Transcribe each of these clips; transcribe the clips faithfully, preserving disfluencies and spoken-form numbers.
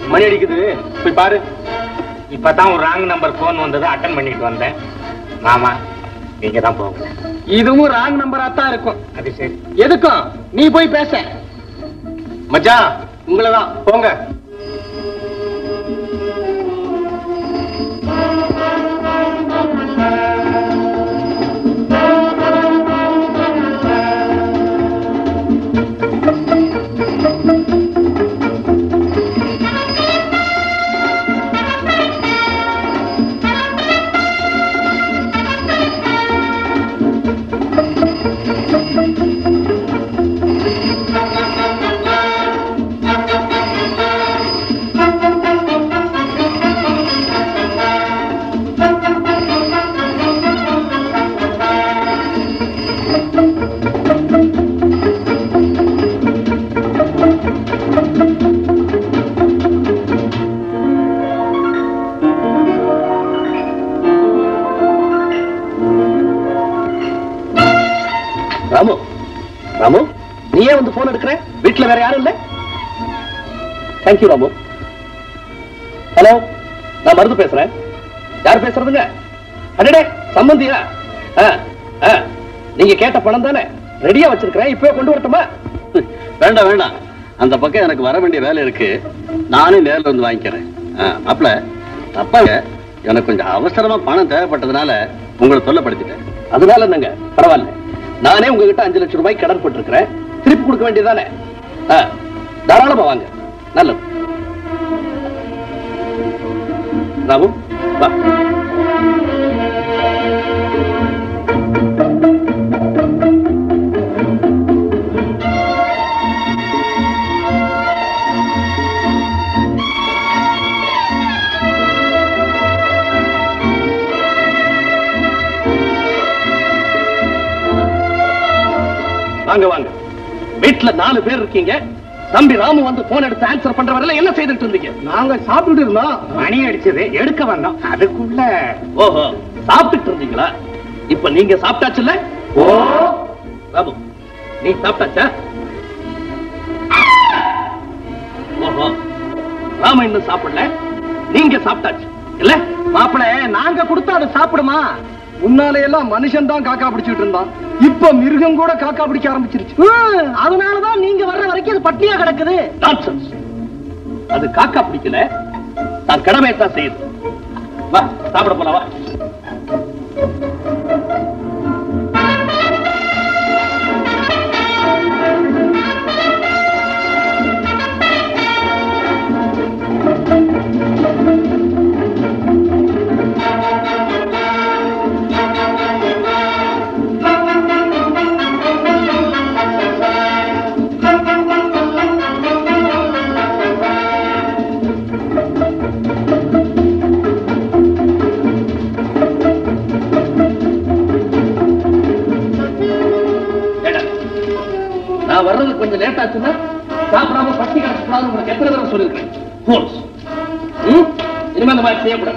மணி அடிக்குது, போய் பாரு. இப்பதான் ஒரு ராங் நம்பர் போன் வந்தது, அட்டன் பண்ணிட்டு வந்தேன். மாமா நீங்க தான் போகணும். இதுவும் ராங் நம்பரா தான் இருக்கும். அது சரி, எதுக்கும் நீ போய் பேச. மச்சான் உங்களதான் போங்க. ராமு, ராமு நீ ஏன் வந்து போன் எடுக்கிற? வீட்டுல வேற யாரும் இல்ல? தேங்க்யூ ராமு. ஹலோ, நான் மருது பேசுறேன். யார் பேசுறதுங்க? அடடே, சம்பந்தியா? நீங்க கேட்ட பணம் தானே ரெடியா வச்சிருக்கிறேன், இப்பவே கொண்டு வரட்டுமா? வேண்டாம் வேண்டாம், அந்த பக்கம் எனக்கு வர வேண்டிய வேலை இருக்கு, நானே நேரில் வந்து வாங்கிக்கிறேன். அப்பல அப்பா எனக்கு கொஞ்சம் அவசரமா பணம் தேவைப்பட்டதுனால உங்களை தொல்லைப்படுத்திட்டேன். அதனால என்னங்க, பரவாயில்ல. நானே உங்ககிட்ட அஞ்சு லட்சம் ரூபாய் கடன் போட்டிருக்கிறேன், திருப்பி கொடுக்க வேண்டியதானே? தாராளமா வாங்க. நல்லது ராமு, வா. வாங்க வாங்க. வீட்டுல நாலு பேர் இருக்கீங்க. தம்பி ராமு வந்து போன் எடுத்து ஆன்சர் பண்ற வரையில என்ன செய்துட்டு இருந்தீங்க? நாங்க சாப்பிட்டு இருந்தோம், மணி அடிச்சது, எடுக்க வந்தோம். அதுக்குள்ள ஓஹோ, சாப்பிட்டு இருந்தீங்களா? இப்ப நீங்க சாப்பிட்டாச்சுல்ல? ஓ ராமு, நீ சாப்பிட்டாச்சா? ஓஹோ, ராமு இன்னும் சாப்பிடல, நீங்க சாப்பிட்டாச்சு இல்ல? மாப்பிள, நாங்க கொடுத்தா அதை சாப்பிடுமா? முன்னாலே எல்லாம் மனுஷன் தான் காக்கா பிடிச்சிட்டு இருந்தான், இப்ப மிருகம் கூட காக்கா பிடிக்க ஆரம்பிச்சிருச்சு. அதனாலதான் நீங்க வர்ற வரைக்கும் அது பட்டினியா கிடக்குது. அது காக்கா பிடிக்கல, நான் கடமை தான் செய்யுது. வா சாப்பிட போல, வா. வர்றது கொஞ்சம் லேட் ஆச்சுன்னா சாப்பிடாம பட்டி கிடக்கூடாது. உங்களுக்கு எத்தனை தடவை சொல்லிருக்கேன்? இனிமே அந்த மாதிரி செய்யக்கூடாது.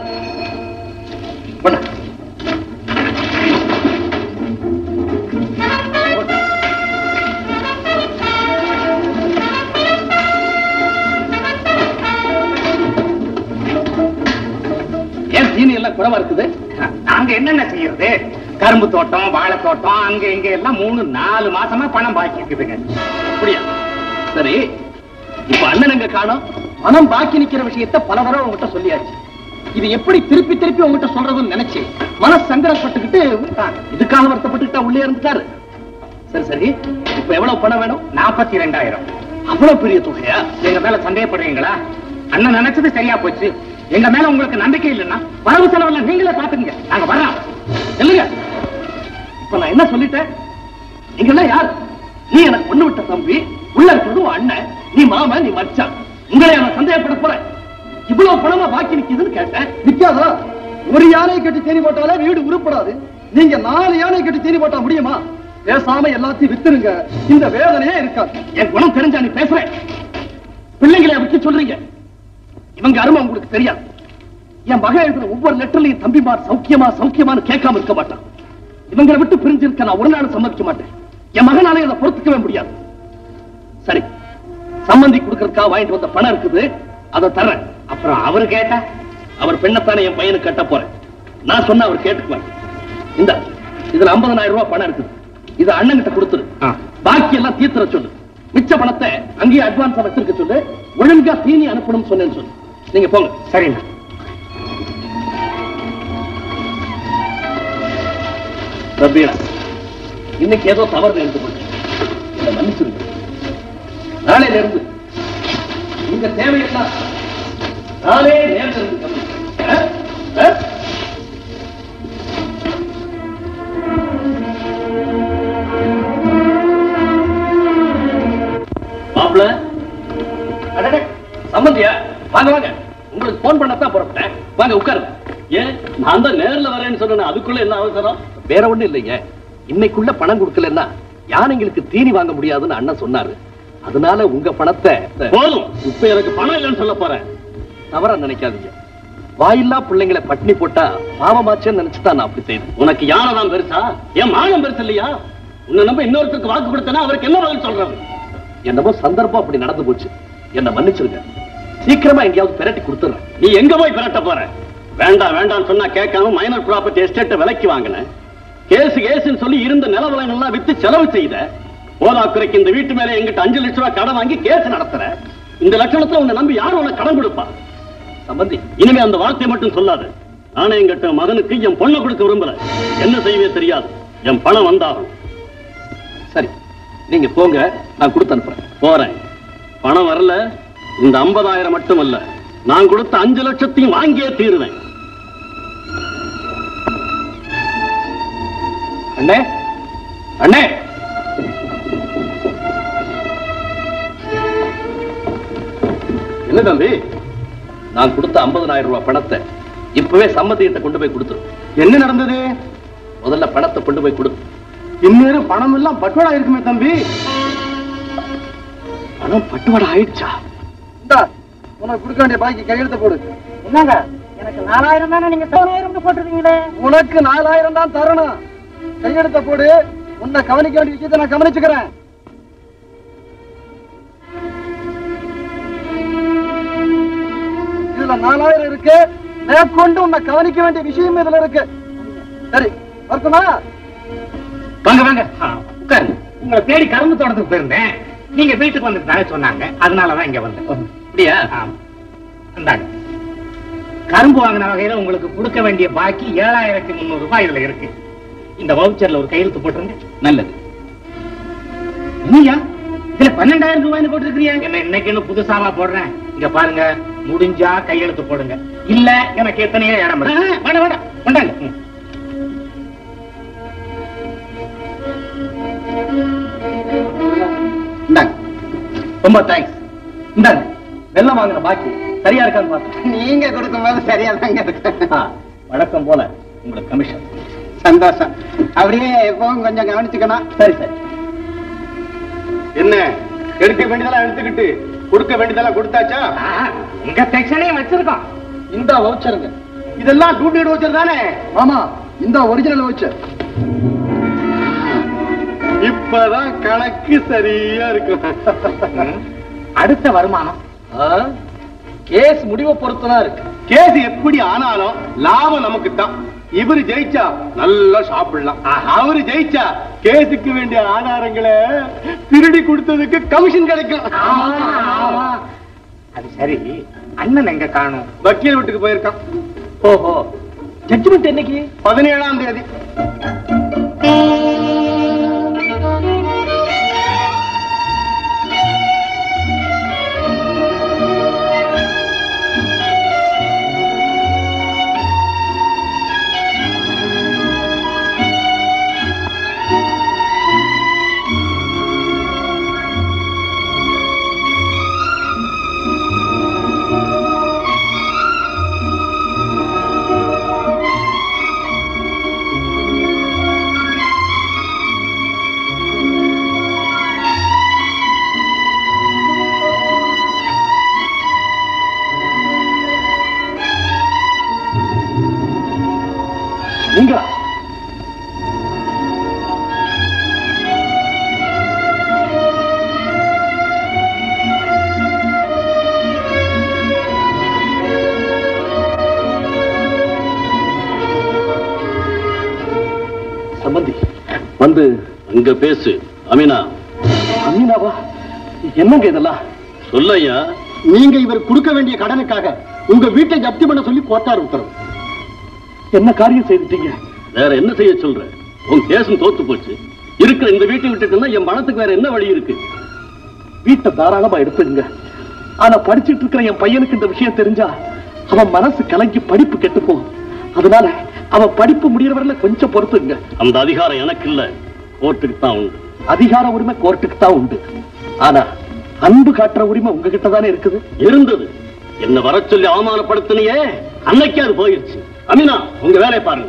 ஏன் தீனி எல்லாம் குறைவா இருக்குது? நாங்க என்னென்ன செய்யறது? கரும்பு தோட்டம், வாழை தோட்டம், அங்க இங்க எல்லாம் மூணு நாலு மாசமா பணம் பாக்கி இருக்குதுங்க. அப்படியா? சரி, இப்ப அண்ணன் எங்க காணோம்? பணம் பாக்கி நிக்கிற விஷயத்த பல தடவை உங்ககிட்ட சொல்லியாச்சு. இது எப்படி திருப்பி திருப்பி உங்ககிட்ட சொல்றதுன்னு நினைச்சு மன சங்கடப்பட்டுக்கிட்டு இதுக்காக வருத்தப்பட்டுக்கிட்டா உள்ளே இருந்துட்டாரு. சரி சரி, இப்ப எவ்வளவு பணம் வேணும்? நாற்பத்தி ரெண்டாயிரம். அவ்வளவு பெரிய தொகையா? எங்க மேல சந்தேகப்படுறீங்களா? அண்ணன் நினைச்சது சரியா போச்சு. எங்க மேல உங்களுக்கு நம்பிக்கை இல்லைன்னா வரவு செலவுல நீங்களே பாத்துக்கங்க, நாங்க வர்றோம். இல்லையா? இப்ப நான் என்ன சொல்லிட்டேன்? நீங்க யார்? நீ எனக்கு ஒண்ணு விட்ட தம்பி, உள்ள இருக்கிறது அண்ணன், நீ மாமா, நீ மச்சான். உங்களை நான் சந்தேகப்பட போறேன். இவ்வளவு பணமா பாக்கி நிக்குதுன்னு கேட்டேன். நிக்காதா? ஒரு யானை கட்டி தேனி போட்டாலே வீடு உருப்படாது. நீங்க நாலு யானை கட்டி தேனி போட்டா முடியுமா? பேசாம எல்லாத்தையும் வித்துருங்க, இந்த வேதனையே இருக்காது. என் குணம் தெரிஞ்சா நீ பேசுறேன். பிள்ளைங்களை விட்டு சொல்றீங்க, இவங்க அருமை உங்களுக்கு தெரியாது. என் மகன் எழுதுற ஒவ்வொரு லெட்டர்லையும் தம்பிமார் சௌக்கியமா சௌக்கியமானு கேட்காம இருக்க மாட்டான். இவங்களை விட்டு பிரிஞ்சிருக்க நான் ஒரு நாள் சம்மதிக்க மாட்டேன். என் மகனாலே அதை பொறுத்துக்கவே முடியாது. சரி, சம்மந்தி கொடுக்கறதுக்காக வாங்கிட்டு வந்த பணம் இருக்குது, அதை தர்றேன். அப்புறம் அவரு கேட்டா? அவர் பெண்ணத்தானே என் பையனுக்கு கட்ட போறேன். நான் சொன்னா அவர் கேட்டுக்குவார். இந்த இதுல ஐம்பதனாயிரம் ரூபாய் பணம் இருக்குது. இது அண்ணன் கிட்ட கொடுத்துரு. பாக்கி எல்லாம் தீர்த்துற சொல்லு. மிச்ச பணத்தை அங்கேயே அட்வான்ஸா வச்சிருக்க சொல்லு. ஒழுங்கா தீனி அனுப்பணும் சொன்னேன்னு சொல்லு. நீங்க போங்க. சரிண்ணா. ரபீனா, இன்னைக்கு ஏதோ தவறு நடந்து போச்சு. என்ன மன்னிச்சிருங்க. நாளையில இருந்து உங்க தேவையெல்லாம் நாளே நேரில் இருந்து கவனிக்கிறேன். மாப்பிள்ள, சம்பந்தியா, வாங்க வாங்க. உங்களுக்கு போன் பண்ணத்தான் புறப்பட்டேன். வாங்க உட்காருங்க. ஏன் நான் தான் நேர்ல வரேன்னு சொன்னேன். அதுக்குள்ள என்ன அவசரம்? வேற ஒண்ணு இல்லைங்க. இன்னைக்குள்ள பணம் கொடுக்கலன்னா யானைங்களுக்கு தீனி வாங்க முடியாதுன்னு அண்ணன் சொன்னாரு. அதனால உங்க பணத்தை போதும். இப்ப எனக்கு பணம் இல்லைன்னு சொல்ல போறேன். தவறா நினைக்காதீங்க. வாயில்லா பிள்ளைங்களை பட்டினி போட்டா பாவமாச்சேன்னு நினைச்சுதான் நான் அப்படி செய்தேன். உனக்கு யானை தான் பெருசா? என் மானம் பெருசு இல்லையா? உன்னை நம்ப இன்னொருத்தருக்கு வாக்கு கொடுத்தனா அவருக்கு என்ன பதில் சொல்றது? என்னமோ சந்தர்ப்பம் அப்படி நடந்து போச்சு. என்ன மன்னிச்சிருங்க. சீக்கிரமா எங்கேயாவது பிரட்டி கொடுத்துறேன். நீ எங்க போய் பிரட்ட போற? வேண்டாம் வேண்டாம் சொன்னா கேட்காம மைனர் ப்ராப்பர்ட்டி எஸ்டேட்டை விலைக்கு வாங்கின. கேசு கேசுன்னு சொல்லி இருந்த நிலவலங்கள் எல்லாம் வித்து செலவு செய்த. போதாக்குறைக்கு இந்த வீட்டு மேல எங்கிட்ட அஞ்சு லட்சம் ரூபாய் கடன் வாங்கி கேஸ் நடத்துற. இந்த லட்சணத்துல உன்னை நம்பி யாரும் உனக்கு கடன் கொடுப்பா? சம்பந்தி, இனிமே அந்த வார்த்தையை மட்டும் சொல்லாது. நானே எங்கிட்ட மகனுக்கு என் பொண்ணை கொடுக்க விரும்பல. என்ன செய்வே தெரியாது. என் பணம் வந்தாகும். சரி, நீங்க போங்க. நான் கொடுத்து அனுப்புறேன். போறேன். பணம் வரல. இந்த ஐம்பதாயிரம் மட்டும் அல்ல, நான் கொடுத்த அஞ்சு லட்சத்தையும் வாங்கியே தீருவேன். அண்ணே, அண்ணே, என்ன தம்பி? நான் கொடுத்த ஐம்பதனாயிரம் ரூபாய் பணத்தை இப்பவே சம்மதியத்தை கொண்டு போய் கொடுத்துரு. என்ன நடந்தது? முதல்ல பணத்தை கொண்டு போய் கொடு. இந்நேரம் பணம் எல்லாம் பட்டுவாடா இருக்குமே தம்பி. பணம் பட்டுவாடா ஆயிடுச்சா? உனக்கு கொடுக்க வேண்டிய பாக்கி கையெழுத்த போடு. என்னங்க, எனக்கு நாலாயிரம் தானே, நீங்க பதினாயிரம் போட்டுருக்கீங்களே. உனக்கு நாலாயிரம் தான் தரணும். கையெழுத்த போடு. உன்னை கவனிக்க வேண்டிய விஷயத்தை நான் கவனிச்சுக்கிறேன். இதுல நாலாயிரம் இருக்கு. மேற்கொண்டு உன்னை கவனிக்க வேண்டிய விஷயம் இதுல இருக்கு. சரி, வரட்டுமா? வாங்க வாங்க உட்காரு. உங்களை தேடி கரும்பு தோட்டத்துக்கு போயிருந்தேன். நீங்க வீட்டுக்கு வந்து தானே சொன்னாங்க, அதனாலதான் இங்க வந்தேன். அப்படியா? இந்தாங்க. கரும்பு வாங்கின வகையில உங்களுக்கு கொடுக்க வேண்டிய பாக்கி ஏழாயிரத்தி முன்னூறு ரூபாய் இதுல இருக்கு. இந்த வவுச்சர்ல ஒரு கையெழுத்து போட்டுருங்க. நல்லது. இல்லையா, இதுல பன்னெண்டாயிரம் ரூபாய்னு போட்டிருக்கிறியா? என்ன இன்னைக்கு புதுசாவா போடுறேன். இங்க பாருங்க, முடிஞ்சா கையெழுத்து போடுங்க. இல்ல எனக்கு எத்தனையோ இடம் இருக்கு. வேண்டாம் வேண்டாம் கொண்டாங்க. ரொம்ப தேங்க்ஸ். இந்தாங்க, வெள்ளம் வாங்கின பாக்கி சரியா இருக்கான்னு பாத்து. நீங்க கொடுக்கும் போது சரியா தாங்க இருக்கு. வழக்கம் போல உங்களுக்கு கமிஷன். சந்தோஷம். அப்படியே எப்பவும் கொஞ்சம் கவனிச்சுக்கணும். சரி சரி. என்ன எடுக்க வேண்டியதெல்லாம் எடுத்துக்கிட்டு கொடுக்க வேண்டியதெல்லாம் கொடுத்தாச்சா? உங்க செக்ஷனையும் வச்சிருக்கோம். இந்த வவுச்சருங்க. இதெல்லாம் டூப்ளிகேட் வவுச்சர் தானே? ஆமா, இந்த ஒரிஜினல் வவுச்சர். இப்பதான் கணக்கு சரியா இருக்கும். அடுத்த வருமானம் கேஸ் முடிவை பொறுத்துதான் இருக்கு. கேஸ் எப்படி ஆனாலும் லாபம் நமக்கு தான். இவரு ஜெயிச்சா நல்லா சாப்பிடலாம். அவரு ஜெயிச்சா கேஸுக்கு வேண்டிய ஆதாரங்களை திருடி கொடுத்ததுக்கு கமிஷன் கிடைக்கும். அது சரி, அண்ணன் எங்க காணும்? வக்கீல் வீட்டுக்கு போயிருக்கான். ஓஹோ, ஜட்ஜ்மெண்ட் என்னைக்கு? பதினேழாம் தேதி. வந்து அங்க பேசு. அமீனா. அமீனாவா? என்னங்க இதெல்லாம்? சொல்லையா. நீங்க இவர் கொடுக்க வேண்டிய கடனுக்காக உங்க வீட்டை ஜப்தி பண்ண சொல்லி கோர்ட்டார் உத்தரவு. என்ன காரியம் செய்துட்டீங்க? வேற என்ன செய்ய சொல்ற? உன் கேசும் தோத்து போச்சு. இருக்கிற இந்த வீட்டை விட்டுட்டுன்னா என் பணத்துக்கு வேற என்ன வழி இருக்கு? வீட்டை தாராளமா எடுத்துங்க. ஆனா படிச்சுட்டு இருக்கிற என் பையனுக்கு இந்த விஷயம் தெரிஞ்சா அவன் மனசு கலங்கி படிப்பு கெட்டு போகும். அதனால அவன் படிப்பு முடியறவரையில கொஞ்சம் பொறுத்துங்க. அந்த அதிகாரம் எனக்கு இல்ல, கோர்ட்டுக்கு தான் உண்டு. அதிகார உரிமை கோர்ட்டுக்கு தான் உண்டு. ஆனா அன்பு காட்டுற உரிமை உங்ககிட்ட தானே இருக்குது. இருந்தது. என்ன வர சொல்லி அவமானப்படுத்தினியே, அன்னைக்கு அது போயிடுச்சு. அமீனா, உங்க வேலையை பாருங்க.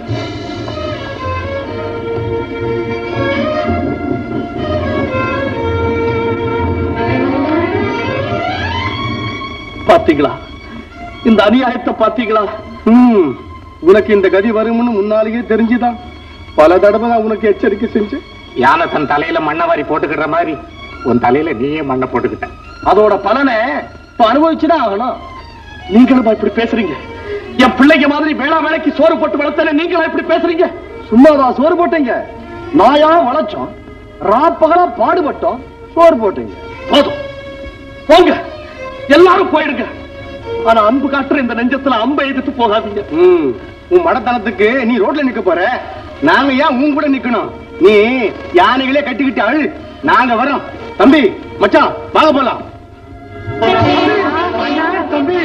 பாத்தீங்களா இந்த அநியாயத்தை? பாத்தீங்களா? ம், உனக்கு இந்த கதி வரும்னு முன்னாலேயே தெரிஞ்சுதான் பல தடவை நான் உனக்கு எச்சரிக்கை செஞ்சு. யானை தன் தலையில மண்ணை வாரி போட்டுக்கிற மாதிரி உன் தலையில நீயே மண்ணை போட்டுக்கிட்ட. அதோட பலனை இப்ப அனுபவிச்சுதான் ஆகணும். நீங்களும் இப்படி பேசுறீங்க? என் பிள்ளைங்க மாதிரி வேளா வேலைக்கு சோறு போட்டு வளர்த்தன நீங்களும் இப்படி பேசுறீங்க? சும்மாதான் சோறு போட்டீங்க. நாயா வளைச்சோம், ராப்பகலா பாடுபட்டோம், சோறு போட்டீங்க. போதும், போங்க, எல்லாரும் போயிடுங்க. ஆனா அன்பு காட்டுற இந்த நெஞ்சத்துல அம்பை எதிர்த்து போகாதீங்க. ம், உன் மடத்தனத்துக்கு நீ ரோட்ல நிக்க போற, நாங்க ஏன் உன் கூட நிக்கணும்? நீ யானைகளே கட்டிக்கிட்டு அழு, நாங்க வரோம். தம்பி, மச்சான், வாங்க போலாம். தம்பி,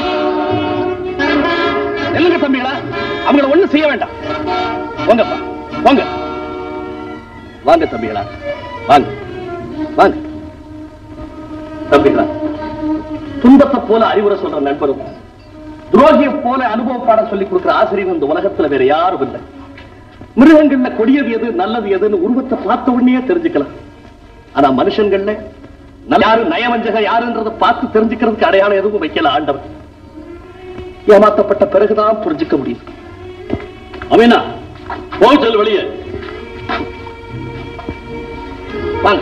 இல்லங்க தம்பிகளா, அவங்கள ஒண்ணும் செய்ய வேண்டாம். வாங்கப்பா, வாங்க வாங்க தம்பிகளா, வாங்க வாங்க. தம்பிகளா, துன்பத்தை போல அறிவுரை சொல்ற நண்பரும், துரோகியை போல அனுபவ பாடம் சொல்லிக் கொடுக்கிற ஆசிரியர் இந்த உலகத்துல வேற யாரும் இல்லை. மிருகங்கள்ல கொடியது எது நல்லது எதுன்னு உருவத்தை பார்த்த உடனே தெரிஞ்சுக்கலாம். ஆனா மனுஷங்கள்ல யாரு நயவஞ்சக யாருன்றதை பார்த்து தெரிஞ்சுக்கிறதுக்கு அடையாளம் எதுவும் வைக்கல ஆண்டவர். ஏமாத்தப்பட்ட பிறகுதான் புரிஞ்சுக்க முடியும். அமீனா, போய் செல் வெளியே. வாங்க.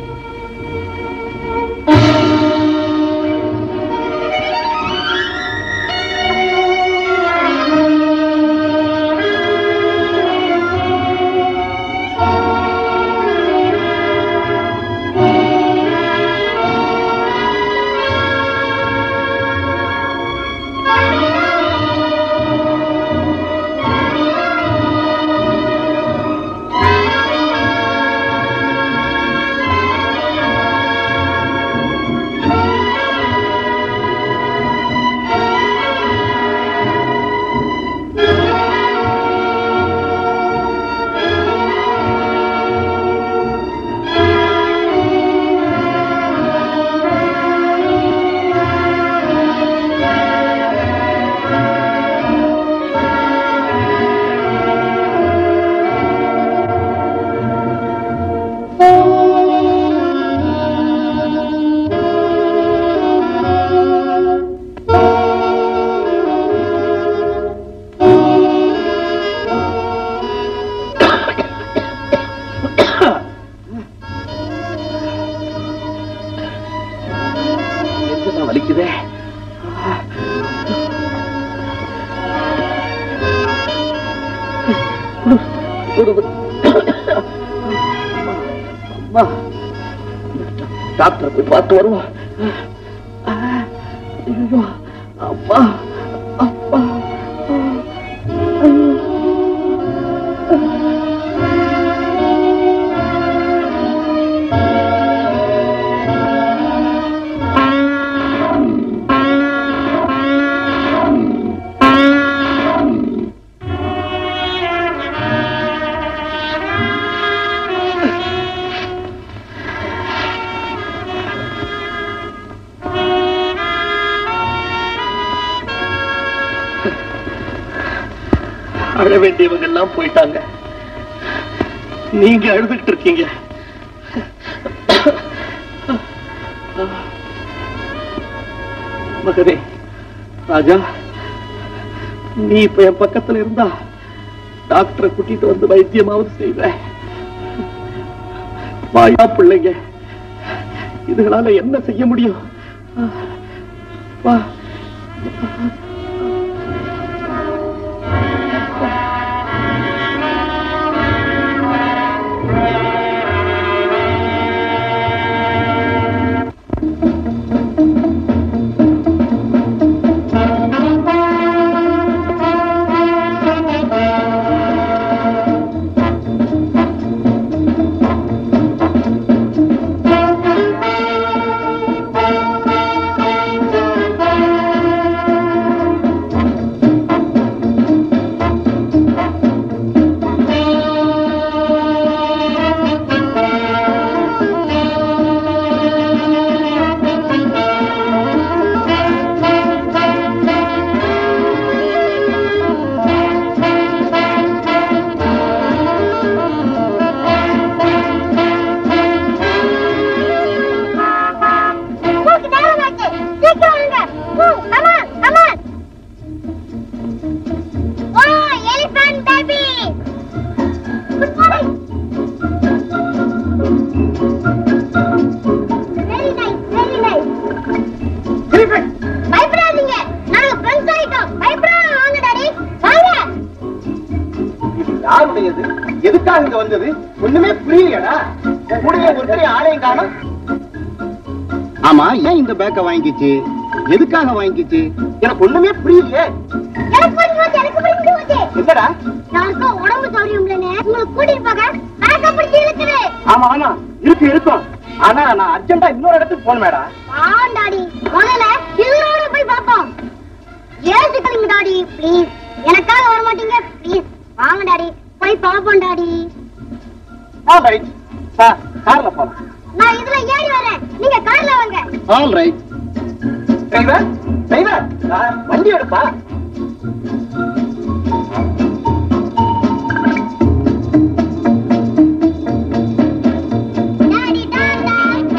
வலிக்குதே. அம்மா, டாக்டர் போய் பார்த்து வருவோம். அப்பா அப்பா அழ வேண்டியவங்க எல்லாம் போயிட்டாங்க. நீங்க அழுதுகிட்டு இருக்கீங்க. மகனே ராஜா, நீ இப்ப என் பக்கத்துல இருந்தா டாக்டரை கூட்டிட்டு வந்து வைத்தியமாவது செய்வ. வாயா பிள்ளைங்க, இதுகளால என்ன செய்ய முடியும்? வா. அங்க வந்தது ஒண்ணுமே புரியலையடா. கூடவே ஒருத்தரை ஆளையும் காணும். ஆமா, ஏன் இந்த பேக்க வாங்கிச்சு? எதுக்காக வாங்கிச்சு? எனக்கு ஒண்ணுமே புரியலையே. எனக்கு புரிஞ்சு போச்சு, எனக்கு புரிஞ்சு போச்சு. என்னடா? யாருக்கும் உடம்பு சௌரியம் இல்லைன்னு உங்களுக்கு கூட்டிட்டு போக பேக்க பிடிச்சி இழுக்குது. ஆமா ஆமா இருக்கு இருக்கும். ஆனா நான் அர்ஜென்ட்டா இன்னொரு இடத்துக்கு போகணும் மேடா. ஆண்டாடி, முதல்ல இதோட போய் பாப்போம். ஏத்துக்கலீங்க டாடி, ப்ளீஸ். எனக்காக வர மாட்டீங்க ப்ளீஸ். வாங்க டாடி, போய் பாப்போம் டாடி. All right. சா கார்ல போலாம். நான் இதுல ஏறி வரேன், நீங்க கார்ல வாங்க. All right. டிரைவர் டிரைவர் வண்டி எடுப்பா. டாடி டாடா.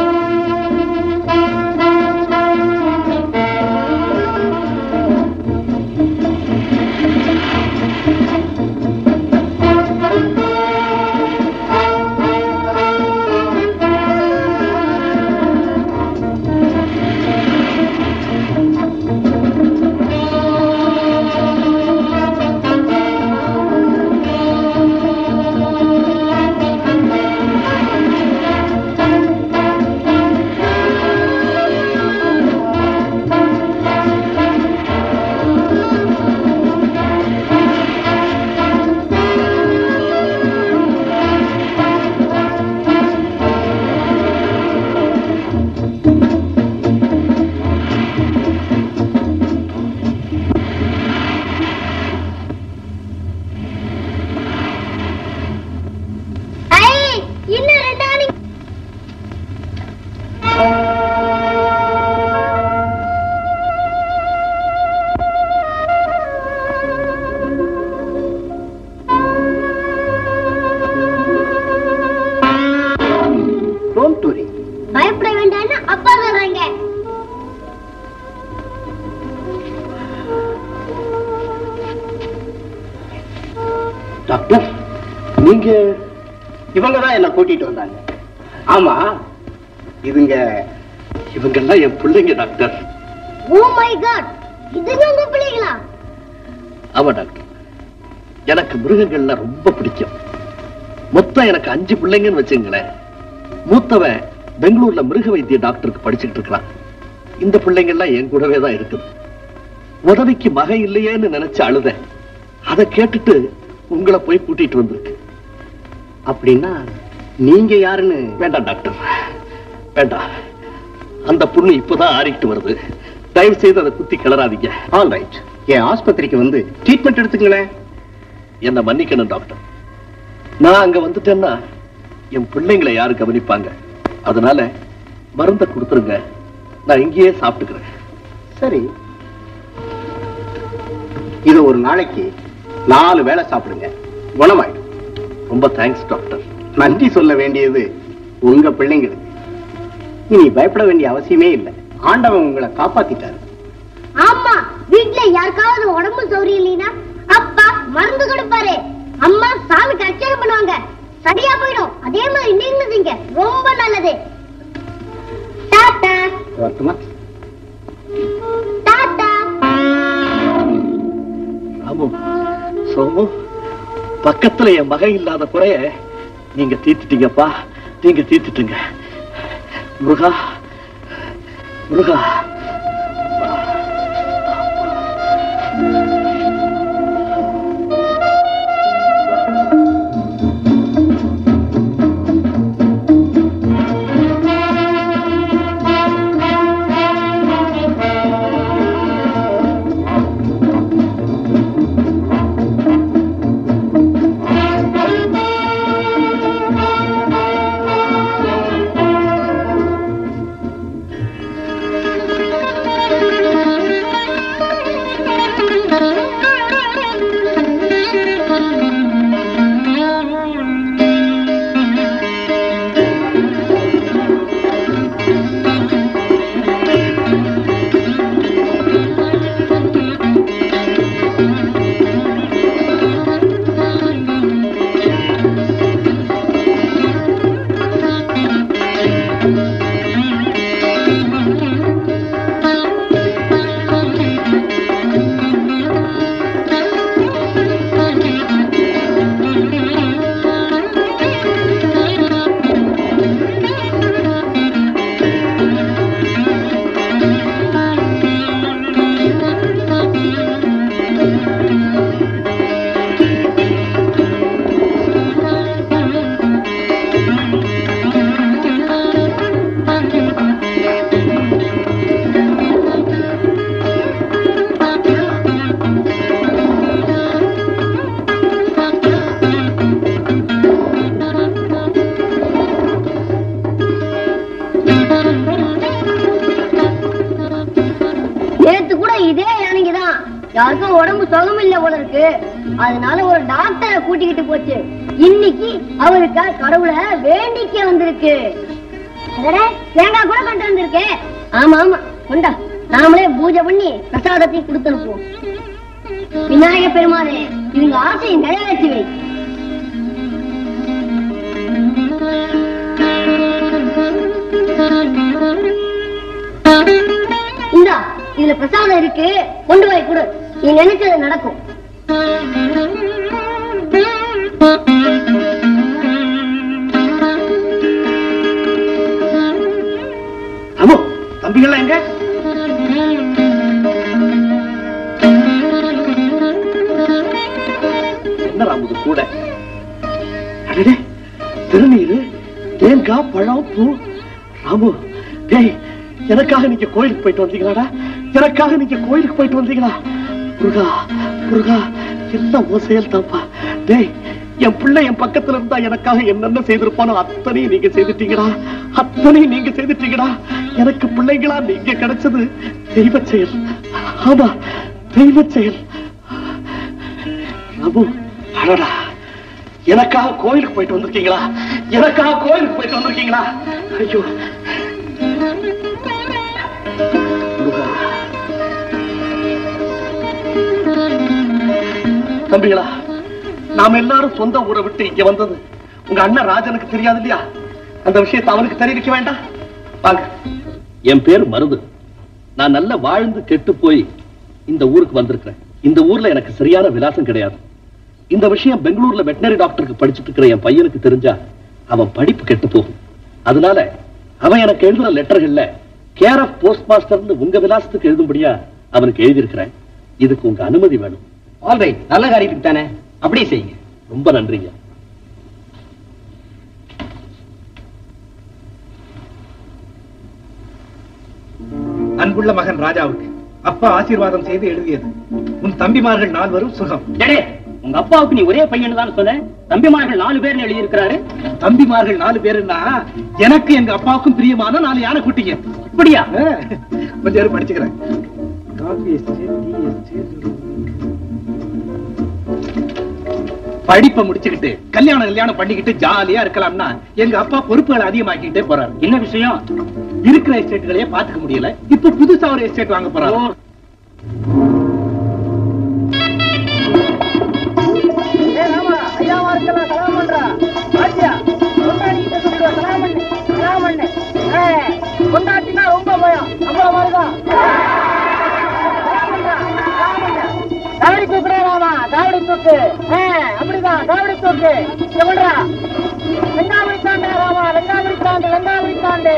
பயப்பட வேண்டாம்னு அப்பா சொல்றாங்க. டாக்டர், நீங்க இவங்கதான் என்ன கூட்டிட்டு வந்தாங்க. ஆமா இதுங்க இவங்கெல்லாம் என் பிள்ளைங்க டாக்டர். ஓ மை காட், இதுங்க உங்க பிள்ளைங்களா? ஆமா டாக்டர், எனக்கு மிருகங்கள்ல ரொம்ப பிடிக்கும். மொத்தம் எனக்கு அஞ்சு பிள்ளைங்கன்னு வச்சுங்களேன். மூத்தவன் பெங்களூர்ல மிருக வைத்திய டாக்டருக்கு படிச்சுட்டு இருக்கான். இந்த பிள்ளைங்கள்லாம் என் கூடவே தான் இருக்குது. உதவிக்கு மகன் இல்லையேன்னு நினைச்சு அழுத. அதை கேட்டுட்டு உங்களை போய் கூட்டிட்டு வந்திருக்கு. அப்படின்னா நீங்க யாருன்னு? வேண்டாம் டாக்டர், வேண்டாம். அந்த புண்ணு இப்பதான் ஆறிட்டு வருது. தயவு செய்து அதை குத்தி கிளறாதீங்க. All right. என் ஆஸ்பத்திரிக்கு வந்து ட்ரீட்மெண்ட் எடுத்துங்களேன். என்ன மன்னிக்கணும் டாக்டர். நான் அங்க வந்துட்டேன்னா என் பிள்ளைங்களை யாரு கவனிப்பாங்க? அதனால மருந்தை கொடுத்துருங்க, நான் இங்கேயே சாப்பிட்டுக்கிறேன். சரி, இது ஒரு நாளைக்கு நாலு வேளை சாப்பிடுங்க, குணமாயிடும். ரொம்ப தேங்க்ஸ் டாக்டர். நன்றி சொல்ல வேண்டியது உங்க பிள்ளைங்களுக்கு. இனி பயப்பட வேண்டிய அவசியமே இல்லை. ஆண்டவன் உங்களை காப்பாத்திட்டாரு. ஆமா, வீட்டுல யாருக்காவது உடம்பு சௌரியம் இல்லைன்னா அப்பா மருந்து கொடுப்பாரு, அம்மா சாமிக்கு அர்ச்சனை பண்ணுவாங்க, சரியா போயிடும். அதே மாதிரி நீங்க ரொம்ப நல்லது. டாடா. வரட்டுமா? டாடா. ராமு, சோமு, பக்கத்துல என் மகன் இல்லாத குறைய நீங்க தீர்த்துட்டீங்கப்பா. நீங்க தீர்த்துட்டுங்க. முருகா, முருகா. இதே யானைக்குதான் யாருக்கும் உடம்பு சுகம் இல்ல போல இருக்கு. அதனால ஒரு டாக்டரை கூட்டிக்கிட்டு போச்சு. இன்னைக்கு அவருக்கு கடவுளை வேண்டிக்க வந்திருக்கு. தேங்காய் கூட கொண்டு வந்திருக்கு. ஆமா ஆமா கொண்டா, நாமளே பூஜை பண்ணி பிரசாதத்தை கொடுத்து அனுப்புவோம். விநாயக பெருமானே, இவங்க ஆசையை நிறைவேற்றி வை. இந்தா, இதுல பிரசாதம் இருக்கு, கொண்டு போய் கொடு. நீ நினைச்சது நடக்கும். அம்மோ, தம்பிகள் எங்க? என்ன ராமுது கூட? அடடே, திருநீரு, தேங்காய், பழம், பூ. ராமு, டேய், எனக்காக நீங்க கோயிலுக்கு போயிட்டு வந்தீங்களாடா? எனக்காக நீங்க கோயிலுக்கு போயிட்டு வந்தீங்களா? முருகா, முருகா, என்ன ஓ செயல் தாப்பா. டேய், என் பிள்ளை என் பக்கத்துல இருந்தா எனக்காக என்னென்ன செய்திருப்பானோ அத்தனையும் நீங்க செய்துட்டீங்கடா. அத்தனையும் நீங்க செய்துட்டீங்கடா. எனக்கு பிள்ளைங்களா நீங்க கிடைச்சது தெய்வ செயல். ஆமா, தெய்வ செயல். ராமு, அடடா, எனக்காக கோயிலுக்கு போயிட்டு வந்திருக்கீங்களா? எனக்காக கோயிலுக்கு போயிட்டு வந்திருக்கீங்களா? ஐயோ, தம்பிகளா, நாம எல்லாரும் சொந்த ஊரை விட்டு இங்க வந்தது உங்க அண்ணன் ராஜனுக்கு தெரியாது இல்லையா? அந்த விஷயத்தை அவனுக்கு தெரிவிக்க வேண்டாம். வாங்க. என் பேர் மருது. நான் நல்ல வாழ்ந்து கெட்டு போய் இந்த ஊருக்கு வந்திருக்கிறேன். இந்த ஊர்ல எனக்கு சரியான விலாசம் கிடையாது. இந்த விஷயம் பெங்களூர்ல வெட்டினரி டாக்டருக்கு படிச்சுட்டு இருக்கிற என் பையனுக்கு தெரிஞ்சா அவன் படிப்பு கெட்டு போகும். அதனால அவன் எனக்கு எழுதுற லெட்டர்கள்ல கேர் ஆஃப் போஸ்ட் மாஸ்டர் உங்க விலாசத்துக்கு எழுதும்படியா அவனுக்கு எழுதியிருக்கிறேன். இதுக்கு உங்க அனுமதி வேணும். ஆல்ரைட், நல்ல காரியத்துக்கு தானே, அப்படியே செய்யுங்க. ரொம்ப நன்றிங்க. அன்புள்ள மகன் ராஜாவுக்கு அப்பா ஆசீர்வாதம் செய்து எழுதியது. உன் தம்பிமார்கள் நால்வரும் சுகம். உங்க அப்பாவுக்கு நீ ஒரே பையன் தான் சொன்ன, தம்பிமார்கள் நாலு பேர் எழுதி இருக்கிறாரு. தம்பிமார்கள் நாலு பேருன்னா எனக்கு எங்க அப்பாவுக்கும் பிரியமான நாலு யானை குட்டிங்க. இப்படியா? கொஞ்சம் நேரம் படிச்சுக்கிறேன். படிப்பை முடிச்சுக்கிட்டு கல்யாணம் கல்யாணம் பண்ணிக்கிட்டு ஜாலியா இருக்கலாம்னா எங்க அப்பா பொறுப்புகளை அதிகமாக்கிட்டே போறாரு. என்ன விஷயம்? இருக்கிற எஸ்டேட்களையே பாத்துக்க முடியல, இப்ப புதுசா ஒரு எஸ்டேட் வாங்க போறாரு. கொண்டாட்டினா ரொம்ப பயம். நம்மள மாதிரிதான் தாவடி தூக்குறே ராமா, தாவடி தூக்கு. அப்படிதான், தாவடி தூக்கு. சொல்றா, வெங்காவளி தாண்டு ராமா, வெங்காவளி தாண்டு, வெங்காவளி தாண்டு.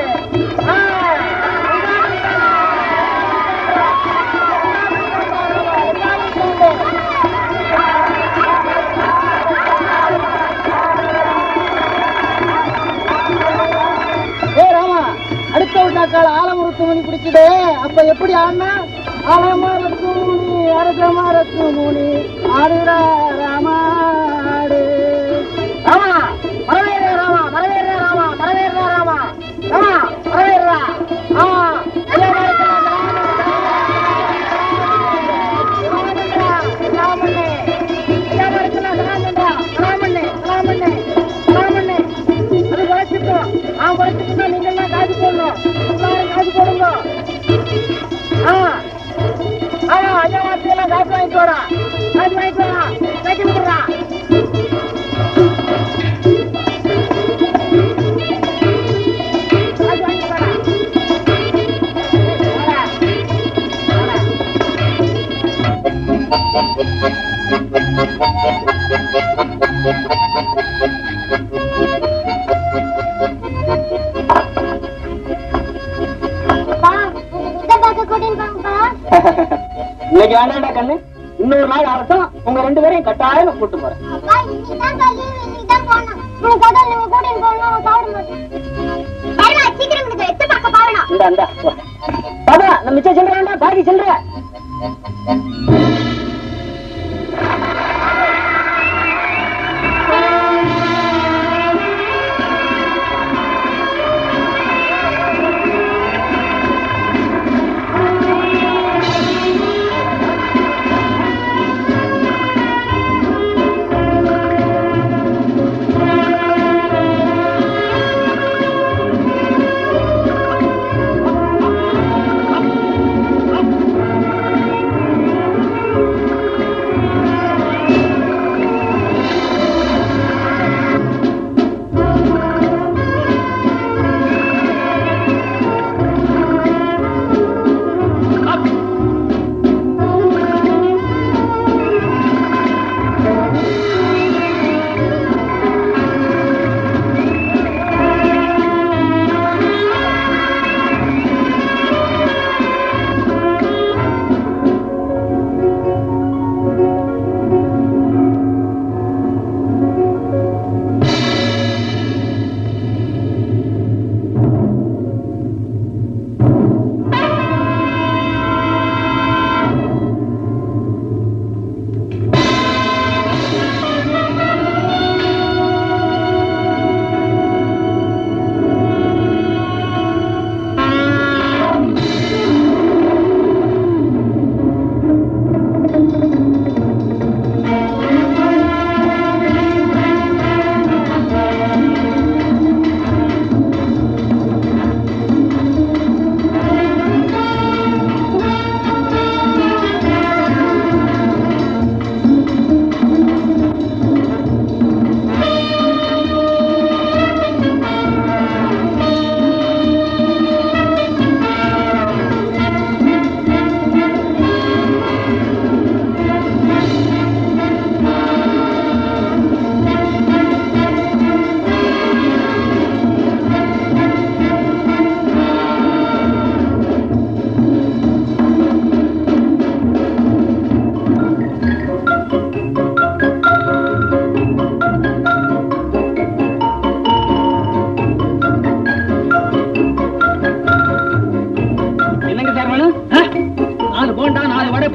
அடுத்த விட்டாக்கால ஆலமரத்து மணி பிடிச்சது. அப்ப எப்படி ஆனா ஆலமரத்து மணி அரசமரத்து மணி ஆடுறா ராமாடு. ராமா மரவேறா, ராமா மரவேறா, ராமா மரவேறா, ராமா ராமா மரவேறா. ஆமா நீங்கெல்லாம் காசு போடணும், காசு போடுங்க. ஆமா ஆமா, ஐயா வாசியெல்லாம் காசு வாங்கிட்டு வரா, காசு வாங்கிட்டு வரா, கட்டி விட்டுறா. காசு வாங்கிட்டு வரா. இன்னைக்கு வேண்டாண்டா கண்ணு, இன்னொரு நாள் ஆகட்டும், உங்க ரெண்டு பேரையும் கட்டாயம் கூட்டு போறேன். மிச்சம் சொல்ற வேண்டாம், பாக்கி சொல்ற.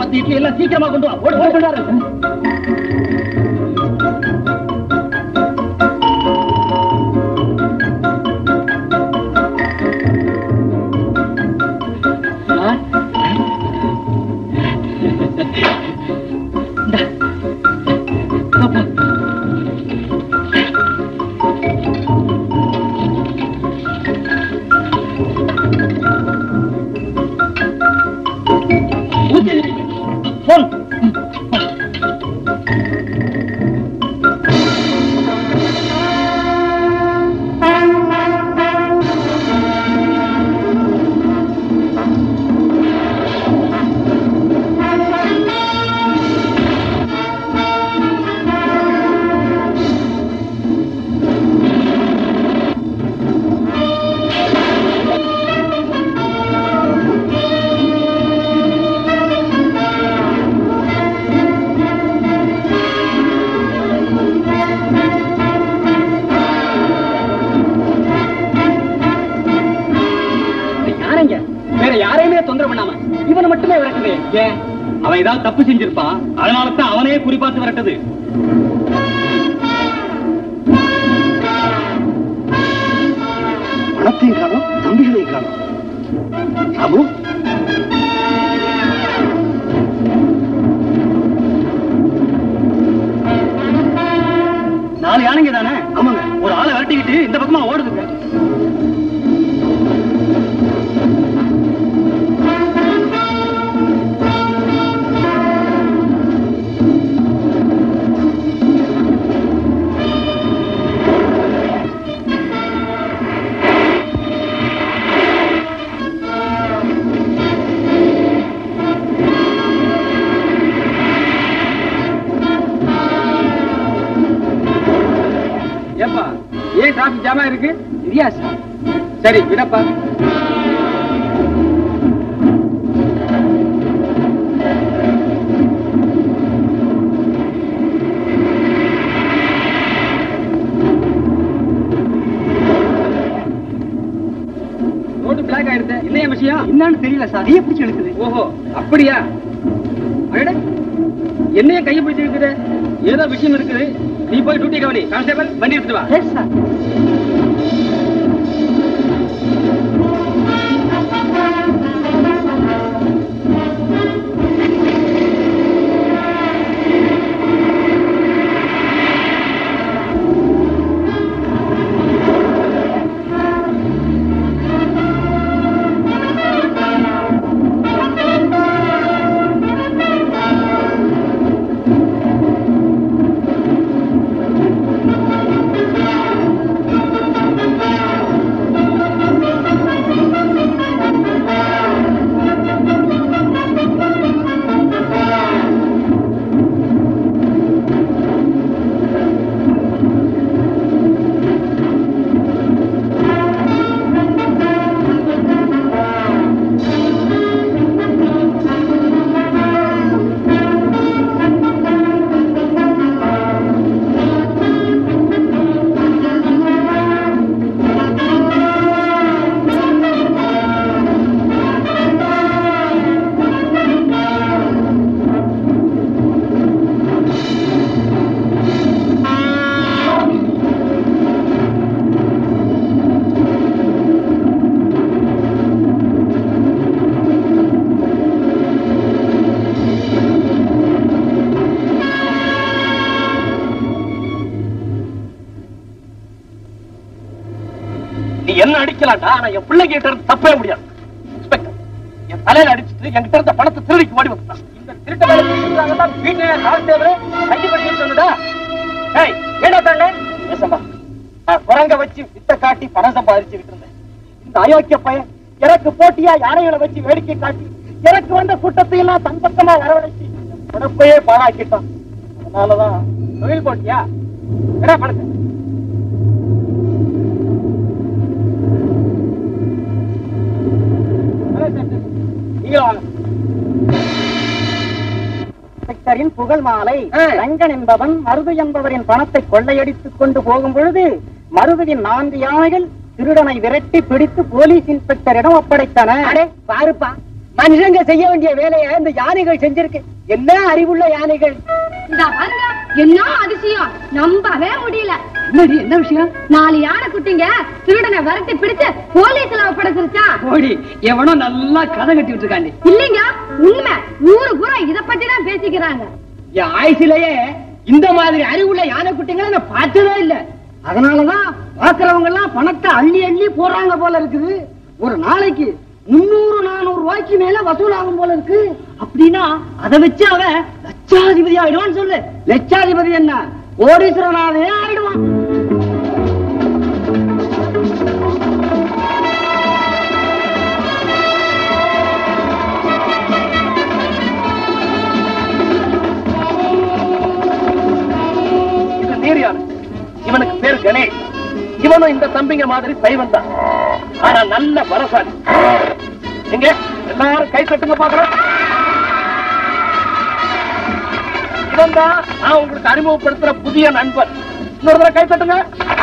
பத்து இட்லி எல்லாம் சீக்கிரமா கொண்டு வா. ஓடு ஓடு கொண்டாரு. அவன் ஏதாவது தப்பு செஞ்சிருப்பான், அதனாலதான் அவனே குறிப்பாத்து விரட்டது. பணத்தையும் காணும், தம்பிகளையும் காணும். ராமு, நாலு யானைங்க தானே? ஆமாங்க. ஒரு ஆளை விரட்டிக்கிட்டு இந்த பக்கமா ஓடுதுங்க. ஏன் டிராபிக் ஜாமா இருக்கு? இல்லையா சார்? சரி விடப்பா. ரோடு பிளாக் ஆயிடுது. என்ன விஷயம்? என்னன்னு தெரியல சார். கையை பிடிச்சி இழுக்குது. ஓஹோ அப்படியா? அடடே, என்னைய கையை பிடிச்சி இழுக்குது. ஏதோ விஷயம் இருக்குது. நீ போய் டியூட்டி கவனி. கான்ஸ்டேபிள் வண்டி எடுத்துட்டு வா. Yes sir. என்ன அடிக்கலாம்டா, ஆனா என் பிள்ளை கிட்ட இருந்து தப்பவே முடியாது. என் தலையில அடிச்சுட்டு என்கிட்ட இருந்த பணத்தை திருடிக்கு ஓடி வந்துட்டான். இந்த திருட்ட வேலை செஞ்சுட்டாங்கதான் வீட்டுல கான்ஸ்டேபிள் கைது பண்ணி சொன்னதா? ஏய் ஏடா தானே பேசமா, நான் குரங்க வச்சு வித்த காட்டி பணம் சம்பாதிச்சுக்கிட்டு இருந்தேன். இந்த அயோக்கிய பையன் எனக்கு போட்டியா யானைகளை வச்சு வேடிக்கை காட்டி எனக்கு வந்த கூட்டத்தை எல்லாம் தன் பக்கமா வரவழைச்சு உடப்பையே பாழாக்கிட்டான். அதனாலதான் தொழில் போட்டியா என்ன பணத்தை புகழ் மாலை. ரங்கன் என்பவன் மருது என்பவரின் பணத்தை கொள்ளையடித்துக் கொண்டு போகும் பொழுது மருதுவின் நான்கு யானைகள் திருடனை விரட்டி பிடித்து போலீஸ் இன்ஸ்பெக்டரிடம் ஒப்படைத்தன. பாருப்பா, மனுஷங்க செய்ய வேண்டிய வேலையை இந்த யானைகள் செஞ்சிருக்கு. என்ன அறிவுள்ள யானைகள்! என்ன அதிசயம், நம்பவே முடியல. என்ன விஷயம்? நாலு யானை குட்டிங்க திருடனை விரட்டி பிடிச்சு போலீஸ்ல ஒப்படைச்சிருச்சா? ஓடி எவனோ நல்லா கதை கட்டிட்டு இருக்காண்டி. இல்லைங்க, உண்மை. ஊரு பூரா இத பத்தி தான் பேசிக்கிறாங்க. என் ஆயுசிலேயே இந்த மாதிரி அறிவுள்ள யானை குட்டிங்களை நான் பார்த்ததே இல்ல. அதனாலதான் பாக்குறவங்க எல்லாம் பணத்தை அள்ளி அள்ளி போறாங்க போல இருக்குது. ஒரு நாளைக்கு முன்னூறு நானூறு ரூபாய்க்கு மேல வசூலாகும் போல இருக்கு. அப்படின்னா அதை வச்சு அவன் லட்சாதிபதி ஆயிடுவான்னு சொல்லு. லட்சாதிபதி என்ன, கோடீஸ்வரனாவே ஆயிடுவான். இவனுக்கு பேர் கணேஷ். இவனும் இந்த தம்பிங்க மாதிரி சைவன் தான். ஆனா நல்ல பலசாலி. எங்க எல்லாரும் கை தட்டுங்க பாக்கலாம். இவன் தான் நான் உங்களுக்கு அறிமுகப்படுத்துற புதிய நண்பர். இன்னொரு தடவை கை தட்டுங்க.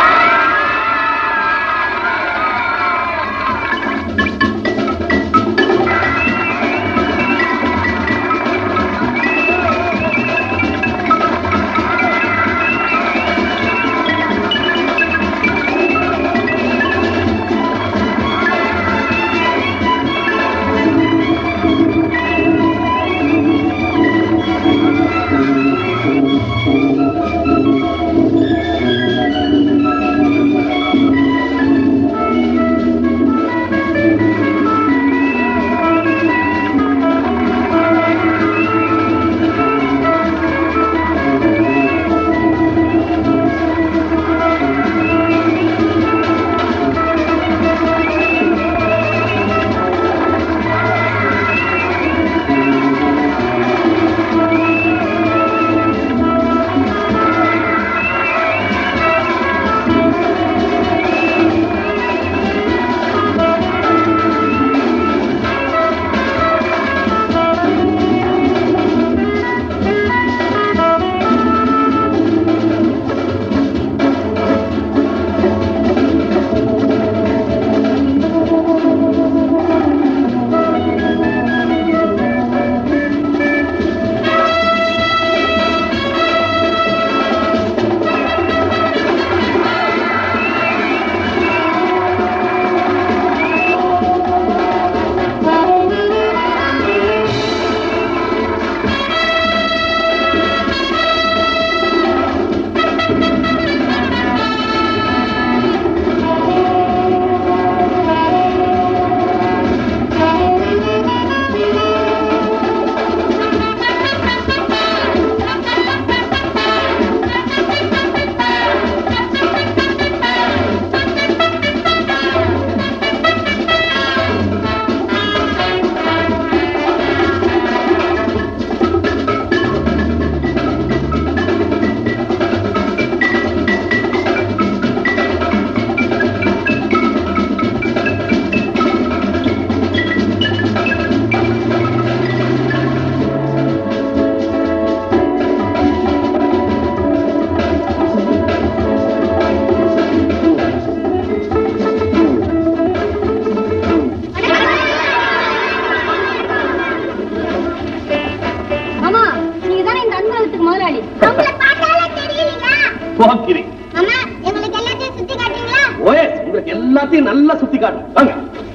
எல்லாத்தையும் நல்லா சுத்தி காட்டு. வாங்க.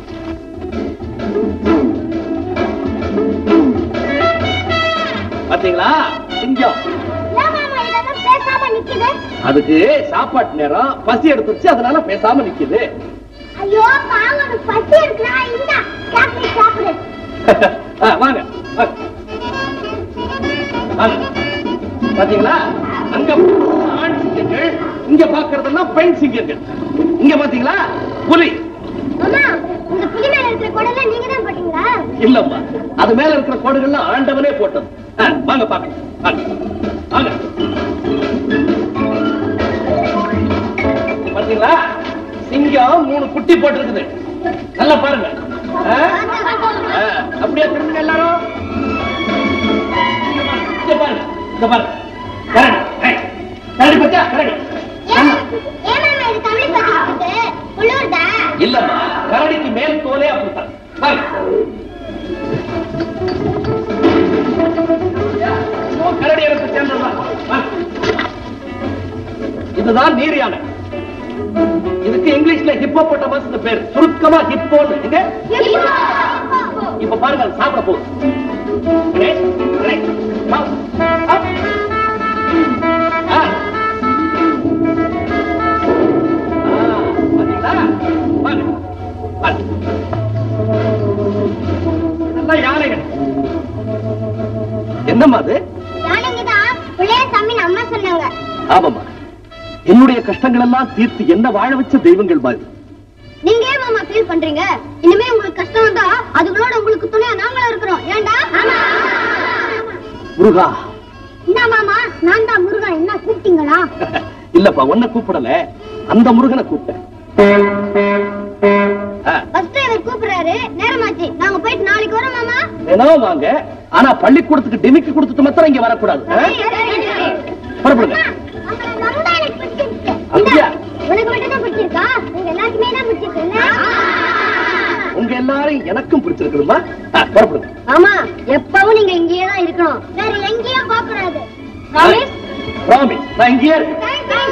பாத்தீங்களா சிங்கம்? அதுக்கு சாப்பாட்டு நேரம், பசி எடுத்துச்சு, அதனால பேசாம நிக்குது. ஐயோ பாவம், பசி எடுக்குறா. இந்த சாப்பிடு சாப்பிடு. வாங்க வாங்க. பாத்தீங்களா, அங்க ஆண் சிங்கங்கள், இங்க பாக்குறதெல்லாம் பெண் சிங்கங்கள். இங்க பாத்தீங்களா புலி. அம்மா, இந்த புலி மேல இருக்கிற கோடெல்லாம் நீங்க தான் போட்டீங்களா? இல்லம்மா, அது மேல இருக்கிற கோடுகள்லாம் ஆண்டவனே போட்டது. வாங்க பாக்கலாம். வாங்க. பாத்தீங்களா, சிங்கம் மூணு குட்டி போட்டிருக்குது. நல்லா பாருங்க. அப்படியே திரும்ப எல்லாரும் இங்க பாருங்க. இங்க பாருங்க. கரடி கரடி பச்சா கரடி. இல்லம்மா, கரடிக்கு மேல் தோலே அப்படித்தான். இதுதான் நீர் யானை. இதுக்கு இங்கிலீஷ்ல ஹிப்போபோட்டமஸ் பேர், சுருக்கமா ஹிப்போன்னு. எங்க இப்ப பாருங்க, அது சாப்பிட போகுது. யானைகள் என்னம்மா அது? அம்மா சொன்னாங்க. ஆமாம்மா, என்னுடைய கஷ்டங்கள் எல்லாம் தீர்த்து என்ன வாழ வச்ச தெய்வங்கள் மாதிரி. நீங்க ஏன் மாமா ஃபீல் பண்றீங்க? இனிமே உங்களுக்கு கஷ்டம் வந்தா அதுகளோட உங்களுக்கு துணையா நாங்களும் இருக்கிறோம். ஏண்டா? முருகா. என்ன மாமா, நான் தான் முருகா. என்ன கூப்பிட்டீங்களா? இல்லப்பா, உன்னை கூப்பிடல, அந்த முருகனை கூப்பிட்டேன். பஸ் டிரைவர் கூப்பிடுறாரு, நேரமாச்சு. நாங்க போயிட்டு நாளைக்கு வரோம் மாமா. வேணா வாங்க, ஆனா பள்ளிக்கூடத்துக்கு டிமிக்கி கொடுத்துட்டு மாத்திரம் இங்க வரக்கூடாது. புறப்படுங்க. உனக்கு மட்டும் தான் பிடிச்சிருக்கா? உங்க எல்லாருக்குமே தான் பிடிச்சிருக்கு. உங்க எல்லாரும் எனக்கும் பிடிச்சிருக்குமா? புறப்படுங்க. ஆமா, எப்பவும் நீங்க இங்கேயே தான் இருக்கணும், வேற எங்கேயும் போக கூடாது. ப்ராமிஸ்? ப்ராமிஸ். நான் இங்கேயே இருக்கேன்.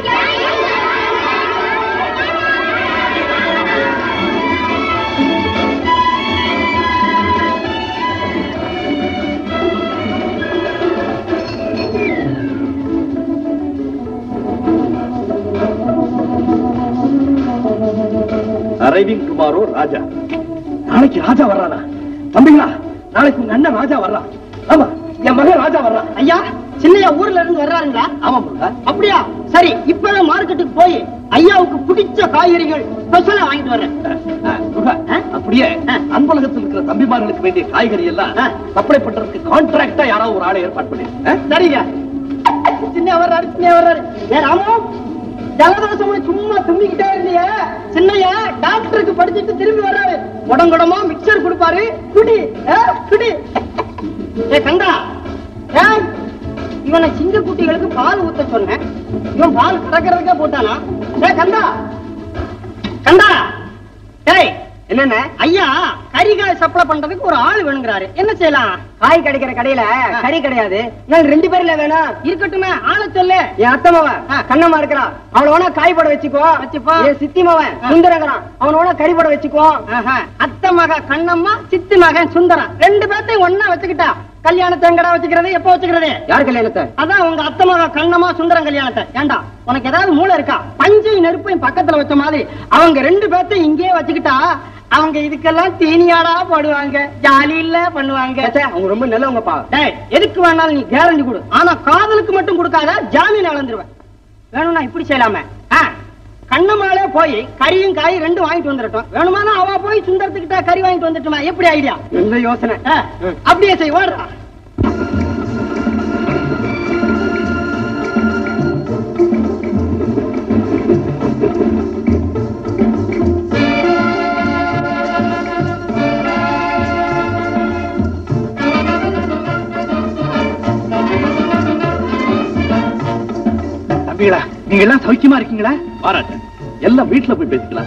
Arriving tomorrow, ராஜா. நாளைக்கு ராஜா வர்றானா? தம்பிங்களா, நாளைக்கு உங்க அண்ணன் ராஜா வர்றான். ஆமா, என் மகன் ராஜா வர்றான். ஐயா, சின்னையா ஊர்ல இருந்து வர்றாருங்களா? ஆமா முருகா. அப்படியா? சரி, இப்பதான் மார்க்கெட்டுக்கு போய் ஐயாவுக்கு பிடிச்ச காய்கறிகள் ஸ்பெஷலா வாங்கிட்டு வர்றேன். முருகா, அப்படியே அன்பழகத்தில் இருக்கிற தம்பிமார்களுக்கு வேண்டிய காய்கறி எல்லாம் சப்ளை பண்றதுக்கு கான்ட்ராக்டா யாராவது ஒரு ஆளை ஏற்பாடு பண்ணி. சரிங்க. சின்ன வர்றாரு, சின்ன வர்றாரு. ஏ ராமு, ஜலதோஷம் சும்மா தும்பிக்கிட்டே இருந்திய சின்னையா டாக்டருக்கு படிச்சுட்டு திரும்பி வர்றாரு. உடம்புடமா மிக்சர் கொடுப்பாரு, குடி குடி. ஏ கண்டா, இவனை சிங்க குட்டிகளுக்கு பால் ஊத்த சொன்னேன், இவன் பால் கறக்கிறதுக்கே போட்டானா? ஏ கண்டா, கண்டா, ஏய் என்னென்ன ஐயா கறிகாய் சப்ளை பண்றதுக்கு ஒரு ஆள் வேணுங்கிறாரு. என்ன செய்யலாம்? காய் கிடைக்கிற கடையில கறி கிடையாது, நான் ரெண்டு பேர்ல வேணும். இருக்கட்டுமே, ஆளை சொல்லு. என் அத்தமாவன் கண்ணம்மா இருக்கிறான், அவன வேணா காய் போட வச்சுக்கோ. வச்சுப்போ. என் சித்தி மகன் சுந்தரங்கிறான், அவன வேணா கறி போட வச்சுக்கோ. அத்த மக கண்ணம்மா, சித்தி மகன் சுந்தரம், ரெண்டு பேர்த்தையும் ஒன்னா வச்சுக்கிட்டா கல்யாணத்தை எங்கடா வச்சுக்கிறது? எப்ப வச்சுக்கிறது? யார் கல்யாணத்தை? அதான் உங்க அத்த மக கண்ணம்மா சுந்தரம் கல்யாணத்தை. ஏண்டா உனக்கு ஏதாவது மூளை இருக்கா? பஞ்சையும் நெருப்பையும் பக்கத்துல வச்ச மாதிரி அவங்க ரெண்டு பேர்த்தையும் இங்கே வச்சுக்கிட்டா அவங்க இதுக்கெல்லாம் தீனியாடா போடுவாங்க, ஜாலி இல்ல பண்ணுவாங்க. அவங்க ரொம்ப நல்லவங்கப்பா. டேய், எதுக்கு வேணாலும் நீ கேரண்டி கொடு, ஆனா காதலுக்கு மட்டும் கொடுக்காத, ஜாமீன் இழந்துருவேன். வேணும்னா இப்படி செய்யலாமே, கண்ணம்மாலே போய் கறியும் காய் ரெண்டும் வாங்கிட்டு வந்துட்டோம். வேணுமானா அவ போய் சுந்தரத்துக்கிட்ட கறி வாங்கிட்டு வந்துட்டுமா? எப்படி ஐடியா? எந்த யோசனை? அப்படியே செய், ஓடுறா. தம்பிகளா, நீங்க எல்லாம் சௌக்கியமா இருக்கீங்களா? பாராட்டு. எல்லாம் வீட்டுல போய் பேசிக்கலாம்.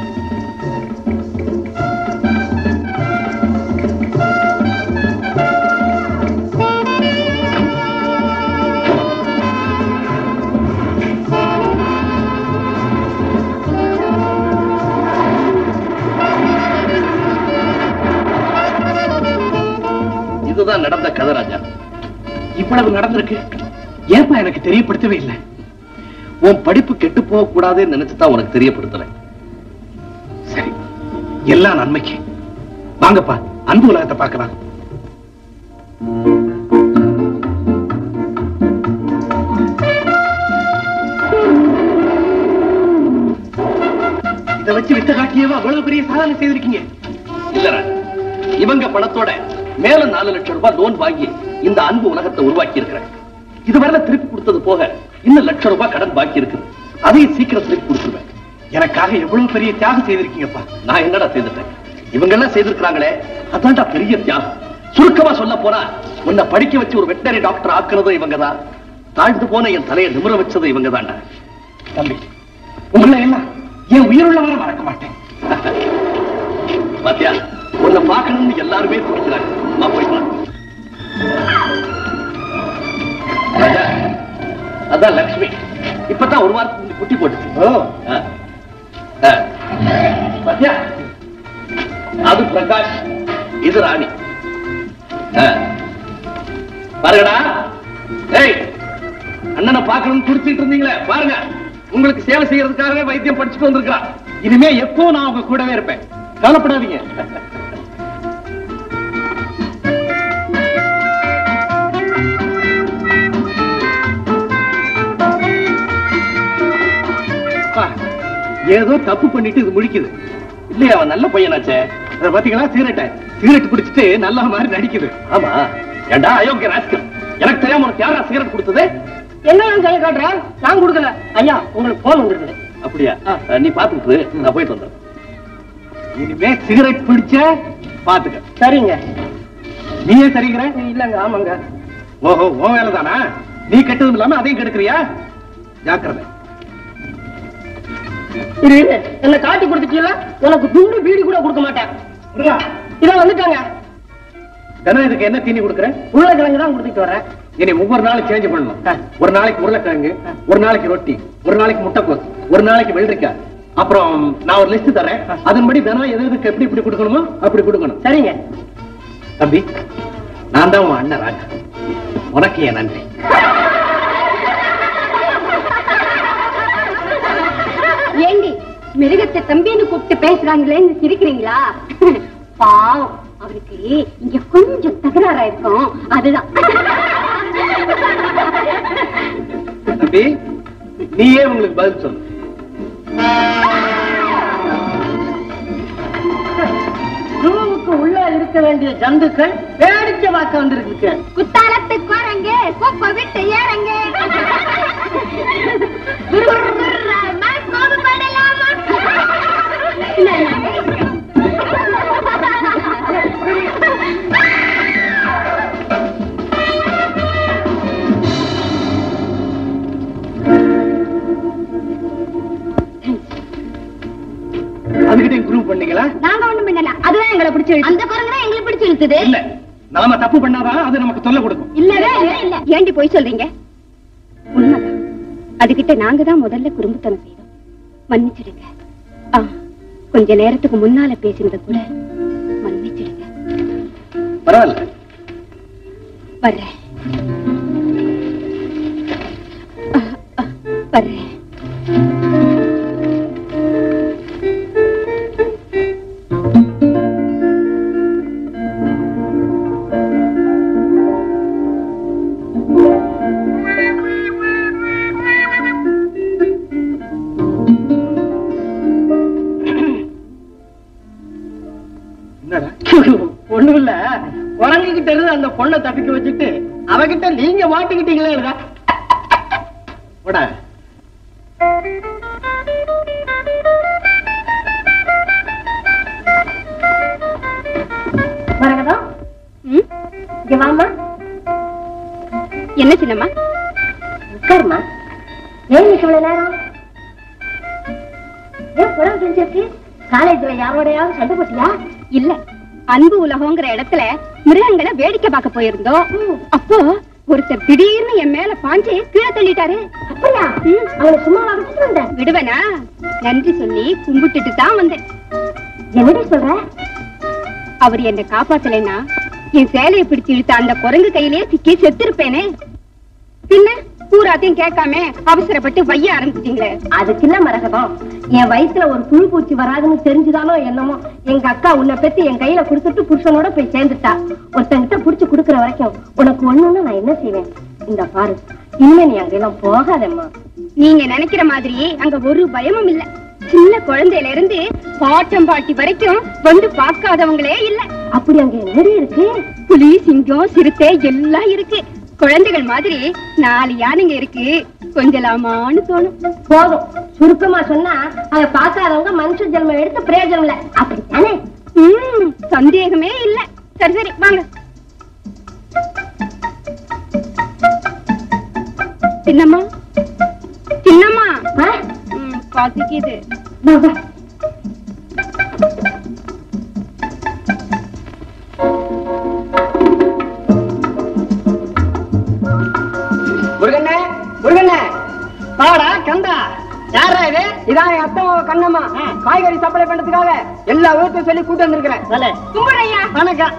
இதுதான் நடந்த கதை ராஜா. இவ்வளவு நடந்திருக்கு, ஏப்பா எனக்கு தெரியப்படுத்தவே இல்லை? உன் படிப்பு கெட்டு போக கூடாதுன்னு நினைச்சுதான் உனக்கு தெரியப்படுத்தல. சரி, எல்லாம் நன்மைக்கு. வாங்கப்பா, அன்பு உலகத்தை பார்க்கலாம். இதை வச்சு வித்த காட்டியவா அவ்வளவு பெரிய சாதனை செய்திருக்கீங்க. இல்ல, இவங்க பணத்தோட மேல நாலு லட்சம் ரூபாய் லோன் வாங்கி இந்த அன்பு உலகத்தை உருவாக்கி இருக்கிறேன். இதுவரை திருப்பி கொடுத்தது போக இன்னும் லட்சம் ரூபாய் கடன் பாக்கி இருக்குது. அதையும் சீக்கிரம் திருப்பி கொடுத்துருவேன். எனக்காக எவ்வளவு பெரிய தியாகம் செய்திருக்கீங்கப்பா. நான் என்னடா செய்துட்டேன்? இவங்க எல்லாம் செய்திருக்கிறாங்களே, அதான்டா பெரிய தியாகம். சுருக்கமா சொல்ல போனா, உன்னை படிக்க வச்சு ஒரு வெட்டரி டாக்டர் ஆக்குறதும் இவங்கதான். தாழ்ந்து போன என் தலையை நிமிர வச்சது இவங்க தான்டா. தம்பி, உங்களை எல்லாம் என் உயிருள்ளவரை மறக்க மாட்டேன். பாத்தியா, உன்னை பார்க்கணும்னு எல்லாருமே துடிக்கிறாங்க. நான் போய் பார்க்க. அதான் லட்சுமி இப்பதான் ஒரு வாரத்துக்கு குட்டி போட்டு. பாத்தியா, அது பிரகாஷ், இது ராணி. பாருங்கடா, ஏய் அண்ணனை பார்க்கணும்னு துடிச்சிட்டு இருந்தீங்களே, பாருங்க உங்களுக்கு சேவை செய்யறதுக்காகவே வைத்தியம் படிச்சுட்டு வந்திருக்கான். இனிமே எப்போ நான் உங்க கூடவே இருப்பேன், கவலைப்படாதீங்க. ஏதோ தப்பு பண்ணிட்டு இது முடிக்குது இல்லையா? அவன் நல்ல பையனாச்சே. பாத்தீங்களா, சிகரெட்டை சிகரெட் குடிச்சிட்டு நல்ல மாதிரி நடிக்குது. ஆமா, ஏண்டா அயோக்கிய ராஸ்கல், எனக்கு தெரியாம உனக்கு யாரா சிகரெட் கொடுத்தது? என்ன கையை காட்டுற? நான் கொடுக்கல ஐயா, உங்களுக்கு போன் வந்துருக்குது. அப்படியா? நீ பாத்துக்கிட்டு நான் போயிட்டு வந்துடுறேன். இனிமே சிகரெட் பிடிச்ச பாத்துக்க. சரிங்க. நீயே சரிங்கிற? இல்லங்க. ஆமாங்க. ஓஹோ, உன் வேலை தானா? நீ கெட்டதும் இல்லாம அதையும் கெடுக்கிறியா? ஜாக்கிரதை. என்ன காட்டி கொடுத்துட்டீங்களா? உனக்கு துண்டு பீடி கூட கொடுக்க மாட்டேன். இதான் வந்துட்டாங்க. தினம் இதுக்கு என்ன தீனி கொடுக்குறேன்? உருளைக்கிழங்கு தான் கொடுத்துட்டு வரேன். இனி ஒவ்வொரு நாளும் சேஞ்ச் பண்ணணும். ஒரு நாளைக்கு உருளைக்கிழங்கு, ஒரு நாளைக்கு ரொட்டி, ஒரு நாளைக்கு முட்டைக்கோஸ், ஒரு நாளைக்கு வெள்ளரிக்காய். அப்புறம் நான் ஒரு லிஸ்ட் தரேன், அதன்படி தினம் எது எதுக்கு எப்படி இப்படி கொடுக்கணுமோ அப்படி கொடுக்கணும். சரிங்க தம்பி, நான் தான் உன் அண்ணன் ராஜா, உனக்கு என் நன்றி. ஏண்டி மிருகத்தை தம்பின்னு கூப்பிட்டு பேசுறாங்களேன்னு சிரிக்கிறீங்களா? பாவம், அவருக்கு இங்க கொஞ்சம் தகராறா இருக்கும், அதுதான். தம்பி, நீயே உங்களுக்கு பதில் சொல்லு. ரூமுக்கு உள்ள இருக்க வேண்டிய ஜந்துக்கள் வேடிக்கை பார்க்க வந்திருக்கு. குத்தாலத்து கோரங்க கோப்ப விட்டு ஏறங்க. அதுகிட்ட இம்ப்ரூவ் பண்ணீங்களா? நாங்க ஒண்ணும் பண்ணல, அதுதான் எங்களை பிடிச்சு இழுத்து. அந்த குரங்கு தான் எங்களை பிடிச்சு இழுத்துது. இல்ல, நாம தப்பு பண்ணாதான் அது நமக்கு தொல்லை கொடுக்கும். இல்லவே இல்ல. ஏண்டி போய் சொல்றீங்க? உண்மைதான், அதுகிட்ட நாங்க தான் முதல்ல குறும்புத்தனம் செய்தோம், மன்னிச்சிடுங்க. கொஞ்ச நேரத்துக்கு முன்னால பேசினத கூட மன்னிச்சிடுங்க. பரவாயில்ல, வர்றேன் வர்றேன். ஒண்ணும் இல்ல, குரங்கு கிட்ட இருந்து அந்த பொண்ணை தப்பிக்க வச்சுட்டு அவகிட்ட நீங்க மாட்டிக்கிட்டீங்களே. என்ன சின்னம்மா? உட்காருமா. ஏன் இவ்வளவு நேரம்? ஏன் புறம் தெரிஞ்சிருக்கு? காலேஜ்ல யாரோடையாவது சண்டை போட்டியா? இல்ல, அன்பு உலகங்கிற இடத்துல மிருகங்களை வேடிக்கை பார்க்க போயிருந்தோம். அப்போ ஒருத்தர் திடீர்னு என் மேல பாஞ்சு கீழே தள்ளிட்டாரு. அப்படியா? அவனை சும்மா விட்டுட்டு வந்தேன். விடுவேனா? நன்றி சொல்லி கும்பிட்டுட்டு தான் வந்தேன். என்னடி சொல்ற? அவர் என்ன காப்பாத்தலைன்னா என் சேலையை பிடிச்சு இழுத்த அந்த குரங்கு கையிலேயே சிக்கி செத்துருப்பேனே. பின்ன பூராத்தையும் கேட்காம அவசரப்பட்டு வைய ஆரம்பிச்சிட்டீங்களே. அதுக்கு இல்ல மரகதம், என் வயிற்றுல ஒரு புழு பூச்சி வராதுன்னு தெரிஞ்சுதானோ என்னமோ எங்க அக்கா உன்னை பெத்து என் கையில குடுத்துட்டு புருஷனோட போய் சேர்ந்துட்டா. ஒருத்தங்கிட்ட புடிச்சு குடுக்கற வரைக்கும் உனக்கு ஒண்ணுன்னு நான் என்ன செய்வேன்? இந்த பாரு, இனிமே நீ அங்கெல்லாம் போகாதம்மா. நீங்க நினைக்கிற மாதிரி அங்க ஒரு பயமும் இல்ல. சின்ன குழந்தையில இருந்து பாட்டம் பாட்டி வரைக்கும் வந்து பார்க்காதவங்களே இல்ல. அப்படி அங்க என்னடி இருக்கு? புலி, சிங்கம், சிறுத்தை எல்லாம் இருக்கு. குழந்தைகள் மாதிரி நாலு யானைங்க இருக்கு. கொஞ்சலாமான்னு தோணும். போதும், சுருக்கமா சொன்னா அதை பார்க்காதவங்க மனுஷ ஜென்மம் எடுத்து பிரயோஜனம் இல்ல, அப்படித்தானே? உம் சந்தேகமே இல்ல. சரி சரி வாங்க. சின்னம்மா, சின்னம்மா, பாசிக்குது. முருகண்ணே, முருகண்ணே, பாடா கந்தா, காய்கறி சப்ளை பண்றதுக்காக எல்லா விவரத்தையும் சொல்லி கூட்டு வந்திருக்கிறேன். கும்பிடுறையா. வணக்கம்.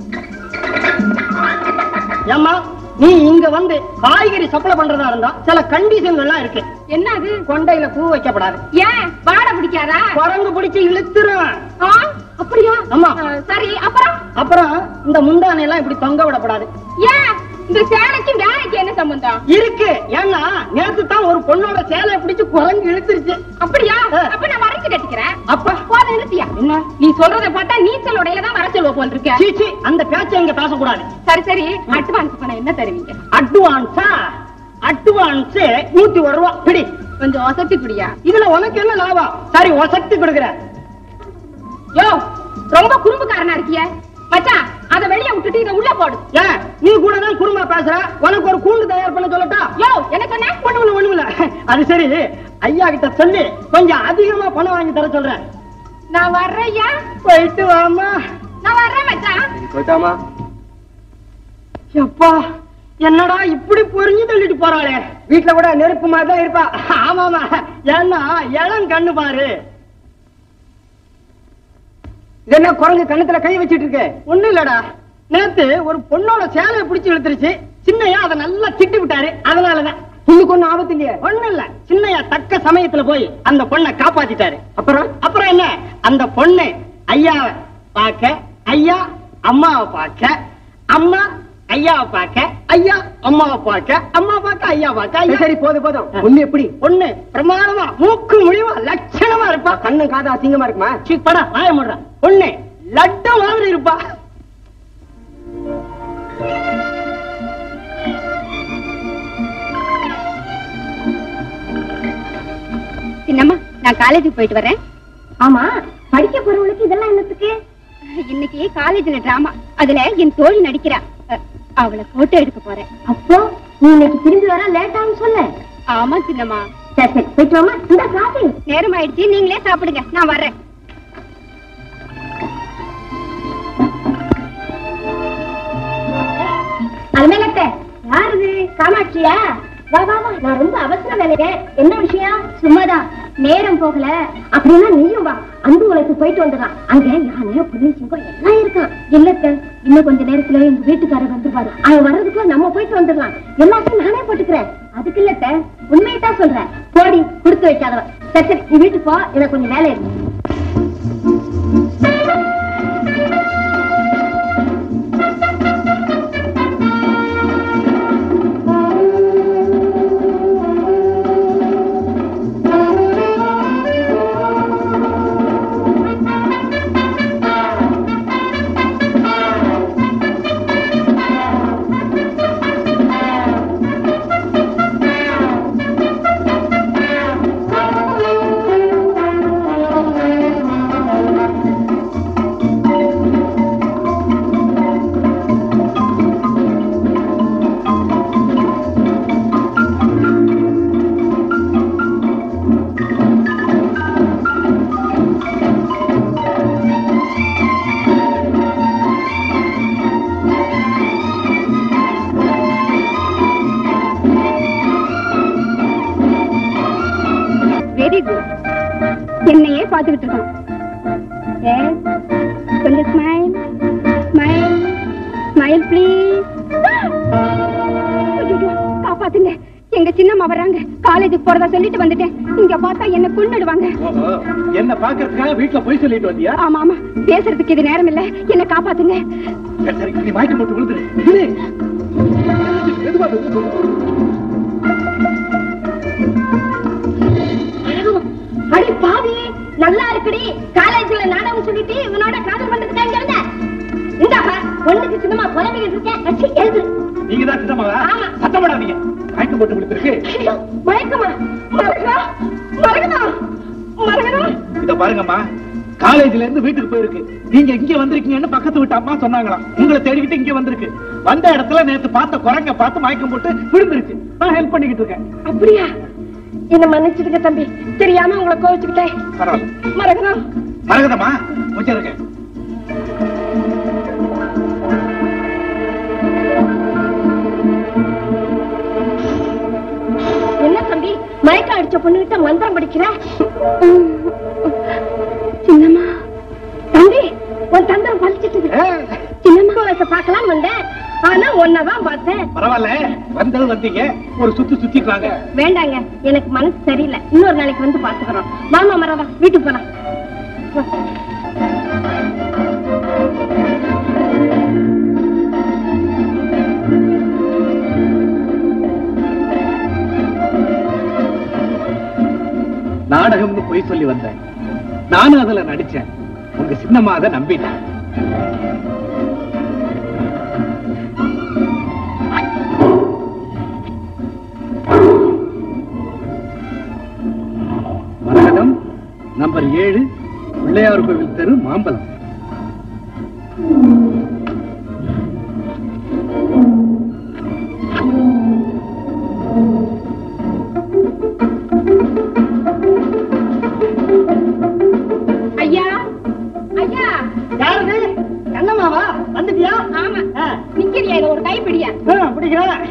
ஏம்மா, நீ இங்க வந்து காய்கறி சப்ளை பண்றதா இருந்தா சில கண்டிஷன்கள்லாம் இருக்கு. என்னது? கொண்டையில பூ வைக்கப்படாது. ஏன் வாடை பிடிக்காதா? குரங்கு பிடிச்சு இழுத்துரும். அப்படியா? ஆமா. சரி, அப்புறம் அப்புறம் இந்த முந்தானை எல்லாம் இப்படி தொங்க விடப்படாது. ஏன்? இந்த சேலைக்கும் வேலைக்கு என்ன சம்பந்தம் இருக்கு? ஏன்னா நேத்து தான் ஒரு பொண்ணோட சேலையை பிடிச்சு குரங்கு இழுத்துருச்சு. அப்படியா? அப்ப நான் வரைச்சு கட்டிக்கிறேன். அப்ப போத நிறுத்தியா? என்ன? நீ சொல்றத பார்த்தா நீச்சல் உடையில தான் வர சொல்லுவ போல் இருக்க. சீச்சி, அந்த பேச்சை இங்க பேசக்கூடாது. சரி சரி, அட்வான்ஸ் பண்ண என்ன தருவீங்க? அட்வான்ஸா? அட்வான்ஸ் நூத்தி ஒரு ரூபா. பிடி. கொஞ்சம் வசதி குடியா. இதுல உனக்கு என்ன லாபம்? சரி, வசதி கொடுக்குறேன். யோ, ரொம்ப குறும்புக்காரனா இருக்கிய மச்சான். அத வெளிய விட்டுட்டு இத உள்ள போடு. ஏன் நீ கூட தான் குறும்பா பேசுற? உனக்கு ஒரு கூண்டு தயார் பண்ண சொல்லட்டா? யோ, எனக்கு என்ன? ஒண்ணுமில்ல ஒண்ணுமில்ல. அது சரி, ஐயா கிட்ட சொல்லி கொஞ்சம் அதிகமா பணம் வாங்கி தர சொல்றேன். நான் வர்றையா. போயிட்டு வாமா. நான் வர்றேன் மச்சான். போயிட்டாமா. எப்பா, என்னடா இப்படி பொறிஞ்சு தள்ளிட்டு போறாளே. வீட்டுல கூட நெருப்பு மாதிரி தான் இருப்பா. ஆமாமா, ஏன்னா இளம் கண்ணு பாரு. என்ன குரங்கு கண்ணத்துல கை வச்சிட்டு இருக்கு? ஒண்ணு இல்லடா, நேத்து ஒரு பொண்ணோட சேலையை பிடிச்சு இழுத்துருச்சு. சின்னையா அதை நல்லா திட்டி விட்டாரு. அதனாலதான். இன்னும் ஒண்ணு ஆபத்து இல்லையே? ஒண்ணு இல்ல. சின்னையா தக்க சமயத்துல போய் அந்த பொண்ணை காப்பாத்திட்டாரு. அப்புறம் அப்புறம் என்ன, அந்த பொண்ணு ஐயாவை பார்க்க, ஐயா அம்மாவை பார்க்க, அம்மா ஐயாவை பார்க்க, ஐயா அம்மாவை பார்க்க, அம்மா பார்க்க ஐயா பார்க்க. சரி, போதும் போதும். ஒண்ணு எப்படி? ஒண்ணு பிரமாதமா மூக்கு முடிவா லட்சணமா இருப்பா. கண்ணு காது அசிங்கமா இருக்குமா? படா வாய முடுறா. ஒண்ணு லட்டு மாதிரி இருப்பா. சின்னம்மா, நான் காலேஜுக்கு போயிட்டு வரேன். ஆமா, படிக்க போறவங்களுக்கு இதெல்லாம் என்னத்துக்கு? இன்னைக்கு காலேஜ்ல டிராமா, அதுல என் தோழி நடிக்கிறா. அவளை போட்டோ எடுக்க போறேன். அப்போ நீ இன்னைக்கு திரும்பி வர லேட்டான்னு சொல்ல. ஆமா சின்னம்மா. சரி சரி, போயிட்டு வாமா. இந்த காஃபி நேரம் ஆயிடுச்சு, நீங்களே சாப்பிடுங்க, நான் வர்றேன். அருமையிலட்ட யாரு? காமாட்சியா? வா வா வா, நான் ரொம்ப அவசர வேலைங்க. என்ன விஷயம்? சும்மாதான், நேரம் போகல. அப்படின்னா நீயும் வா, அந்த உலகத்து போயிட்டு வந்துடலாம். அங்க யானையோ புலி சிங்கம் எல்லாம் இருக்கான். இல்லத்த, இன்னும் கொஞ்ச நேரத்துல எங்க வீட்டுக்காரர் வந்துருவாரு. அவன் வர்றதுக்குள்ள நம்ம போயிட்டு வந்துடலாம். எல்லாத்தையும் நானே போட்டுக்கிறேன். அதுக்கு இல்லத்த, உண்மையத்தான் சொல்றேன். போடி, கொடுத்து வைக்காதவ. சரி சரி, நீ வீட்டுக்கு போ, எனக்கு கொஞ்சம் வேலை இருக்கு. என்னையே பாத்துக்கிட்டு இருக்கான். கொஞ்சம் ஸ்மைல் ஸ்மைல் ஸ்மைல் ப்ளீஸ். காப்பாத்துங்க, எங்க சின்னம்மா வர்றாங்க. காலேஜுக்கு போறதா சொல்லிட்டு வந்துட்டேன். இங்க பார்த்தா என்ன கொன்னுடுவாங்க. என்ன பாக்குறதுக்காக வீட்டுல போய் சொல்லிட்டு வந்தியா? ஆமா ஆமா, பேசுறதுக்கு இது நேரம் இல்ல, என்ன காப்பாத்துங்க. சரி, நீ மயக்கம் போட்டு விழுந்துரு. அடி பாவி, நல்லா இருக்குடி. காலேஜ்ல நாடகம் சொல்லிட்டு இவனோட காதல் பண்றதுக்கு இங்க வந்த. இந்தாப்பா, ஒண்ணுக்கு சின்னமா புலம்பிக்கிட்டு இருக்கேன். கட்சி எழுது. நீங்க தான் சின்னமாவா? சத்தம் போடாதீங்க. மயக்கம் போட்டு விழுந்துருக்கு. மயக்கமா? மரகதா, மரகதா, மரகதா. இத பாருங்கம்மா, காலேஜ்ல இருந்து வீட்டுக்கு போயிருக்கு. நீங்க இங்க வந்திருக்கீங்கன்னு பக்கத்து வீட்டு அம்மா சொன்னாங்களாம். உங்களை தேடிக்கிட்டு இங்க வந்திருக்கு. வந்த இடத்துல நேத்து பார்த்த குரங்க பார்த்து மயக்கம் போட்டு விழுந்துருச்சு. நான் ஹெல்ப் பண்ணிக்கிட்டு இருக்கேன். அப்படியா? என்ன மன்னிச்சிடுங்க தம்பி, தெரியாம உங்களை கோவிச்சுக்கிட்டேன். பரவாயில்ல. மரகதா, மரகதம்மா கொஞ்சம் இருக்கு. என்ன தம்பி, மயக்கம் அடிச்ச பொண்ணுகிட்ட மந்திரம் படிக்கிற? கிடைச்சது. சின்னம்மாவை பார்க்கலாம்னு வந்தேன், ஆனா ஒன்னதான் பார்த்தேன். பரவாயில்ல, வந்தது வந்தீங்க, ஒரு சுத்து சுத்திட்டு வாங்க. வேண்டாங்க, எனக்கு மனசு சரியில்லை, இன்னொரு நாளைக்கு வந்து பாத்துக்கிறோம். மாமா மரவா, வீட்டுக்கு போலாம். நாடகம்னு பொய் சொல்லி வந்தேன், நானும் அதுல நடிச்சேன். உங்க சின்னம்மா அதை நம்பிட்டேன். மரகதம், நம்பர் ஏழு, பிள்ளையார் கோவில் தெரு, மாம்பலம். ஐயா, ஐயா, யாரு? கண்ணம்மாவா? வந்துட்டியா? ஆமா, நிக்கிறியா? இது ஒரு கைப்பிடியா? பிடிக்கிறேன்.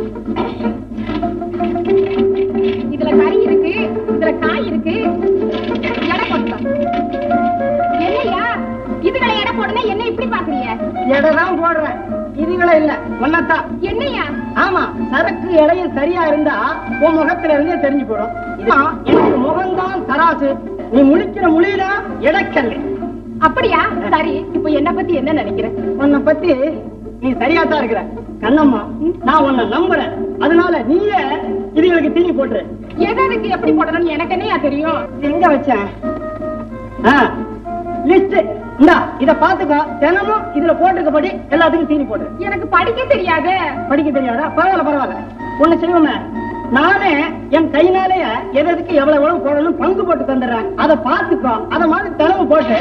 இதுல கறி இருக்கு, இதுல காய் இருக்கு. எடை போட்டுக்கலாம். என்னையா இதுகளை எடை போடனே என்ன இப்படி பாக்குறீங்க? எடை தான் போடுறேன், இதுகளை இல்ல, ஒன்னத்தான். என்னையா? ஆமா, சரக்கு எடையும் சரியா இருந்தா உன் முகத்துல இருந்தே தெரிஞ்சு போடும். எனக்கு முகம்தான் தராசு, நீ முழிக்கிற முழிதான் எடைக்கல்ல. அப்படியா? சரி, இப்ப என்ன பத்தி என்ன நினைக்கிற? உன்னை பத்தி நீ சரியா தான் இருக்கிற கண்ணம்மா, நான் உன்னை நம்புறேன். அதனால நீயே இதுகளுக்கு தீனி போட்டுரு. எதற்கு எப்படி போடணும்னு எனக்கு என்னையா தெரியும்? எங்க வச்சேன் லிஸ்ட்? இந்தா, இத பாத்துக்கோ, தினமும் இதுல போட்டுக்கப்படி எல்லாத்துக்கும் தீனி போட்டு. எனக்கு படிக்க தெரியாது. படிக்க தெரியாதா? பரவாயில்ல பரவாயில்ல, ஒண்ணு செய்வோமே, நானே என் கையினாலேய எதுக்கு எவ்வளவு எவ்வளவு போடணும் பங்கு போட்டு தந்துடுறேன். அதை பாத்துக்கோ, அத மாதிரி தினமும் போட்டு.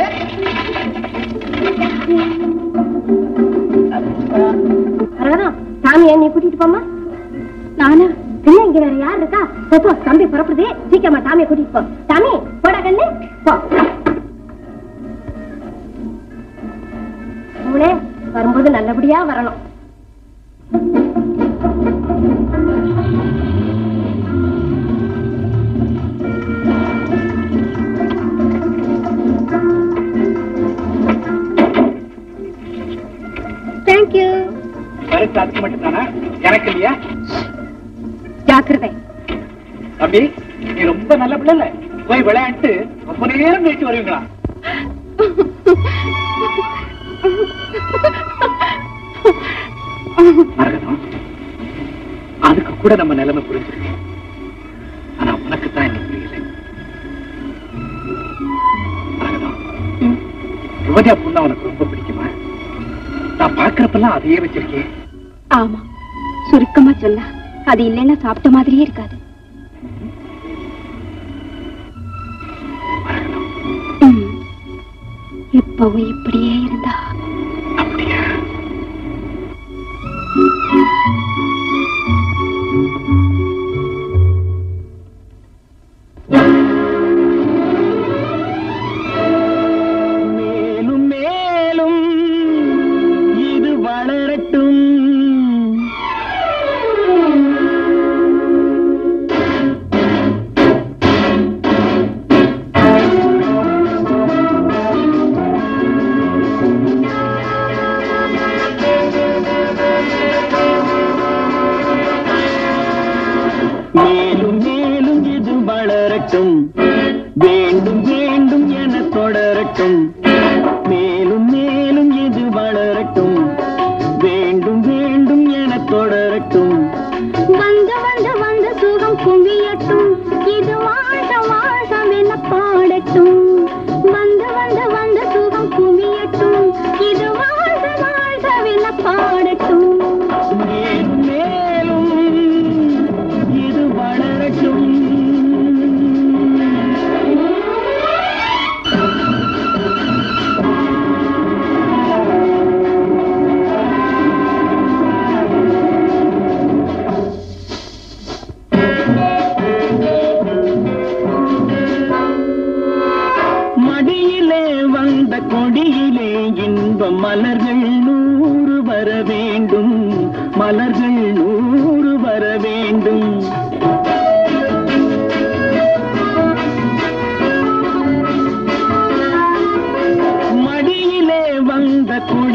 சாமியா, நீ கூட்டிட்டு போமா. நானா? கண்ணு, இங்க வேற யார் இருக்கா? போ, தம்பி புறப்படுது, சீக்கிரமா சாமியை கூட்டிட்டு போ. சாமி போட கண்ணு, போ. வரும்போது நல்லபடியா வரணும். தேங்க்யூ. அதுக்கு மட்டும் தானா? எனக்கு இல்லையா? ஜாக்கிரதை. தம்பி, நீ ரொம்ப நல்ல பிள்ளை, போய் விளையாட்டு ரொம்ப நேரம் கழிச்சு வருவீங்களா? மரகதம், அதுக்கு கூட நம்ம நிலைமை புரிஞ்சிருக்கு. ஆனா உனக்குத்தான் என்ன புரியல. மரகதம், யுவதியா பொண்ணு உனக்கு ரொம்ப பிடிக்குமா? நான் பாக்குறப்பெல்லாம் அதையே வச்சிருக்கேன். ஆமா, சுருக்கமா சொன்னா அது இல்லைன்னா சாப்பிட்ட மாதிரியே இருக்காது. இப்பவும் இப்படியே இருந்தா அப்படியா? மேலும் மேலும் இது வளரட்டும். மேலும் மேலும் இது வளரட்டும், வேண்டும் வேண்டும் என தொடரட்டும். மேலும் மேலும் இது வளரட்டும், வேண்டும் வேண்டும் என தொடரட்டும். வந்து வந்து வந்து சுகம் குவியட்டும், இது வாழ்க வாழ்கமென பாடட்டும். வந்து வந்து வந்து சுகம் குவியட்டும், இது வாழ்க வாழ்கமென பாடட்டும். மேலும் மேலும் இது வளரட்டும். மடியிலே வந்த கொடியிலே இன்ப மலர்கள் நூறு வர வேண்டும், மலர்கள் நூறு வர வேண்டும். மடியிலே வந்த கொடி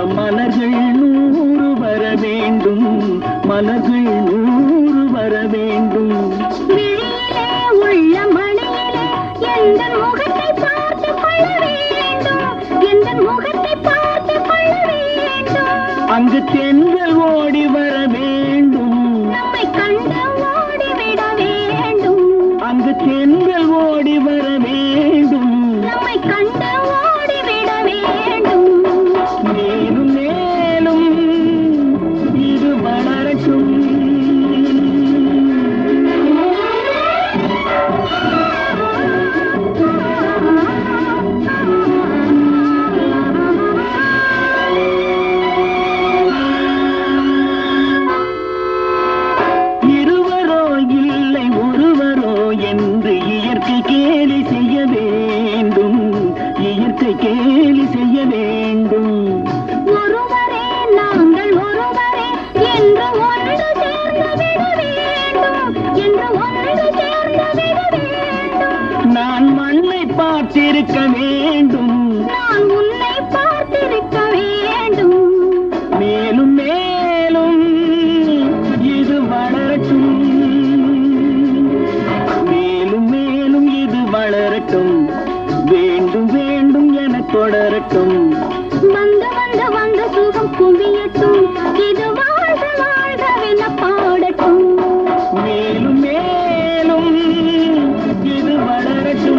மலர்கள் நூறு வர வேண்டும், மலர்கள் நூறு வர வேண்டும். விழியிலே உள்ள மணியிலே எந்த முகத்தை பார்த்து கொள்ள வேண்டும், எந்த முகத்தை பார்த்து கொள்ள வேண்டும். அங்கு தென்றல் ஓடி வர வேண்டும், நம்மை கண்டு ஓடிவிட வேண்டும். அங்கு தென்றல் ஓடி வர வேண்டும், நம்மை கண்டு ஓடிவிட வேண்டும். மேலும் மேலும் இது வளரட்டும். இருவரோ இல்லை ஒருவரோ என்று இயற்கை கேலி செய்ய வேண்டும், இயற்கை கேலி செய்ய வேண்டும். ஒருவரே நாங்கள் ஒருவரே என்று ஒன்று சேர்ந்து விட வேண்டும், என்று ஒன்று சேர்ந்து விட வேண்டும். நான் மண்ணை பார்த்திருக்க வேண்டும், நான் உன்னை பார்த்திருக்க வேண்டும். மேலும் மேலும் இது வளரட்டும், மேலும் மேலும் இது வளரட்டும், வேண்டும் வேண்டும் என தொடரட்டும். வந்து வந்து வந்து சுகம் குவியட்டும், இது வாழ்க வாழ்கவென பாடட்டும். மேலும் மேலும் இது வளரட்டும்.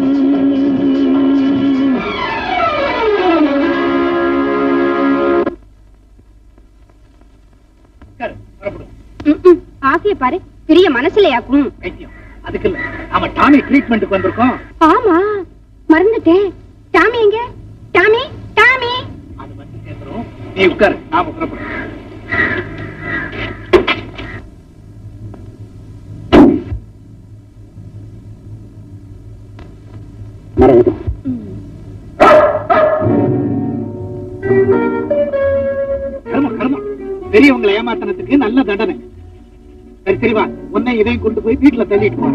ஆசைய பாரு, பெரிய மனசுலயாக்கும். அதுக்கு இல்ல, நாம டாமி ட்ரீட்மெண்ட்டுக்கு வந்திருக்கோம். ஆமா, மறந்துட்டேன். டாமி எங்க? Tommy, Tommy. அது வந்து சேர்ந்துரும். நீ உட்காரு, நாம புறப்படும். கர்மம் கர்மம், பெரியவங்களை ஏமாத்தனத்துக்கு நல்ல தண்டனை. சரி சரி வா, உன்னை இதையும் கொண்டு போய் வீட்டுல தள்ளிட்டு போறேன்.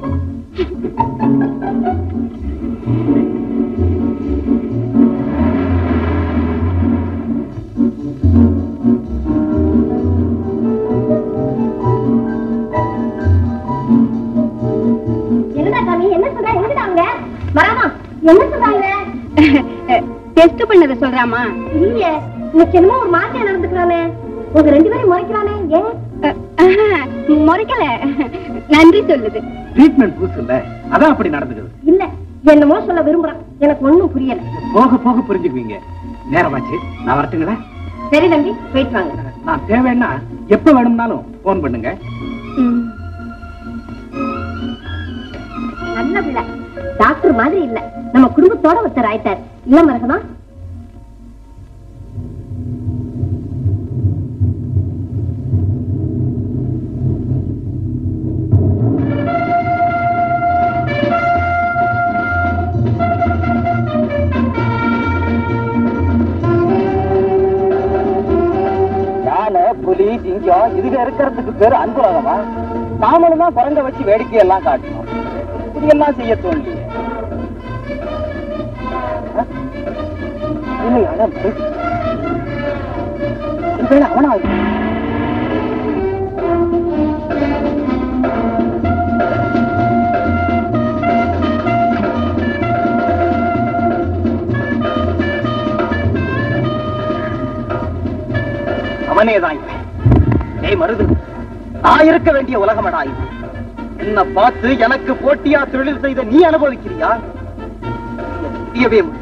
என்னடா டாமி, என்ன சொல்ற? எங்கடாங்க வராமா? என்ன சொல்றாங்க? டெஸ்ட் பண்ணத சொல்றாமா? இல்லையே, இன்னைக்கு என்னமோ ஒரு மாதிரியா நடந்துக்கிறானே. உங்க ரெண்டு பேரும் முறைக்கிறானே, ஏன்? முறைக்கல, நன்றி சொல்லுது. ட்ரீட்மெண்ட் புதுசு இல்ல, அதான் அப்படி நடந்துக்குது. இல்ல, என்னமோ சொல்ல விரும்புறான், எனக்கு ஒண்ணும் புரியல. போக போக புரிஞ்சுக்குவீங்க. நேரமாச்சு, நான் வரட்டுங்களா? சரி தம்பி, போயிட்டு வாங்க. நான் தேவைன்னா எப்ப வேணும்னாலும் போன் பண்ணுங்க. நல்ல பிள்ளை, டாக்டர் மாதிரி இல்ல, நம்ம குடும்பத்தோட ஒருத்தர் ஆயிட்டார். இல்ல மரகமா? புலி சிங்கம் இதுக இருக்கிறதுக்கு பேரு அன்புலகமா? நாமளும் தான் குரங்க வச்சு வேடிக்கை எல்லாம் காட்டணும். இப்படி எல்லாம் செய்ய தோல்லையே. அவனா அவனேதான் இவன். ஏய் மருது, நான் இருக்க வேண்டிய உலகமடா இது. என்ன பார்த்து எனக்கு போட்டியா தொழில் செய்த நீ அனுபவிக்கிறியா? முடியவே முடியாது.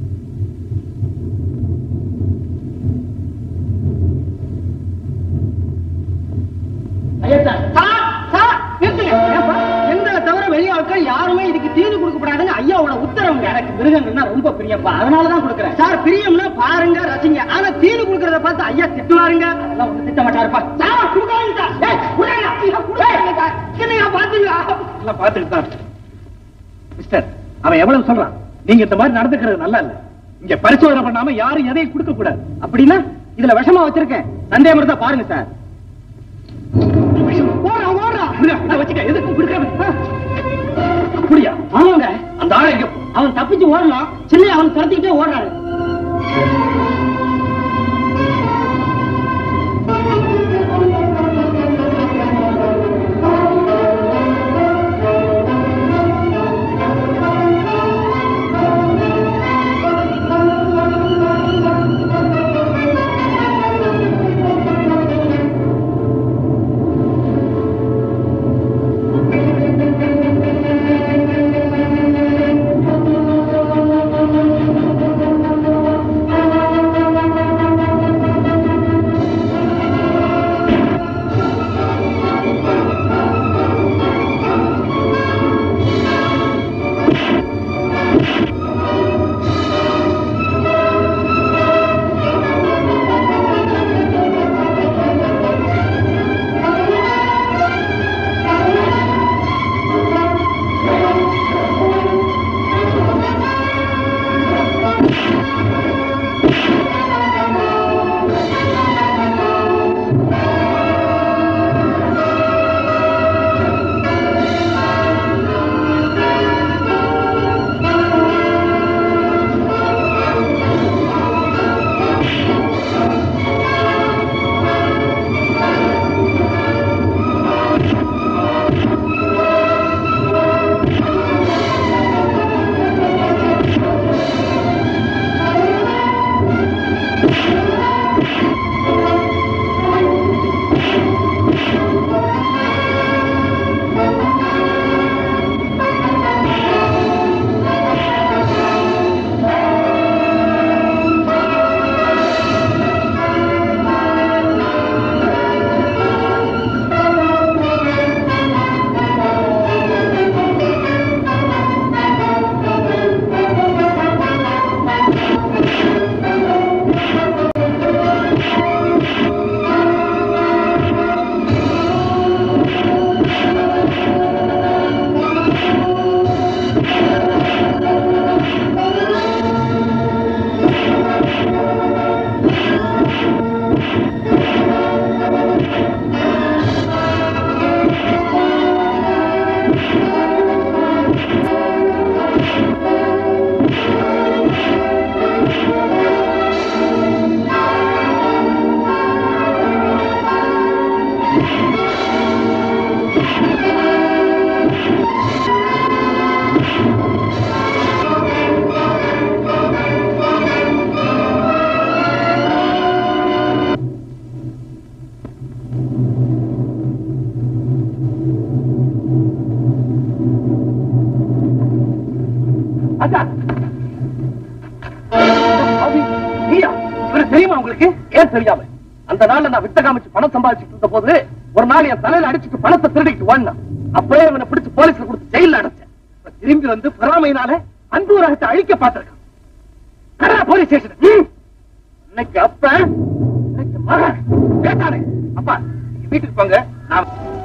எங்களை தவிர வெளிய ஆட்கள் யாருமே இதுக்கு தீனி கொடுக்கப்படாதுன்னு ஐயாவோட உத்தரவுங்க. எனக்கு மிருகங்கள்னா ரொம்ப பிரியப்பா, அதனாலதான் கொடுக்குறேன். சார் பிரியம்னா பாருங்க, ரசிங்க. ஆனா தீனி கொடுக்கறத பார்த்து ஐயா திட்டுவாருங்க. அதெல்லாம் ஒண்ணு திட்ட மாட்டாருப்பா. சார் கொடுக்காதீங்க சார், பாத்தீங்களா? எல்லாம் பாத்துக்கிட்டு தான் மிஸ்டர், அவன் எவ்வளவு சொல்றான். நீங்க இந்த மாதிரி நடந்துக்கிறது நல்லா இல்ல. இங்க பரிசோதனை பண்ணாம யாரும் எதையும் கொடுக்க கூடாது. அப்படின்னா இதுல விஷமா வச்சிருக்கேன், சந்தேகம் இருந்தா பாருங்க சார். அப்படியா? ஆமாங்க. அந்த ஆளை எங்க? அவன் தப்பிச்சு ஓடலாம், சின்ன அவன் துரத்திக்கிட்டே ஓடுறாரு. தெரியுமா உங்களுக்கு? ஏன் தெரியாம? அந்த நாள்ல நான் வித்த காமிச்சு பணம் சம்பாதிச்சுட்டு இருந்த போது ஒரு நாள் என் தலையில அடிச்சுட்டு பணத்தை திருடிட்டு வாங்க அப்படியே அவனை பிடிச்சு போலீஸ்ல கொடுத்து ஜெயில அடைச்சேன். திரும்பி வந்து பொறாமையினால அன்பு ரகத்தை அழிக்க பார்த்திருக்கான் போலீஸ் ஸ்டேஷன். இன்னைக்கு அப்ப இன்னைக்கு மகன் கேட்டானே அப்பா வீட்டுக்கு போங்க. நான்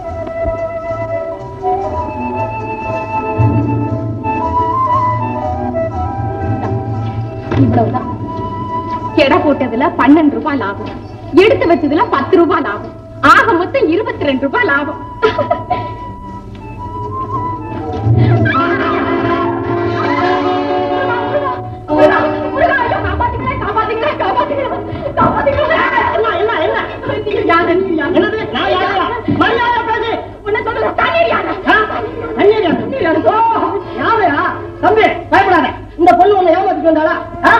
இவ்வளவுதான். எடை போட்டதுல பன்னெண்டு ரூபாய் லாபம், எடுத்து வச்சதுல பத்து ரூபாய் லாபம், ஆக மொத்தம் இருபத்தி ரெண்டு ரூபாய் லாபம். தம்பி பயப்படாத, இந்த பொண்ணு உன்னை ஏமாத்திட்டு வந்தாளா?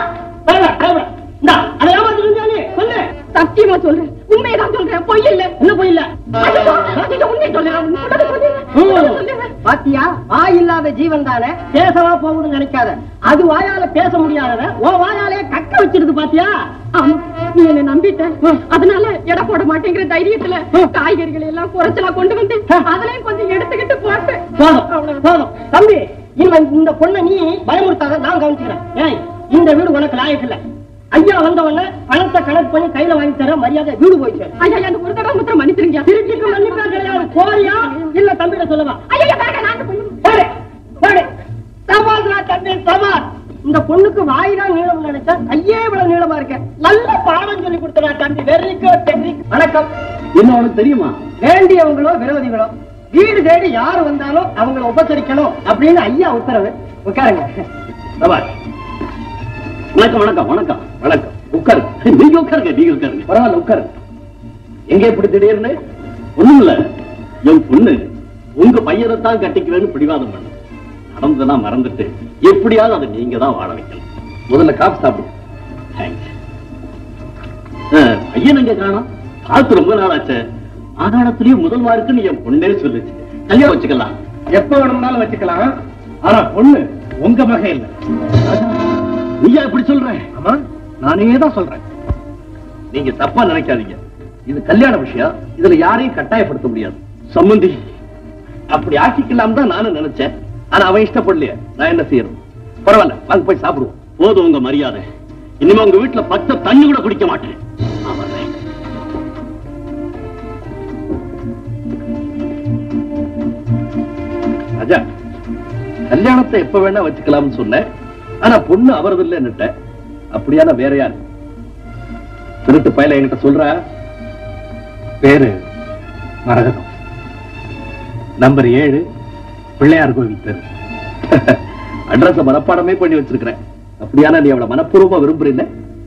சத்தியமா சொல்றேன், உண்மையதான் சொல்றேன், பொய் இல்ல. என்ன பொய் இல்ல? உண்மை சொல்றேன். பாத்தியா, வாய் இல்லாத ஜீவன் தானே பேசவா போகுதுன்னு நினைக்காத. அது வாயால பேச முடியாதத ஓ வாயாலே கக்க வச்சிருது. பாத்தியா? ஆமா, நீ என்ன நம்பிட்ட, அதனால எடை போட மாட்டேங்கிற தைரியத்துல காய்கறிகளை எல்லாம் குறைச்சலா கொண்டு வந்து அதுலயும் கொஞ்சம் எடுத்துக்கிட்டு போட்டேன். போதும் போதும் தம்பி, இந்த பொண்ணை நீ பயமுறுத்தாத, நான் கவனிச்சுக்கிறேன். ஏய், இந்த வீடு உனக்கு லாயக்கு இல்ல. ஐயா வந்த உடனே பணத்தை கணக்கு பண்ணி கையில வாங்கி தர மரியாதை வீடு போயிடுச்சு. ஐயா அந்த ஒரு தடவை மாத்திரம் மன்னிச்சிருங்க. திருச்சிக்கு மன்னிப்பா கிடையாது. போறியா இல்ல தம்பிட சொல்லவா? ஐயா வேக நான் தம்பி சவால். இந்த பொண்ணுக்கு வாய்தான் நீளம் நினைச்சா ஐயே இவ்வளவு நீளமா இருக்க. நல்ல பாடம் சொல்லி கொடுத்தா தம்பி. Very good technique. வணக்கம். என்ன உனக்கு தெரியுமா? வேண்டியவங்களோ விரோதிகளோ வீடு தேடி யாரு வந்தாலும் அவங்களை உபசரிக்கணும் அப்படின்னு ஐயா உத்தரவு. உட்காருங்க. வணக்கம் வணக்கம் வணக்கம் வணக்கம். உட்காருங்க. நீங்க உட்காருங்க, நீங்க உட்காருங்க. பரவாயில்ல உட்காருங்க. எங்க இப்படி திடீர்னு? ஒண்ணும் இல்ல, என் பொண்ணு உங்க பையனை தான் கட்டிக்கிறேன்னு பிடிவாதம் பண்ணு. நடந்ததெல்லாம் மறந்துட்டு எப்படியாவது அதை நீங்க தான் வாழ வைக்கணும். முதல்ல காப்பி சாப்பிடும். பையன் எங்க காணோம்? பார்த்து ரொம்ப நாள் ஆச்சு. ஆதாரத்திலேயே முதல் மார்க்குன்னு என் பொண்ணே சொல்லுச்சு. கல்யாணம் வச்சுக்கலாம். எப்ப வேணும்னாலும் வச்சுக்கலாம். ஆனா பொண்ணு உங்க மகன் இல்ல. நீயா இப்படி சொல்றேன்? ஆமா, நானே தான் சொல்றேன். நீங்க தப்பா நினைக்காதீங்க. இது கல்யாண விஷயம், இதுல யாரையும் கட்டாயப்படுத்த முடியாது. சம்பந்தி அப்படி ஆக்கிக்கலாம் தான் நானும் நினைச்சேன். ஆனா அவன் இஷ்டப்படலையே, நான் என்ன செய்யணும்? பரவாயில்ல, வாங்க போய் சாப்பிடுவோம். போதும் உங்க மரியாதை. இனிமே உங்க வீட்டுல பச்சை தண்ணி கூட குடிக்க மாட்டேன். ராஜா, கல்யாணத்தை எப்ப வேணா வச்சுக்கலாம்னு சொன்னேன். ஆனா பொண்ணு அவரது இல்லைன்னுட்ட. அப்படியான வேற யாரு? திருட்டு பயல என்கிட்ட சொல்ற பேரு மரகதம். நம்பர் ஏழு, பிள்ளையார் கோவில் தெரு. அட்ரஸ் மனப்பாடமே பண்ணி வச்சிருக்கிறேன். அப்படியான நீ அவளை மனப்பூர்வமா விரும்புறீங்க?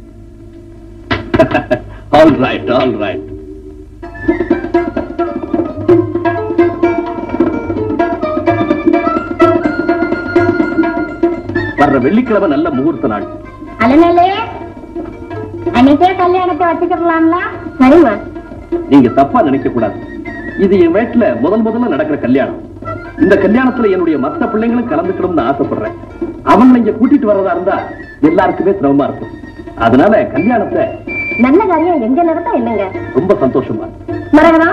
All right all right. வர்ற வெள்ளிக்கிழமை நல்ல முகூர்த்த நாள். அலமேலே, அன்னைக்கே கல்யாணத்தை வச்சுக்கலாம்ல? சரிமா. நீங்க தப்பா நினைக்க கூடாது. இது என் வீட்டுல முதல் முதல்ல நடக்கிற கல்யாணம். இந்த கல்யாணத்துல என்னுடைய மத்த பிள்ளைங்களும் கலந்துக்கணும்னு ஆசைப்படுறேன். அவங்க இங்க கூட்டிட்டு வர்றதா இருந்தா எல்லாருக்குமே சிரமமா இருக்கும். அதனால கல்யாணத்தை நல்ல காரியம் எங்க நடத்தா என்னங்க? ரொம்ப சந்தோஷமா. மரகதா,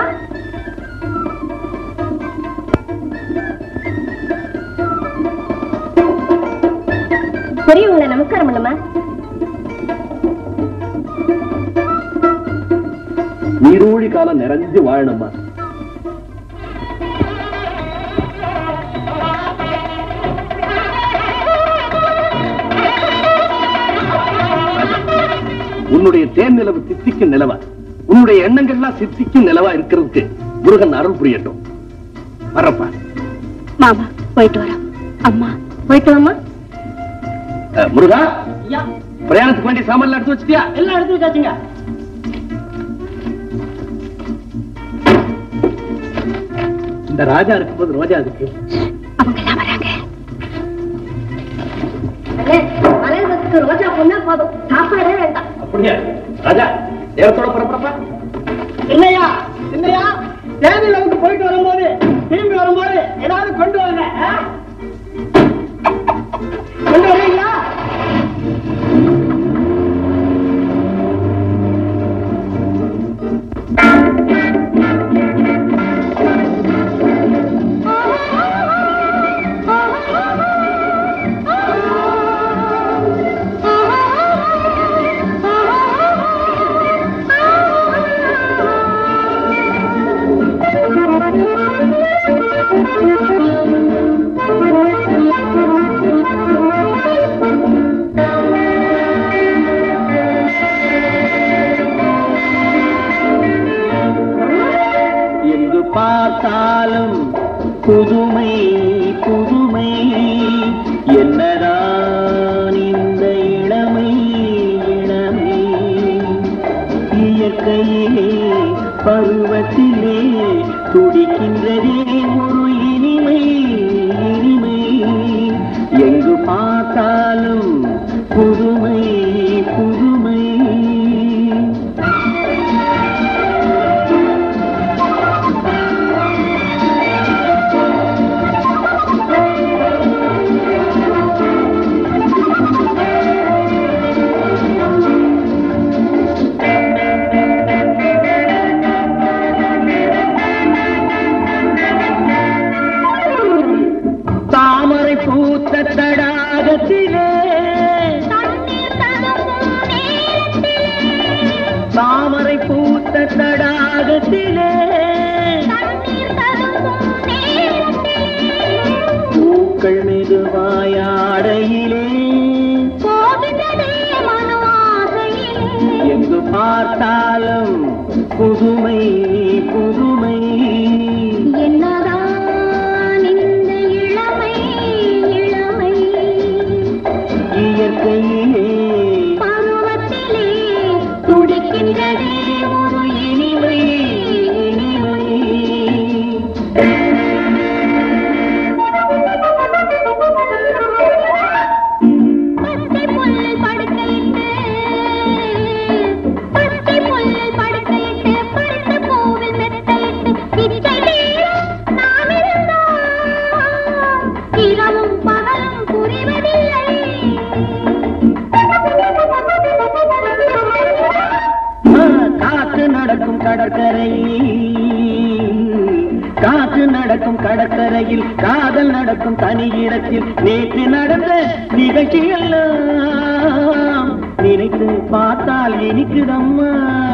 பெரியவங்களை நமஸ்காரம் பண்ணுமா? நீரோழி காலம் நிறைஞ்சு வாழணுமா? உன்னுடைய தேன் நிலவு தித்திக்கும் நிலவ உன்னுடைய எண்ணங்கள்லாம் சித்திக்கும் நிலவா இருக்கிறதுக்கு முருகன் அருள் புரியட்டும். வரப்பா மாமா, போயிட்டு வரோம். அம்மா, போயிட்டு வாமா. முருகா, பிரயாணத்துக்கு வேண்டிய சாமான் எடுத்து வச்சிட்டியா? எல்லாம் எடுத்து வச்சாச்சுங்க. இந்த ராஜா இருக்கும்போது ரோஜா இருக்கு. அவங்க எல்லாம் வராங்க. மலையத்துக்கு ரோஜா பொண்ணா போதும், சாப்பாடே வேண்டாம். அப்படியா? ராஜா நேரத்தோட புறப்படப்பா. இல்லையா இல்லையா தேனியில வந்து போயிட்டு வரும்போது திரும்பி வரும்போது ஏதாவது கொண்டு வாங்க. கொண்டு வரீங்களா? பார்த்தாலும் புதுமை புதுமை என்னதான் இந்த இளமை இளமை இயற்கையிலே பருவத்திலே துடிக்கின்றதே ஒரு இனிமை இனிமை எங்கு பார்த்தாலும் புதுமை புதுமை. தாமரை பூத்த தடாகத்திலே தாமரை பூத்த தடாகத்திலே பூக்கள் மெதுவாயாடையிலே எங்கு பார்த்தாலும் புதுமை புதுமை. இயற்கையிலே பருவத்திலே துடிக்கின்றதே ஒரு இனிமை இனிமை. பச்சை புல்லில் படுக்கையிட்டு பச்சை புல்லில் படுக்கையிட்டு படுத்த பூவில் மெத்தையிட்டு பிச்சை நேரம் நாம் இருந்தால் இரவும் பகலும் புரிவதில்லை. காற்று நடக்கும் கடற்கரையில் காற்று நடக்கும் கடற்கரையில் காதல் நடக்கும் தனி இடத்தில் நேற்று நடந்த நிகழ்ச்சியெல்லாம் நினைத்து பார்த்தால் இனிக்குதம்மா.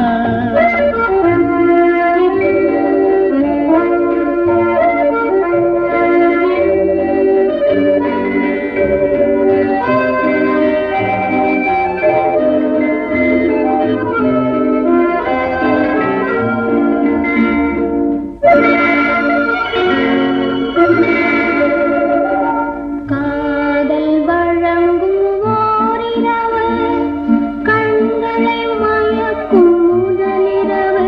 காதல் வழங்கும் ஓரிரவு கண்களை மயக்கும் முதலிரவு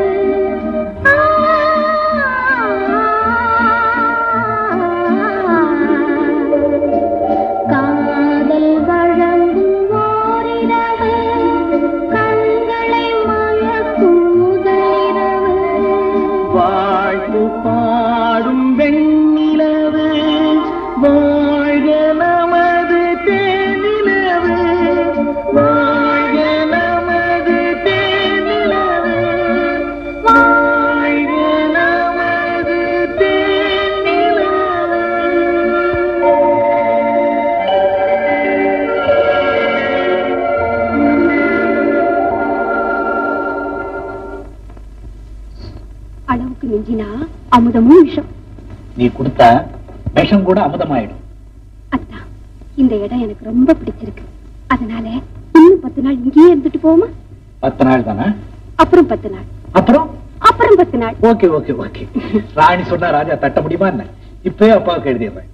காதல் வழங்கும் ஓரிரவு கண்களை மயக்கும் முதலிரவு வாழ்த்து பாடும் வெண்ணிலவு வாழ்க நமது தேனிலவு வாழ்க நமது தேனிலவு வாழ்க நமது தேனிலவு. அளவுக்கு மிஞ்சினா அமுதமும் விஷம். நீ கொடுத்த விஷம் கூட அமுதமாயிடும். அத்தா, இந்த இடம் எனக்கு ரொம்ப பிடிச்சிருக்கு. அதனால இன்னும் பத்து நாள் இங்கேயே இருந்துட்டு போமா? பத்து நாள் தானே? அப்புறம் பத்து நாள், அப்புறம் அப்புறம் பத்து நாள். Okay okay okay. ராணி சொன்னா ராஜா தட்ட முடியுமா என்ன? இப்பவே அப்பாவுக்கு எழுதிடுறேன்.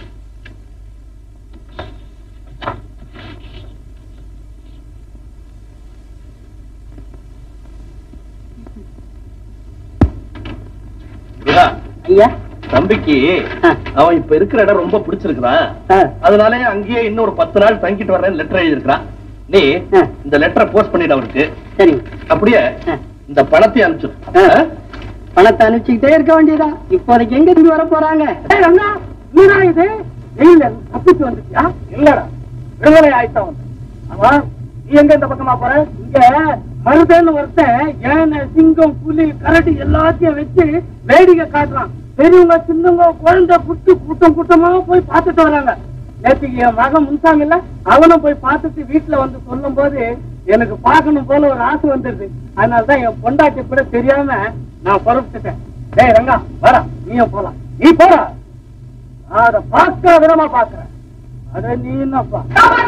ஐயா தம்பிக்கு அவன் இப்ப இருக்கிற இடம் ரொம்ப பிடிச்சிருக்கிறான். அதனால அங்கேயே இன்னொரு பத்து நாள் தங்கிட்டு வர்றேன் லெட்டர் எழுதிருக்கான். நீ இந்த லெட்டரை போஸ்ட் பண்ணிடு அவருக்கு. சரி. அப்படியே இந்த பணத்தை அனுப்பிச்சு. பணத்தை அனுப்பிச்சுக்கிட்டே இருக்க வேண்டியதான். இப்போதைக்கு எங்க இருந்து வர போறாங்க? இது வெயில தப்பிச்சு வந்துச்சியா? இல்லடா, விடுதலை ஆயிட்டவன். ஆமா, நீ எங்க இந்த பக்கமா போற? இங்க மருதன்னு ஒருத்தன் யானை, சிங்கம், புலி, கரடி எல்லாத்தையும் வச்சு வேடிக்கை காட்டுறான். பெரியவங்க, சின்னவங்க, குழந்தை குட்டு கூட்டம் கூட்டமா போய் பார்த்துட்டு வராங்க. நேற்றுக்கு என் மகன் முன்சாமி இல்ல, அவனும் போய் பார்த்துட்டு வீட்டுல வந்து சொல்லும் போது எனக்கு பார்க்கணும் போல ஒரு ஆசை வந்துருது. அதனாலதான் என் பொண்டாட்டி கூட தெரியாம நான் புறப்பட்டுட்டேன். டேய் ரங்கா, வர நீயும் போலாம். நீ போற, அத பார்க்க விதமா பாக்குறேன். அட நீ என்னப்பா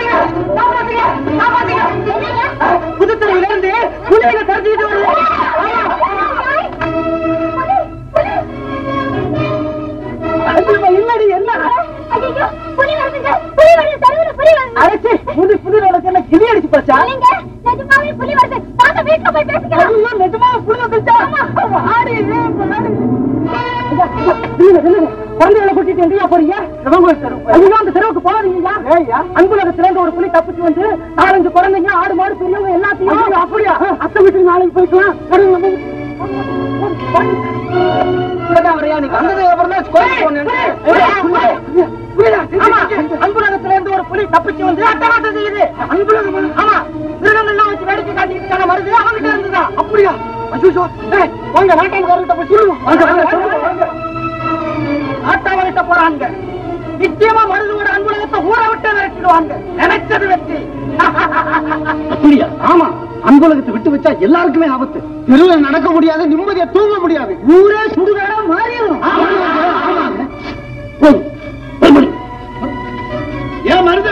புதுத்தரையில இருந்து புலிகளை தரஞ்சிட்டு வருவோம். இல்லடி என்ன புது புது என்ன கிளி அடிச்சு போச்சா? நிஜமாவே புலி வருது. தாங்க வீட்டுல போய் பேசிக்கலாம். நிஜமாவே புலி வந்துச்சா? ஆடி குழந்தைகளை கூட்டிட்டு எங்கயா போறீங்க? அந்த தெருவுக்கு போறீங்க. அன்புலகத்துல இருந்து ஒரு புலி தப்பிச்சு வந்து நாலஞ்சு குழந்தைங்க, ஆடு மாடு, பெரியவங்க எல்லாத்தையும். அப்படியா? அத்தை வீட்டுக்கு நாளைக்கு போயிக்கலாம். அன்புலகத்துல இருந்து ஒரு புலி தப்பிச்சு வந்து அட்டகாசம் செய்யுது. அன்புலகம் ஆமா, மிருகங்கள்லாம் வச்சு வேடிக்கை காட்டிட்டு வருது. அவங்கிட்ட இருந்துதான். அப்படியா? உங்க நாட்டாளர்கிட்ட போய் சொல்லுவோம். நாட்டாளர்கிட்ட போறாங்க. நிச்சயமா மருதுவோட அன்புலகத்தை ஊற விட்டு விரட்டிடுவாங்க. நினைச்சது வெற்றி. அப்படியா? ஆமா, அன்புலகத்தை விட்டு வச்சா எல்லாருக்குமே ஆபத்து. தெருவில் நடக்க முடியாது, நிம்மதியா தூங்க முடியாது. ஊரே சுடுகாடா மாறிடும். ஏன் மருது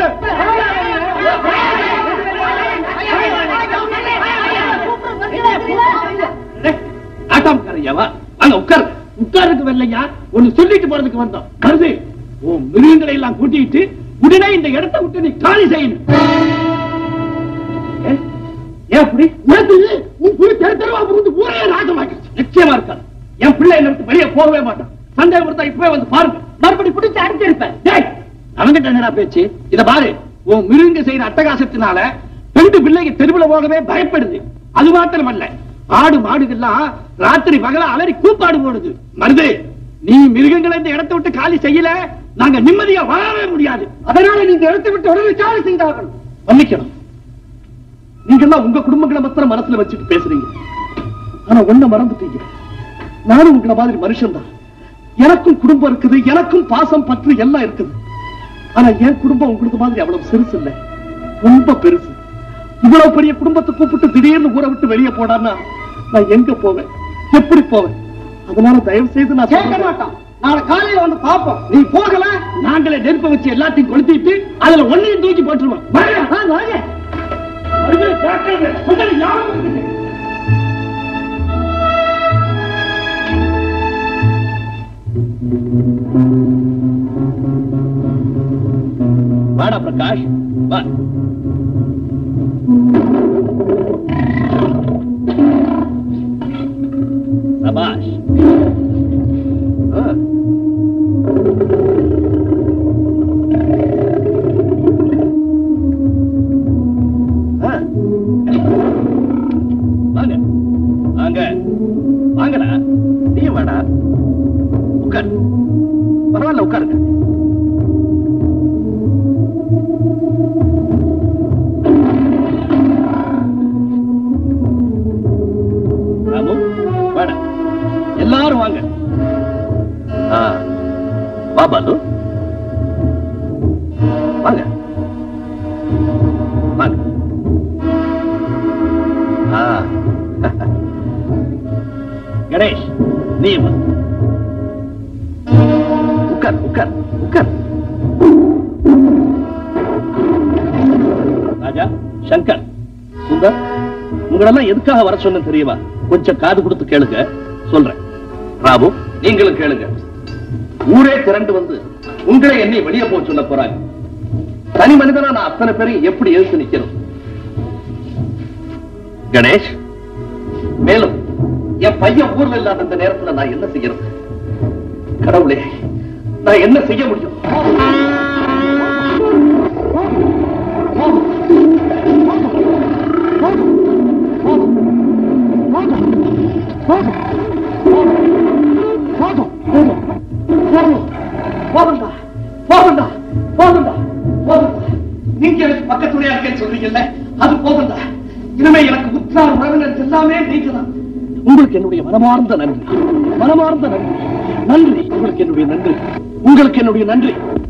ஆட்டாம்காரையாவா? அங்க உட்கார். உட்காருக்கு வரலையா? ஒண்ணு சொல்லிட்டு போறதுக்கு வந்தோம். மருது, உன் மிருகங்களை எல்லாம் கூட்டிட்டு உடனே இந்த இடத்தை விட்டு நீ காலி செய்யணும். நிச்சயமா இருக்காது. என் பிள்ளை என்ன விட்டு வெளியே போகவே மாட்டான். சந்தேகம் இருந்தா இப்பவே வந்து பாருங்க. மறுபடி பிடிச்சு அடிச்சிருப்பேன். அவங்கிட்ட என்னடா பேச்சு? இத பாரு, உன் மிருங்க செய்யற அட்டகாசத்தினால ரெண்டு பிள்ளைங்க தெருவுல போகவே பயப்படுது. அது மாத்திரமல்ல, ஆடு மாடுகள்லாம் ராத்திரி பகல அலறி கூப்பாடு போடுது. மருது, நீ மிருகங்களை இந்த இடத்தை விட்டு காலி செய்யல, நாங்க நிம்மதியா வாழவே முடியாது. அதனால நீங்க இடத்தை விட்டு உடனே காலி செய்தார்கள். மன்னிக்கணும், நீங்கெல்லாம் உங்க குடும்பங்களை மாத்திரம் மனசுல வச்சுட்டு பேசுறீங்க. ஆனா ஒண்ணு மறந்துட்டீங்க, நானும் உங்களை மாதிரி மனுஷன் தான். எனக்கும் குடும்பம் இருக்குது, எனக்கும் பாசம் பற்று எல்லாம் இருக்குது. ஆனா என் குடும்பம் உங்களுக்கு மாதிரி அவ்வளவு சிறுசு இல்ல, ரொம்ப பெருசு. இவ்வளவு பெரிய குடும்பத்தை கூப்பிட்டு திடீர்னு ஊரை விட்டு வெளியே போடான்னா நான் எங்க போவேன், எப்படி போவேன்? அதனால தயவு செய்து நான் கேட்க மாட்டேன். நாளை காலையில வந்து பாப்போம். நீ போகல, நாங்களே நெருப்ப வச்சு எல்லாத்தையும் கொளுத்திட்டு அதுல ஒன்னையும் தூக்கி போட்டுருவோம். வாடா பிரகாஷ், வா. சபாஷ். வாங்க வாங்க வாங்கடா, நீ வாடா, உட்கார். பரவாயில்ல, உட்காருங்க. எல்லாரும் வாங்க. வா பாலு, வாங்க வாங்க. கணேஷ், நீ வா. உட்கார் உட்கார் உட்கார். ராஜா, சங்கர், சுந்தர், உங்களெல்லாம் எதுக்காக வர சொன்ன தெரியுமா? கொஞ்சம் காது கொடுத்து கேளுங்க, சொல்றேன். ராபு, நீங்களும் கேளுங்க. ஊரே திரண்டு வந்து உங்களை என்னை வெளியே போக சொல்ல போறாங்க. தனி மனிதனா நான் அத்தனை பேரையும் எப்படி எதிர்த்து நிக்கணும்? கணேஷ், மேலும் என் பையன் ஊர்ல இல்லாத அந்த நேரத்துல நான் என்ன செய்யறது? கடவுளே, நான் என்ன செய்ய முடியும்? போதுண்டா, போதுண்டா, போதுண்டா, போதுண்டா. நீங்க எனக்கு பக்கத்துடையா இருக்கேன்னு சொல்றீங்கல்ல, அது போதுண்டா. இனிமே எனக்கு உற்றார் உறவினர் எல்லாமே நீங்க தான். உங்களுக்கு என்னுடைய மனமார்ந்த நன்றி, மனமார்ந்த நன்றி, நன்றி. உங்களுக்கு என்னுடைய நன்றி, உங்களுக்கு என்னுடைய நன்றி.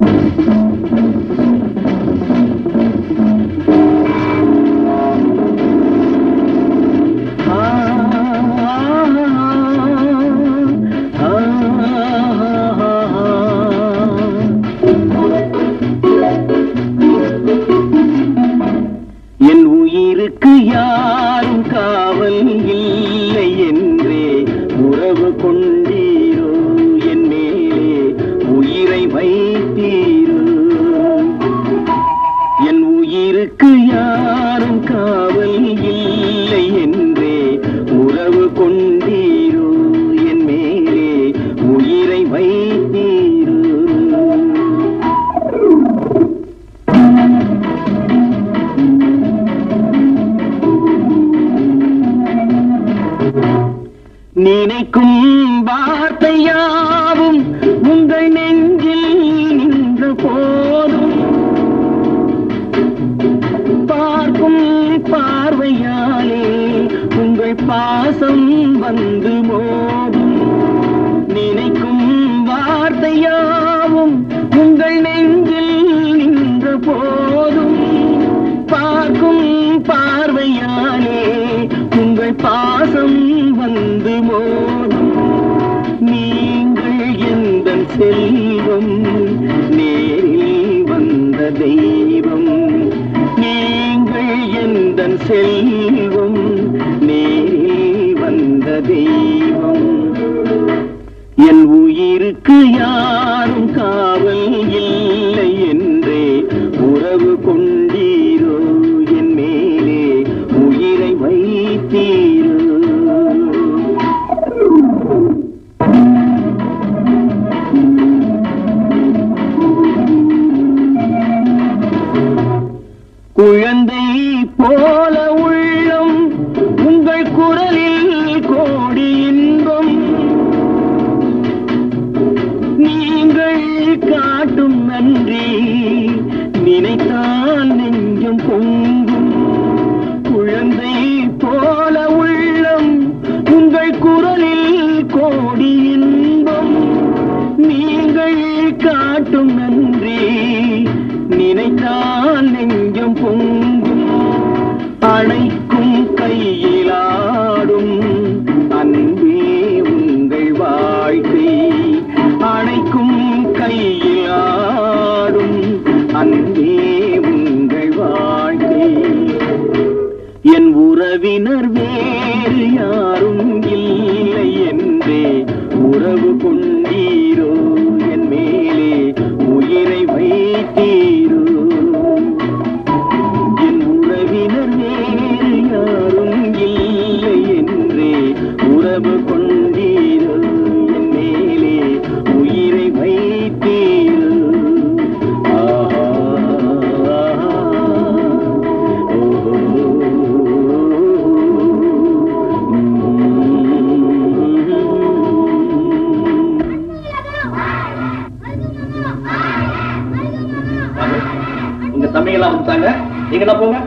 என் உயிருக்கு யாரும் காவல் இல்லை என்றே உறவு கொண்டீரோ, என் மேலே உயிரை வைத்தீரோ. என் உயிருக்கு யாரும் காவல் இல்லை என்றே உறவு கொண்டீரோ, என் மேலே உயிரை வைத்தீரோ. நினைக்கும் வார்த்தையாவும் உங்கள் நெஞ்சில் நின்ற போதும், பார்க்கும் பார்வையாலே உங்கள் பாசம் வந்து மோதும். நினைக்கும் வார்த்தையாவும் உங்கள் நெஞ்சில் நின்ற போதும், பார்க்கும் பார்வையாலே உங்கள் பாசம் வந்து மோதும். நீங்கள் எந்த செல்வம், நேரில் வந்த தெய்வம். நீங்கள் எந்த செல்வம், நேரில் வந்த தெய்வம். என் உயிருக்கு யாரும் காவல் இல்லை என்றே உறவு கொண்டீரோ, என் மேலே உயிரை வைத்தீரோ. குழந்தை போல உள்ளம் உங்கள் குரலில் கோடி இன்பம். நீங்கள் காட்டும் நன்றி நினைத்தால் நெஞ்சம் பொங்கும். குழந்தை போல உள்ளம் உங்கள் குரலில் கோடி இன்பம். நீங்கள் காட்டும் நன்றி நினைத்தால் நெஞ்சம் பொங்கும். அணைக்கும் கையிலாடும் அன்பே உங்கள் வாழ்க்கை. அணைக்கும் கையிலாடும் அன்பே உங்கள் வாழ்க்கை. என் உறவினர் வேறு யாரும் இல்லை என்றே உறவு கொண்டீரோ, என் மேலே உயிரை வைத்தீரோ. என் உறவினர் வேறு யாரும் இல்லை என்றே உறவு கொண்டீரோ, என் மேலே உயிரை வைத்தீரோ. ஆஹா, ஓஹோ, உங்க தம்பிகளா வந்துட்டாங்க, நீங்க தான் போங்க.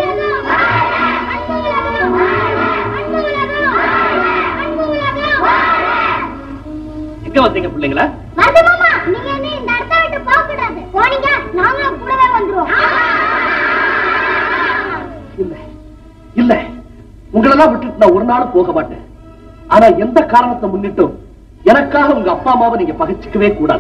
Wow! உங்களெல்லாம் விட்டுட்டு நான் ஒரு நாள் போக மாட்டேன். ஆனா எந்த காரணத்தை முன்னிட்டும் எனக்காக உங்க அப்பா அம்மாவை நீங்க பகிச்சுக்கவே கூடாது.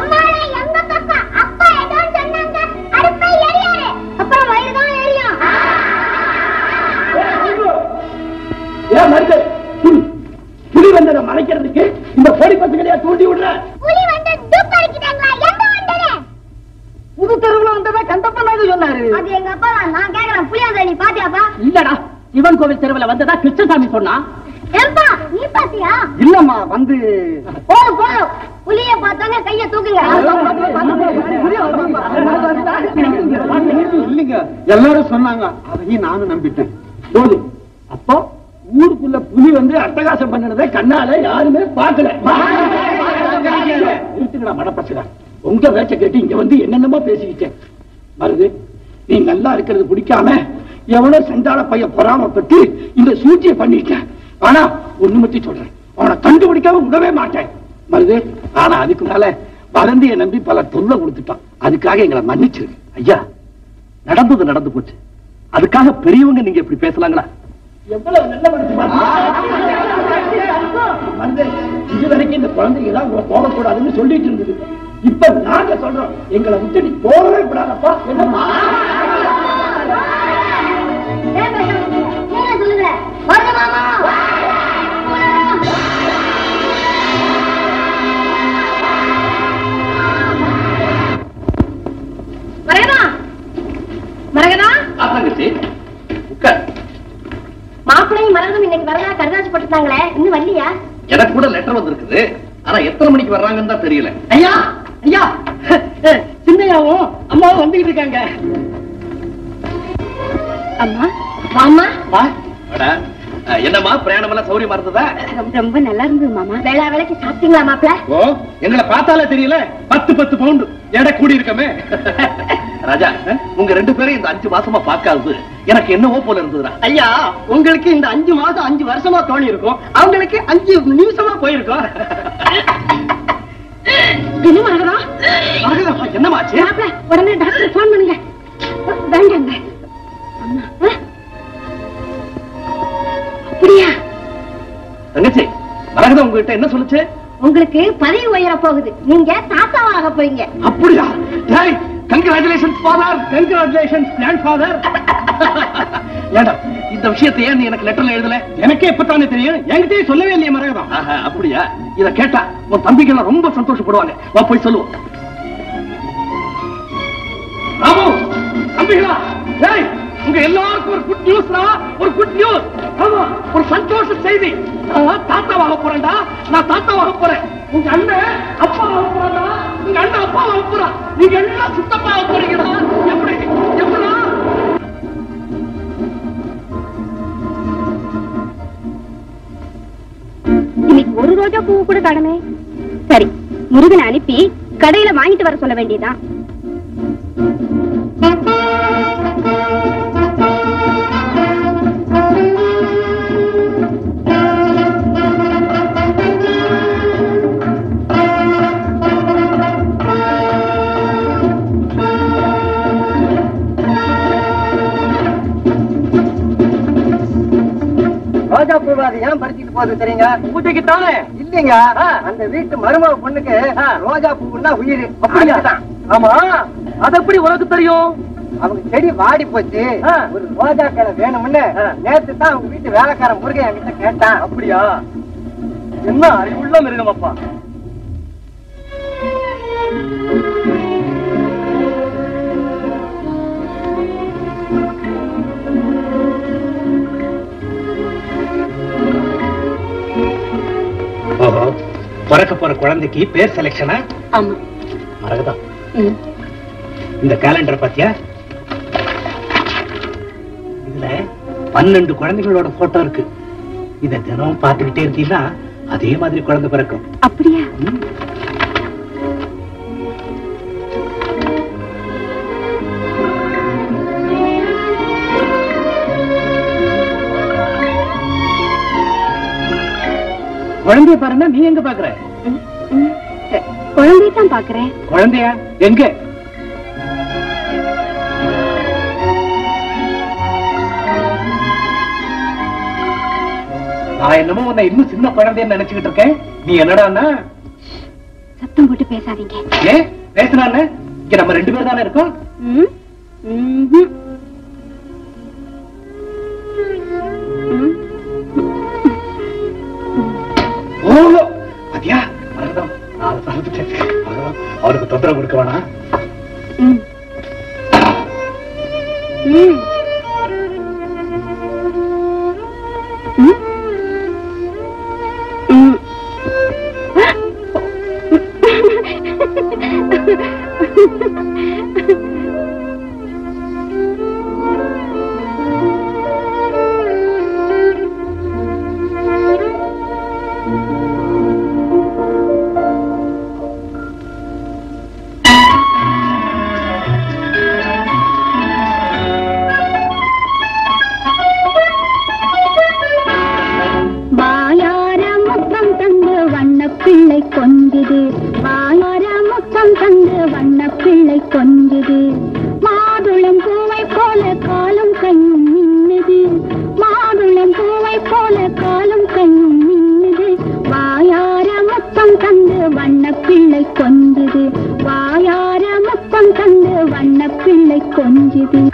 புலி வந்ததை மறைக்கிறதுக்கு இந்த பொடி பசங்களையா தூண்டி விடுற? புது தெருவுல வந்ததா கந்தப்பனாக சொன்னாரு. அது எங்க அப்பா தான். நான் கேக்குறேன், புலி வந்ததை நீ பாத்தியாப்பா? இல்லடா, சிவன் கோவில் தெருவுல வந்ததா கிருஷ்ணசாமி சொன்னா. ஏம்பா நீ பாத்தியா? இல்லம்மா, வந்து போ போ, புலிய பார்த்தாங்க கைய தூக்குங்க. இல்லைங்க, எல்லாரும் சொன்னாங்க, அதையும் நானும் நம்பிட்டேன். போது அப்போ ஊருக்குள்ள புலி வந்து அட்டகாசம் பண்ணதை கண்ணால யாருமே பார்க்கல. மடப்பசங்க, உங்க வேச்ச கேட்டு இங்க வந்து என்னென்னமோ பேசிக்கிட்டேன். மருது, நீ நல்லா இருக்கிறது பிடிக்காம எவனோ செண்டால பையன் பொறாமப்பட்டு இந்த சூழ்ச்சியை பண்ணிட்டேன். ஆனா ஒண்ணு மட்டும் சொல்றேன், அவனை கண்டுபிடிக்காம விடவே மாட்டேன். மருது, ஆனா அதுக்கு மேல வதந்தியை நம்பி பல தொல்லை கொடுத்துட்டான். அதுக்காக எங்களை மன்னிச்சிருக்கு. ஐயா, நடந்தது நடந்து போச்சு. அதுக்காக பெரியவங்க நீங்க இப்படி பேசலாங்களா? எவ்வளவு நல்ல மனுஷன் இது வரைக்கும் இந்த குழந்தைங்க எல்லாம் உங்களை போகக்கூடாதுன்னு சொல்லிட்டு இருந்தது. இப்ப நாங்க சொல்றோம், எங்களை விட்டு நீ போகவே கூடாதப்பா. என்னம்மா சொல்லுங்க மரகதா, மரகதா, மாப்பிளையும் மரகதம் இன்னைக்கு வரதா கருதாச்சு போட்டுட்டாங்களே, இன்னும் வரலையா? எனக்கு கூட லெட்டர் வந்திருக்குது. ஆனா எத்தனை மணிக்கு வர்றாங்கன்னு தான் தெரியல. ஐயா ஐயா, சின்னையாவும் அம்மாவும் வந்துகிட்டு இருக்காங்க. அம்மா மாமா, என்னம்மா பிரயாணம் எல்லாம் சௌரியமா இருந்ததா? ரொம்ப நல்லா இருந்தது மாமா. வேளா வேலைக்கு சாப்பிட்டீங்களா மாப்பிள? ஓ, எங்களை பார்த்தாலே தெரியல, பத்து பத்து பவுண்டு எடை கூடி இருக்கமே. ராஜா, உங்க ரெண்டு பேரும் இந்த அஞ்சு மாசமா பார்க்காது எனக்கு என்னவோ போல இருந்ததுடா. ஐயா, உங்களுக்கு இந்த அஞ்சு மாசம் அஞ்சு வருஷமா தோணி இருக்கும், அவங்களுக்கு அஞ்சு நிமிஷமா போயிருக்கும். என்ன மரகதா? என்னமாச்சு? மாப்பிள, உடனே டாக்டர் போன் பண்ணுங்க. வேண்டாங்க. அப்படியா? தங்கச்சி, மரகதா உங்ககிட்ட என்ன சொல்லுச்சு? உங்களுக்கு பதவி உயர போகுது, நீங்க தாத்தாவாக போறீங்க. அப்படியா? Congratulations father, congratulations grandfather. ஏண்டா, இந்த விஷயத்தை ஏன் நீ எனக்கு லெட்டர்ல எழுதல? எனக்கே இப்பத்தானே தெரியும், என்கிட்டயே சொல்லவே இல்லையே மரகதம். அப்படியா? இத கேட்டா உன் தம்பிக்கு எல்லாம் ரொம்ப சந்தோஷப்படுவாங்க. வா போய் சொல்லுவோம். ராமு, தம்பிகளா, டேய், உங்க எல்லாருக்கும் ஒரு குட் நியூஸ். ஒரு குட் நியூஸ். ஆமா, ஒரு சந்தோஷ செய்தி. நான் தாத்தாவாக போறேன்டா. நான் தாத்தாவாக போறேன். உங்க அண்ணன் அப்பாவாக போறான்டா. உங்க அண்ணன் அப்பாவாக போறான். நீங்க எல்லாம் சித்தப்பாக போறீங்கடா. எப்படி எப்படா? இன்னைக்கு ஒரு ரோஜா பூ கூட கடமை. சரி, முருகனை அனுப்பி கடையில வாங்கிட்டு வர சொல்ல வேண்டியதான். ரோஜா பூவாது ஏன் பறிச்சுட்டு போகுது தெரியுங்க? பூஜைக்கு தானே? இல்லைங்க, அந்த வீட்டு மருமக பொண்ணுக்கு ரோஜா பூன்னா உயிர். ஆமா, அது எப்படி உனக்கு தெரியும்? அவங்க செடி வாடி போச்சு, ஒரு ரோஜா கிளை வேணும்னு நேத்து தான் அவங்க வீட்டு வேலைக்காரன் முருகன் என்கிட்ட கேட்டான். அப்படியா? என்ன அறிவுள்ள மிருகம் அப்பா. ஓஹோ, பிறக்க போற குழந்தைக்கு பேர் செலக்ஷனா? ஆமா. மரகதா, இந்த கேலண்டர் பாத்தியா? இதுல பன்னெண்டு குழந்தைகளோட போட்டோ இருக்கு. இத தினம் பார்த்துக்கிட்டே இருக்கீங்கன்னா அதே மாதிரி குழந்தை பிறக்கும். அப்படியா? குழந்தைய பாருன்னா நீ எங்க பாக்குற? குழந்தையத்தான் பாக்குறேன். குழந்தையா எங்க? நான் என்னமோ உன்னை இன்னும் சின்ன குழந்தைன்னு நினைச்சுக்கிட்டு இருக்கேன். நீ என்னடான்னா சத்தம் போட்டு பேசாதீங்க. ஏன் பேசுறான்னு? இங்க நம்ம ரெண்டு பேர் தானே இருக்கோம். ம், ம்ஹும். ம். ஓ பாத்தியா, மறந்துட்டோம். நான் மறந்துட்டேன். அவருக்கு தொந்தரவு கொடுக்க வேணாம். ம். ம். ம். ம். கொஞ்சுது வாயார முத்தம் தந்து வண்ண பிள்ளை கொஞ்சுது மாதுளம் பூவை போல காலும் கையும் மின்னுது மாதுளம் பூவை போல காலும் கையும் மின்னுது வாயார முத்தம் தந்து வண்ண பிள்ளை கொஞ்சுது வாயார முத்தம் தந்து வண்ண பிள்ளை கொஞ்சுது.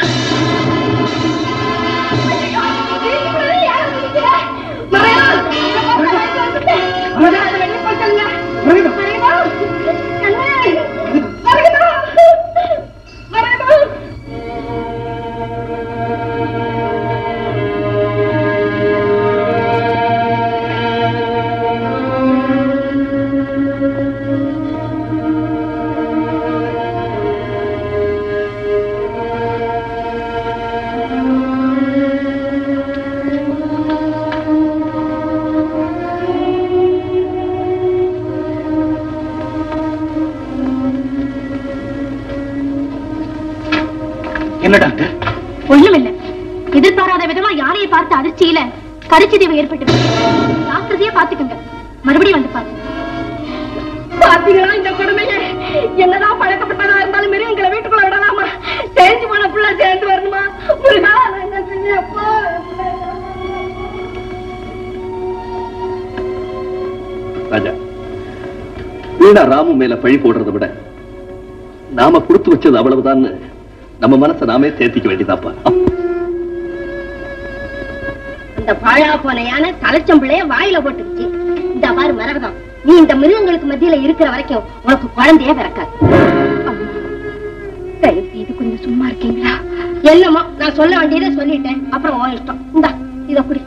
ஒண்ணுமில்லை. எதிர்பாராத விதமா யாரையை பார்த்து அதிர்ச்சியில கரிச்சதீவு ஏற்பட்டு ஜாக்கிரதையா பாத்துக்கங்க. மறுபடியும் வந்து பாருங்க. பாத்தீங்களா இந்த கொடுமையை? என்னதான் பழக்கப்பட்டதா இருந்தாலும் மிருகங்களை வீட்டுக்குள்ள விடலாமா? சேர்ந்து போன புள்ள சேர்ந்து வரணுமா? முருகா நான் என்ன செஞ்சேன் அப்பா? ராஜா, வீணா ராமு மேல பழி போடுறதை விட நாம கொடுத்து வச்சது அவ்வளவுதான் நம்ம மனசை நாமே சேர்த்திக்க வேண்டியதாப்பா. அந்த பாழா போன யானை தலைச்சம்பிள்ளைய வாயில போட்டுருச்சு. இந்த பாரு மரகதம், நீ இந்த மிருகங்களுக்கு மத்தியில இருக்கிற வரைக்கும் உனக்கு குழந்தையே பிறக்காது. தயவு செய்து கொஞ்சம் சும்மா இருக்கீங்களா? என்னமோ நான் சொல்ல வேண்டியதை சொல்லிட்டேன். அப்புறம் உன் இஷ்டம். இந்தா இத குடி.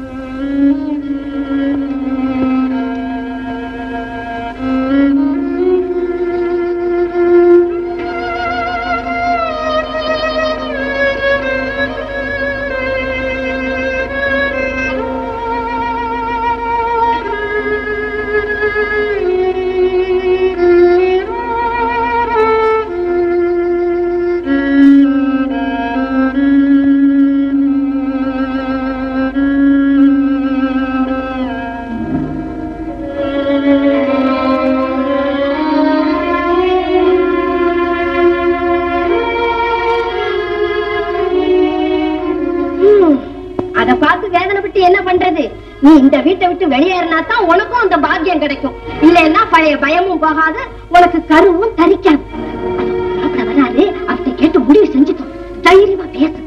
நீ இந்த வீட்டை விட்டு வெளியேறினா தான் உனக்கும் அந்த பாக்கியம் கிடைக்கும். இல்லைன்னா பழைய பயமும் போகாது, உனக்கு கருவும் தரிக்காது. வராது, அவத்தை கேட்டு முடிவு செஞ்சுட்டோம். தைரியமா பேசு.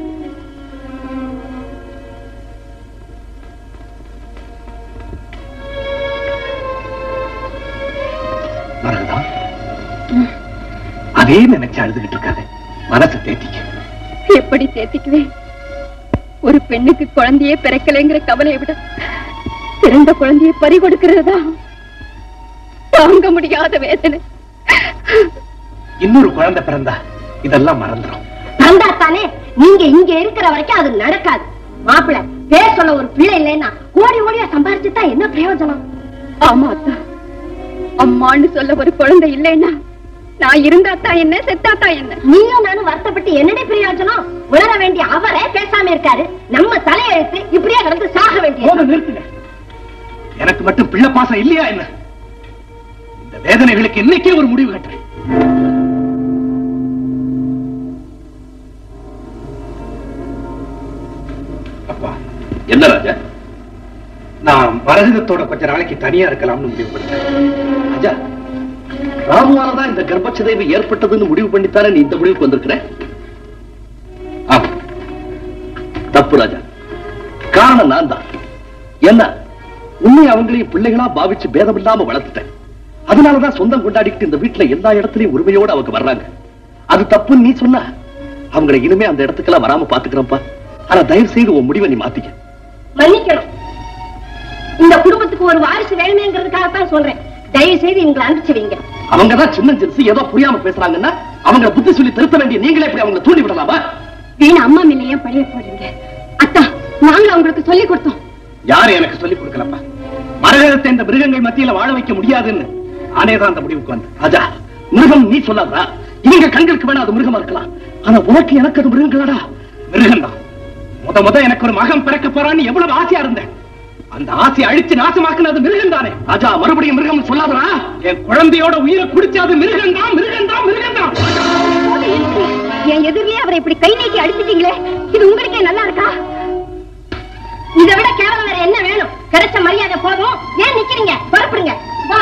அதே நினைச்சு அழுதுகிட்டு இருக்காது. மனசு தேத்திக்க. எப்படி தேத்திக்குவேன்? ஒரு பெண்ணுக்கு குழந்தையே பிறக்கலைங்கிற கவலையை விட பிறந்த குழந்தையை பறி கொடுக்கிறதா தாங்க முடியாத வேதனை. இன்னொரு குழந்தை பிறந்தா இதெல்லாம் மறந்துடும். பிறந்தா தானே? நீங்க இங்க இருக்கிற வரைக்கும் அது நடக்காது. மாப்பிள்ளை பேர் சொல்ல ஒரு பிள்ளை இல்லைன்னா கோடி கோடியா சம்பாரிச்சுட்டா என்ன பிரயோஜனம்? ஆமா அத்தா, அம்மான்னு சொல்ல ஒரு குழந்தை இல்லைன்னா நான் இருந்தாத்தா என்ன, செத்தாத்தா என்ன? நீயும் நானும் வருத்தப்பட்டு என்னடே பிரயோஜனம்? உணர வேண்டிய அவரே பேசாம இருக்காரு. நம்ம தலையெழுத்து இப்படியே கடந்து சாக வேண்டிய. நிறுத்துங்க. எனக்கு மட்டும் பிள்ளை பாசம் இல்லையா என்ன? இந்த வேதனைகளுக்கு இன்னைக்கே ஒரு முடிவு கட்டுறேன். அப்பா, என்ன ராஜா மரகதத்தோட கொஞ்ச நாளைக்கு தனியா இருக்கலாம்னு முடிவு பண்ணிட்டேன். ராஜா, ராமுவாலதான் இந்த கர்ப்பச்சிதைவு ஏற்பட்டதுன்னு முடிவு பண்ணித்தானே நீ இந்த முடிவுக்கு வந்திருக்கிற? தப்பு ராஜா. காரணம் நான் தான். என்ன உண்மை அவங்களையும் பிள்ளைகளா பாவிச்சு பேதம் இல்லாம வளர்த்துட்டேன். அதனாலதான் சொந்தம் கொண்டாடிக்கிட்டு இந்த வீட்டுல எல்லா இடத்துலயும் உரிமையோட அவங்க வர்றாங்க. அது தப்புன்னு நீ சொன்ன, அவங்களை இனிமே அந்த இடத்துக்கெல்லாம் வராம பாத்துக்கிறப்பா. ஆனா தயவு செய்து உன் முடிவை நீ மாத்திக்க. மன்னிக்கணும், இந்த குடும்பத்துக்கு ஒரு வாரிசு வேணுமேங்கிறதுக்காகத்தான் சொல்றேன். தயவு செய்து இவங்களை அனுப்பிச்சு வைங்க. அவங்கதான் சின்ன சிறுசு ஏதோ புரியாம பேசுறாங்கன்னா அவங்க புத்தி சொல்லி திருத்த வேண்டிய நீங்களே எப்படி அவங்களை தூண்டி விடலாமா? வீணா அம்மா மேலேயே பழைய போடுங்க. அத்தா, நாங்க அவங்களுக்கு சொல்லி கொடுத்தோம். யாரு எனக்கு சொல்லிக் கொடுக்கலப்பா? மரகதத்தை இந்த மிருகங்கள் மத்தியில வாழ வைக்க முடியாதுன்னு நானேதான் அந்த முடிவுக்கு வந்தேன். ராஜா, மிருகம் நீ சொல்லாதா? இவங்க கண்களுக்கு வேணா அது மிருகமா இருக்கலாம். ஆனா உனக்கு எனக்கு அது மிருகங்களடா. மிருகம் தான். முத முத எனக்கு ஒரு மகன் பிறக்க போறான்னு எவ்வளவு ஆசையா இருந்தேன். அந்த ஆசையை அழிச்சு நாசமாக்குனது மிருகம் தானே. ராஜா, மறுபடியும் மிருகம் சொல்லாதா? என் குழந்தையோட உயிரை குடிச்சாது மிருகம் தான், மிருகம் தான், மிருகம் தான். என் எதிரிலே அவரை இப்படி கை நீக்கி அடிச்சிட்டீங்களே, இது உங்களுக்கே நல்லா இருக்கா? இதை விட கேவலம் வேற என்ன வேணும்? கிடைச்ச மரியாதை போதும். ஏன் நிக்கிறீங்க? புறப்படுங்க. வா.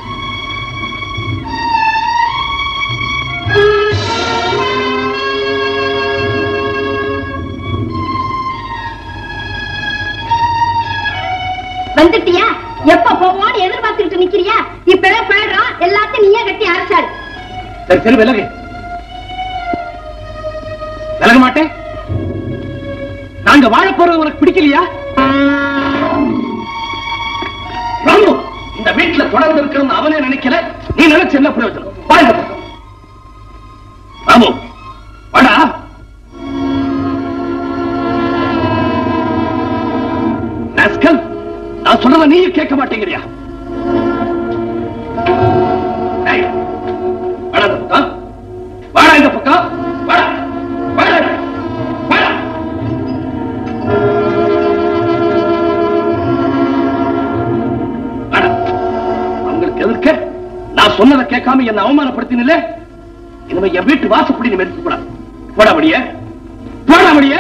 வந்துட்டியா? எப்ப போவோன்னு எதிர்பார்த்துக்கிட்டு நிக்கிறியா? இப்பவே போயிடுறோம். எல்லாத்தையும் நீயே கட்டி அரசாடு. சரி சரி, விலகு. விலக மாட்டேன். நாங்க வாழ போறது உனக்கு பிடிக்கலையா? ராமு, இந்த வீட்டுல தொடர்ந்து இருக்கணும்னு அவனே நினைக்கல. நீ நினைச்சு என்ன பிரயோஜனம்? வாழ்ந்த ராமு, வாடா. ராஸ்கல், நான் சொல்றத நீயும் கேட்க மாட்டேங்கிறியா? வாடா இந்த பக்கம், வாடா இந்த பக்கம், வாடா வாடா வாடா. அவங்களுக்கு எதிர்க்க நான் சொன்னதை கேட்காம என்ன அவமானப்படுத்தினே. இனிமே என் வீட்டு வாசப்படி நீ மெரிச்சு கூடாது. போடா முடிய, போடா முடிய.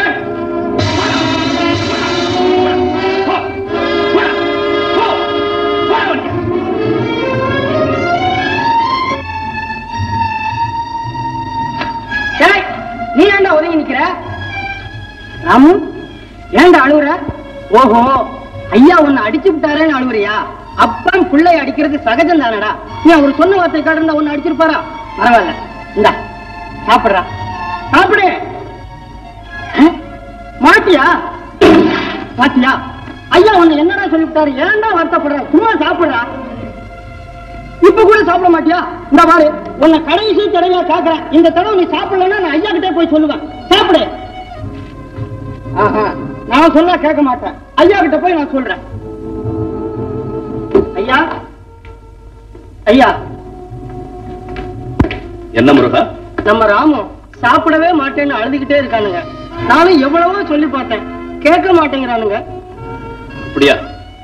நீ ஏண்டா ஒதுங்கி நிக்கிற? ராமு, ஏண்டா அழுவுற? ஓஹோ, ஐயா உன்னை அடிச்சு விட்டாரேன்னு அழுவுறியா? அப்பன் பிள்ளை அடிக்கிறது சகஜம் தானடா. நீ அவர் சொன்ன வார்த்தை காட்டுறா உன்னை அடிச்சிருப்பாரா? பரவாயில்ல, இந்தா சாப்பிடுறா, சாப்பிடு. மாட்டியா? பாத்தியா, ஐயா உன்னை என்னடா சொல்லிவிட்டாரு? ஏன்டா வருத்தப்படுற? சும்மா சாப்பிடுறா. இப்ப கூட சாப்பிட மாட்டியா? இந்த பாரு, உன்னை கடைசி தடவையா கேக்குறேன். இந்த தடவை நீ சாப்பிடலன்னா நான் ஐயா கிட்டே போய் சொல்லுவேன். சாப்பிடு. ஆஹா, நான் சொன்னா கேட்க மாட்டேன். ஐயா கிட்ட போய் நான் சொல்றேன். ஐயா, ஐயா. என்ன முருகா? நம்ம ராமு சாப்பிடவே மாட்டேன்னு அழுதுகிட்டே இருக்கானுங்க. நானும் எவ்வளவோ சொல்லி பார்த்தேன், கேட்க மாட்டேங்கிறானுங்க. அப்படியா?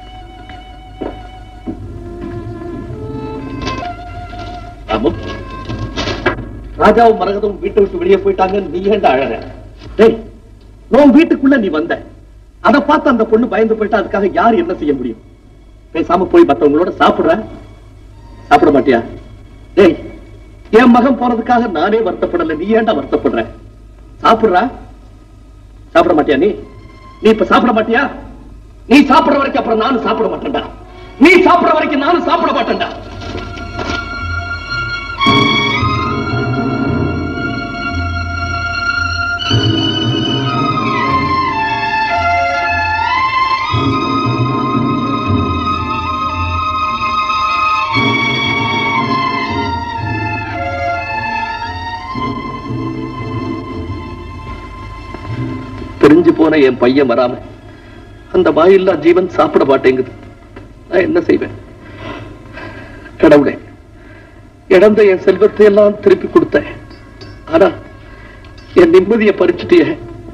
ராமு, ராஜாவும் மரகதம் வீட்டை விட்டு வெளியே போயிட்டாங்க. நீ ஏண்டா அழற? டேய், உன் வீட்டுக்குள்ள நீ வந்த, அதை பார்த்து அந்த பொண்ணு பயந்து போயிட்டா. அதுக்காக யார் என்ன செய்ய முடியும்? பேசாம போய் மற்றவங்களோட சாப்பிடுற. சாப்பிட மாட்டியா? டேய், என் மகன் போனதுக்காக நானே வருத்தப்படல. நீ ஏண்டா வருத்தப்படுற? சாப்பிடுற. சாப்பிட மாட்டியா? நீ நீ இப்ப சாப்பிட மாட்டியா? நீ சாப்பிடுற வரைக்கும் அப்புறம் நானும் சாப்பிட மாட்டேன்டா. நீ சாப்பிடுற வரைக்கும் நானும் சாப்பிட மாட்டேன்டா. தெரிஞ்சு போன என் பையன் வராம அந்த வாயில்லா ஜீவன் சாப்பிட மாட்டேங்குது. நான் என்ன செய்வேன்? கடவுளே, இழந்த என் செல்வத்தை எல்லாம் திருப்பி கொடுத்தேன். ஆனா என் நிம்மதியை பறிச்சுட்டியே.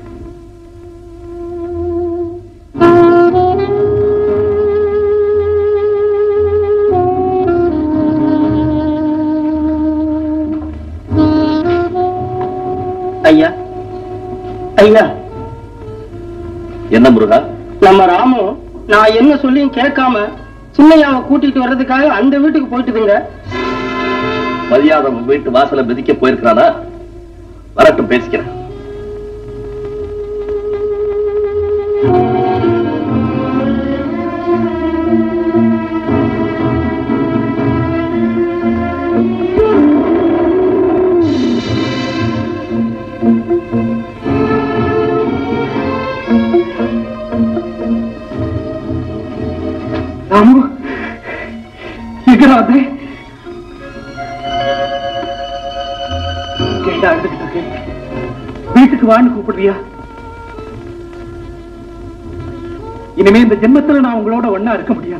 ஐயா, ஐயா. என்ன முருகா? நம்ம ராமு நான் என்ன சொல்லியும் கேட்காம சின்னையாவை கூட்டிட்டு வர்றதுக்காக அந்த வீட்டுக்கு போயிட்டுதுங்க. மரியாதை வீட்டு வாசல மிதிக்க போயிருக்கிறானா? வரட்டும், பேசிக்கிறேன். ராமு, எங்கராதே கேட்டா அழுதுகிட்டு வீட்டுக்கு வான்னு கூப்பிடுறியா? இனிமே இந்த ஜென்மத்துல நான் உங்களோட ஒண்ணா இருக்க முடியாது.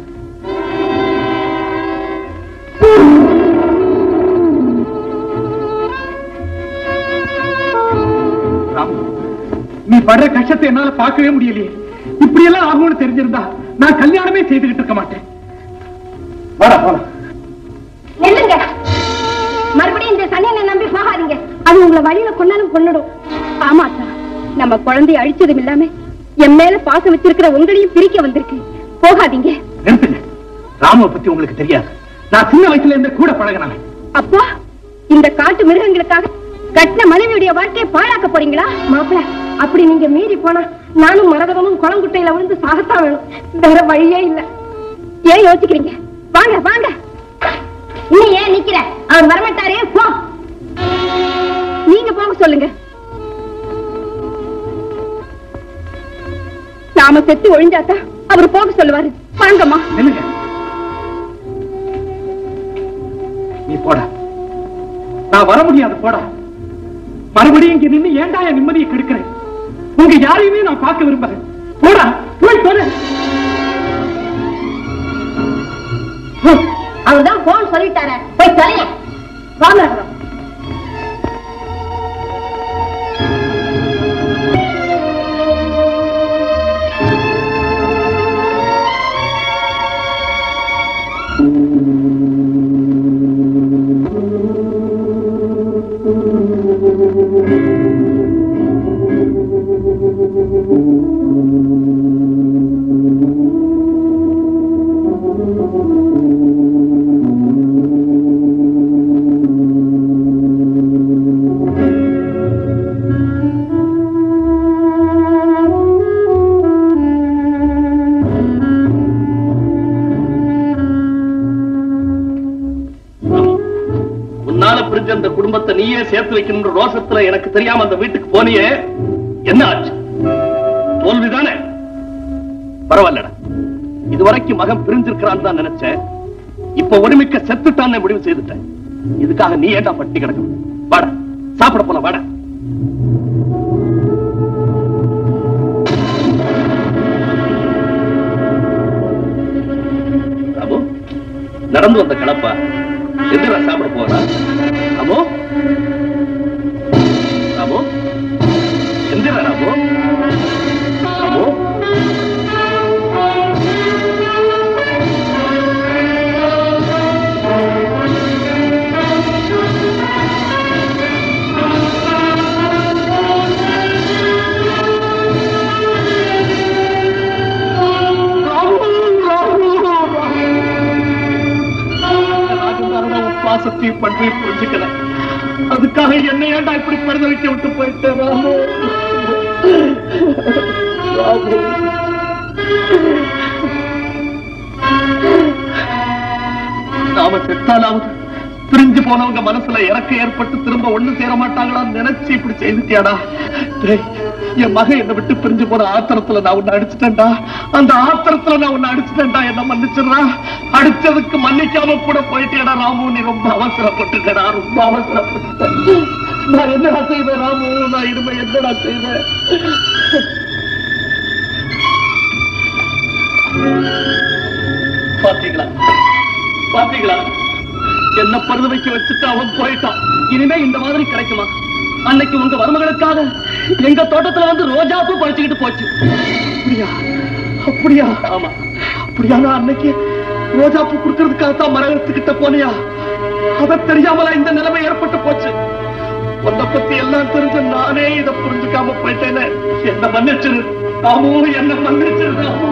ராமு, நீ படுற கஷ்டத்தை என்னால பார்க்கவே முடியலையே. இப்படி எல்லாம் ஆகும்னு தெரிஞ்சிருந்தா நான் கல்யாணமே செய்துகிட்டு இருக்க மாட்டேன். வாடா போலாம். நெல்லுங்க, மறுபடியும் இந்த சனியனை நம்பி போகாதீங்க. அது உங்களை வழியில கொண்டாலும் கொண்டுடும். ஆமாத்தா, நம்ம குழந்தைய அழிச்சதும் இல்லாம என் மேல பாசம் வச்சிருக்கிற உங்களையும் பிரிக்க வந்திருக்கு. போகாதீங்க. நிறுத்துங்க. ராமுவை பத்தி உங்களுக்கு தெரியாது. நான் சின்ன வயசுல இருந்து கூட பழகினேன். அப்பா, இந்த காட்டு மிருகங்களுக்காக கட்டின மனைவியுடைய வாழ்க்கையை பாழாக்க போறீங்களா? மாப்பிள, அப்படி நீங்க மீறி போனா நானும் மரகதமும் குளங்குட்டையில விழுந்து சாகத்தான் வேணும். வேற வழியே இல்ல. ஏன் யோசிக்கிறீங்க? வாங்க வாங்க. இன்னும் ஏன் நிக்கிற? அவர் வரமாட்டாரே, போ. நீங்க போக சொல்லுங்க. நாம செத்து ஒழிஞ்சாத்தா அவர் போக சொல்லுவாரு. வாங்கம்மா. நீ போடா. நான் வர முடியாது. போடா. மறுபடியும் இங்க நின்று ஏண்டா என் நிம்மதியை கெடுக்கிறேன்? உங்க யாரையுமே நான் பார்க்க விரும்புறேன். போடா, போய் தொலை. அவர்தான் போன் சொல்லிட்டார, போய் தொலைய. வாங்க. அந்த குடும்பத்தை நீயே சேர்த்து வைக்கணும் ரோசத்துல எனக்கு தெரியாம அந்த வீட்டுக்கு போனியே, என்ன ஆச்சு? தோல்விதானே? பரவாயில்லடா, இதுவரைக்கும் மகன் பிரிஞ்சிருக்கிறான் தான் நினைச்சேன். இப்ப ஒருமிக்க செத்துட்டான்னு முடிவு செய்துட்டேன். இதுக்காக நீ ஏண்டா பட்டி கிடக்கணும்? வாடா, சாப்பிட போல. வாடா. ராமு, நடந்து வந்த கிளப்பா எதிரா சாப்பிட போறா? ராமு, ராமு, எந்திரா ராமு. ராமு, பாசத்தையும் பற்றி புரிஞ்சுக்கல. அதுக்காக என்னை ஏண்டா இப்படி படுத வைக்க விட்டு போயிட்டேன்? ராமு, ராமு, நாம செத்தாலாவது பிரிஞ்சு போனவங்க மனசுல இறக்க ஏற்பட்டு திரும்ப ஒண்ணு சேர மாட்டாங்களான்னு நினைச்சு இப்படி செய்துட்டியாடா? என் மகன் என்னை விட்டு பிரிஞ்சு போற ஆத்திரத்துல நான் உன்னை அடிச்சுட்டேன்டா. அந்த ஆத்திரத்துல நான் உன்னை அடிச்சுட்டேன்டா. என்ன மன்னிச்சிடறா. அடிச்சதுக்கு மன்னிக்காம கூட போயிட்டேடா ராமு. நீ ரொம்ப அவசரப்பட்டுட்டா, ரொம்ப அவசரப்பட்டுட்டேன். நான் என்னடா செய்வேன் ராமு? நான் இனிமே என்னடா செய்வேன்? பாத்தீங்களா, பாத்தீங்களா? என்ன பருது வைக்க வச்சுட்டு அவன் போயிட்டான். இனிமே இந்த மாதிரி கிடைக்குமா? அன்னைக்கு உங்க மருமகளுக்காக எங்க தோட்டத்துல வந்து ரோஜா பூ பறிச்சுக்கிட்டு போச்சு. அப்படியா? அப்படியா? ஆமா, அப்படியா? நான் அன்னைக்கு ரோஜா பூ குடுக்கறதுக்காகத்தான் மரத்துக்கிட்ட போனியா? அத தெரியாமலா இந்த நிலைமை ஏற்பட்டு போச்சு? உன்னை பத்தி எல்லாம் தெரிஞ்ச நானே இதை புரிஞ்சுக்காம போயிட்டேன்னு என்ன மன்னிச்சிரு. ராமு என்ன மன்னிச்சு ராமு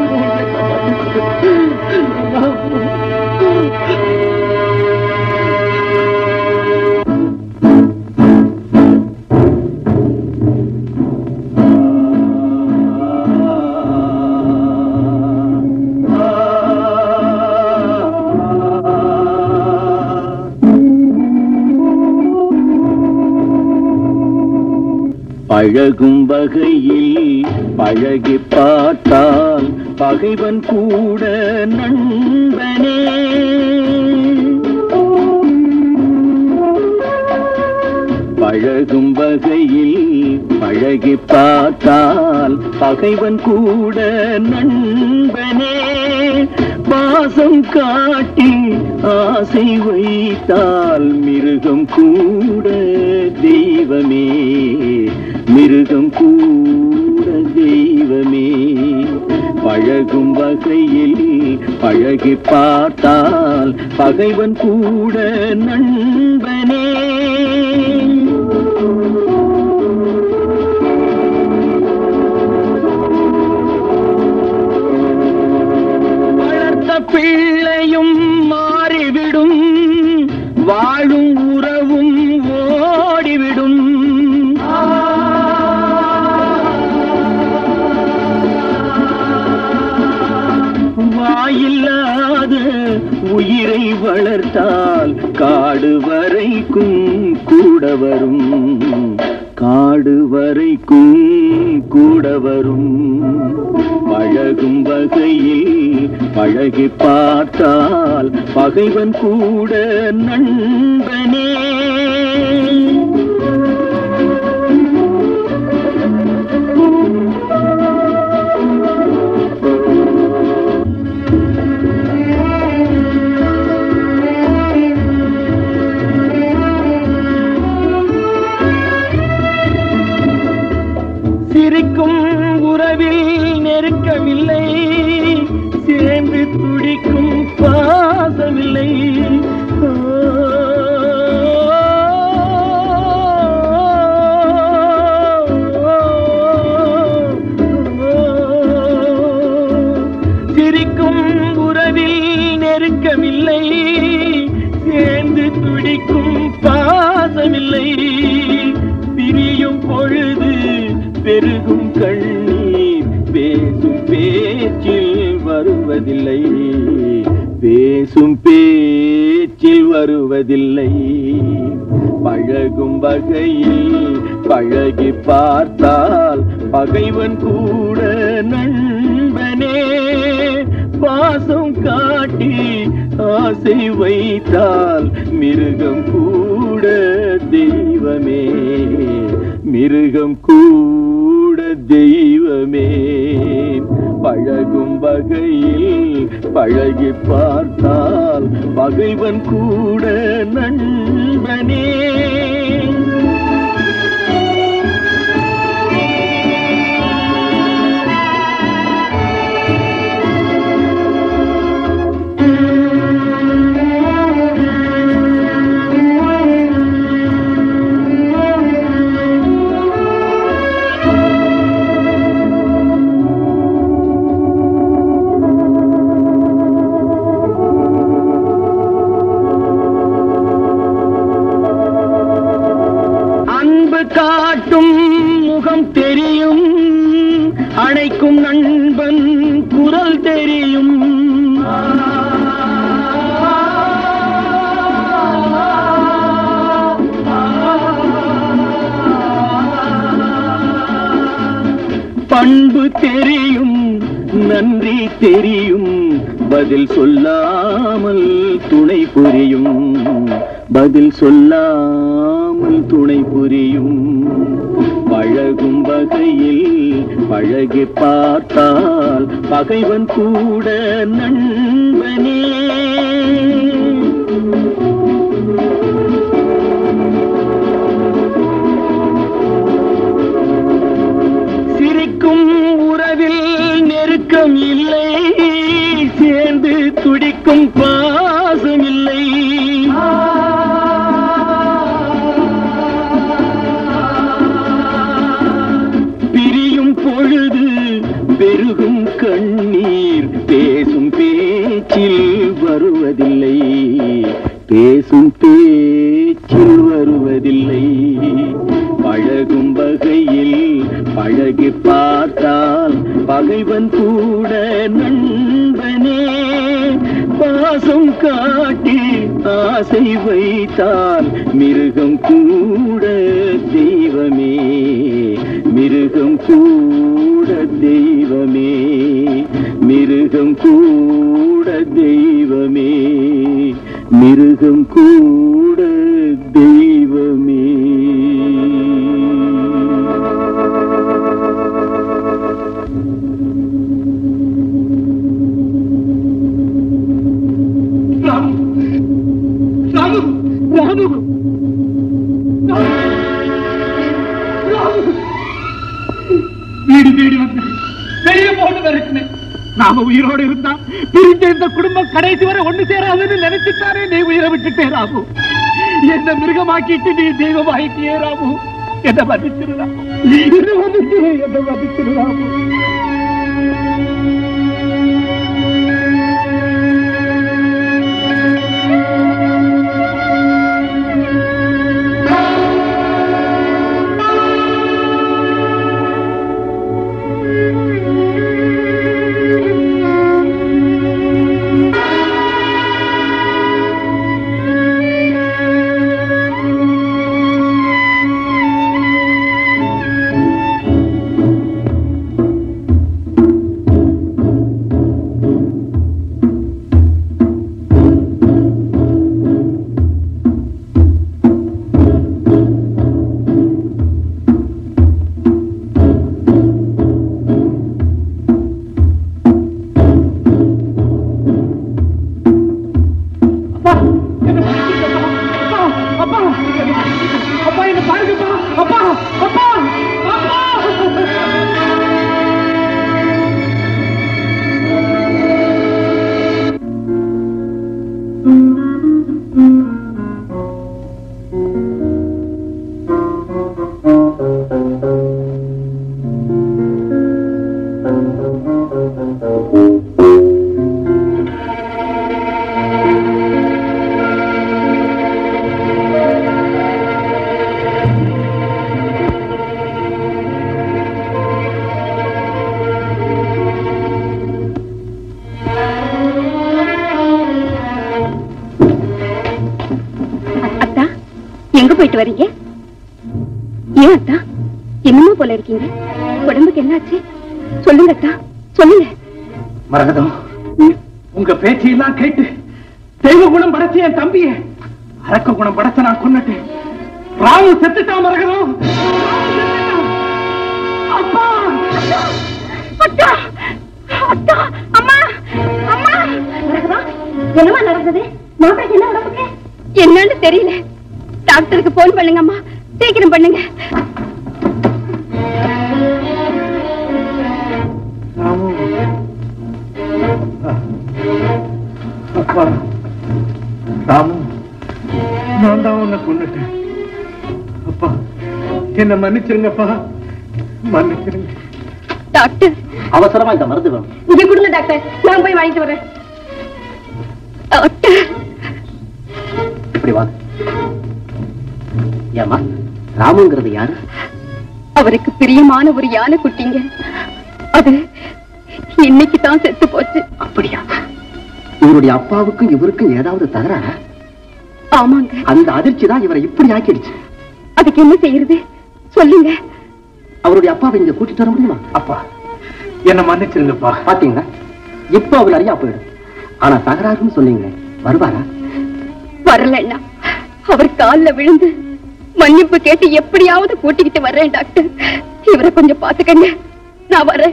பழகும் வகையில் பழகி பார்த்தால் பகைவன் கூட நண்பனே. பழகும் வகையில் பழகி பார்த்தால் பகைவன் கூட நண்பனே. பாசம் காட்டி ஆசை வைத்தால் மிருகம் கூட தெய்வமே, மிருகம் கூட தெய்வமே. பழகும் வகையில் பழகி பார்த்தால் பகைவன் கூட நண்பனே. வளர்த்த பிள்ளையும் மாறிவிடும், வாழும் உறவும் ஓடிவிடும். வாயில்லாத உயிரை வளர்த்தால் காடு வரைக்கும் கூட வரும், காடு வரைக்கும் கூட வரும். பழகும் வகையில் பழகி பார்த்தால் பகைவன் கூட நண்பனே. சிரிக்கும் உறவில் நெருக்கமில்லை, சேர்ந்து துடிக்கும் பாசமில்லை. சிரிக்கும் உறவில் நெருக்கமில்லை, சேர்ந்து துடிக்கும் பாசமில்லை. பிரியும் பொழுது பெருகும் கண்ணீர் பேசும் பேச்சில் வருவதில்லை, பேசும் பேச்சில் வருவதில்லை. பழகும் வகையில் பழகி பார்த்தால் பகைவன் கூட நண்பனே. பாசம் காட்டி ஆசை வைத்தால் மிருகம் கூட தெய்வமே, மிருகம் கூட தெய்வமே. பழகும் வகையில் பழகி பார்த்தால் பகைவன் கூட நண்பனே. காட்டும் முகம் தெரியும், அணைக்கும் நண்பன் குரல் தெரியும். பண்பு தெரியும், நன்றி தெரியும், பதில் சொல்லாமல் துணை புரியும், பதில் சொல்லாமல் துணை புரியும். பழகும் வகையில் பழகி பார்த்தால் பகைவன் கூட நண்பனே. சிரிக்கும் உறவில் நெருக்கம் இல்லை, சேர்ந்து துடிக்கும் பாசம் இல்லை. பிரியும் பொழுது பெருகும் கண்ணீர் பேசும் பேச்சில் வருவதில்லை, பேசும் பேச்சில் வருவதில்லை. பழகும் வகையில் பழகி பார்த்தால் பகைவன் கூட நண்பனே. பாசம் காட்டி ஆசை வைத்தால் மிருகம் கூட தெய்வமே, மிருகம் கூட தெய்வமே, மிருகம் கூட தெய்வமே, மிருகம் கூட தெய்வமே. ராமு, ராமு, வீடு தேடி வந்து பெரிய போட்டு விரட்டினேன். நாம உயிரோடு இருந்தா பிரிஞ்ச இந்த குடும்பம் கடைசி வரை ஒண்ணு சேராதுன்னு நினைச்சுட்டாரே நீ உயிரை விட்டுட்டே ராமு. என்ன மிருகமாக்கிட்டு நீ தெய்வமாக்கியே ராமு. என்ன மதிச்சிரு ராமு, என்ன மதிச்சிரு, என்ன மதிச்சிரு ராமு. போயிட்டு வரீங்க? ஏன் அத்தா என்னமோ போல இருக்கீங்க? உடம்புக்கு என்னாச்சு? சொல்லுங்க அத்தா, சொல்லுங்க. மரகதம், உங்க பேச்சையெல்லாம் கேட்டு தெய்வ குணம் படைச்ச என் தம்பிய அரக்க குணம் படைச்ச நான் கொன்னுட்டேன். ராமு செத்துட்டான் மரகதம். அப்பா, அத்தா, அத்தா, அம்மா, அம்மா. மரகதம், என்னமா நடந்தது? மாப்பிளைக்கு என்ன உடம்புக்கு? என்னன்னு தெரியல. டாக்டருக்கு போன் பண்ணுங்க அம்மா, சீக்கிரம் பண்ணுங்க. அப்பா, ராமு, நான் தான் உன்னை கொன்னுட்டேன். அப்பா, என்ன மன்னிச்சிருங்கப்பா, மன்னிச்சிருங்க. டாக்டர், அவசரமா இந்த மருந்து வேணும். இங்க கொடுங்க டாக்டர், நான் போய் வாங்கிட்டு வரேன். டாக்டர், இப்படி வாங்க. ஏமா, ராமுங்கிறது யாரு? அவருக்கு பிரியமான ஒரு யானை குட்டிங்க. அது இன்னைக்கு தான் செத்து போச்சு. அப்படியா? இவருடைய அப்பாவுக்கும் இவருக்கும் ஏதாவது தகராறா? ஆமாங்க. அந்த அதிர்ச்சி தான் இவரை இப்படி ஆக்கிடுச்சு. அதுக்கு என்ன செய்யறது சொல்லுங்க. அவருடைய அப்பாவை இங்க கூட்டிட்டு வர முடியுமா? அப்பா, என்ன மன்னிச்சிருங்கப்பா. பாத்தீங்களா, இப்ப அவர் அறியா போயிடும். ஆனா தகராறுன்னு சொன்னீங்க, வருவாரா? வரலன்னா அவர் காலில் விழுந்து மன்னிப்பு கேட்டு எப்படியாவது கூட்டிக்கிட்டு வர்றேன் டாக்டர். இவரை கொஞ்சம் பாத்துக்கங்க, நான் வரேன்.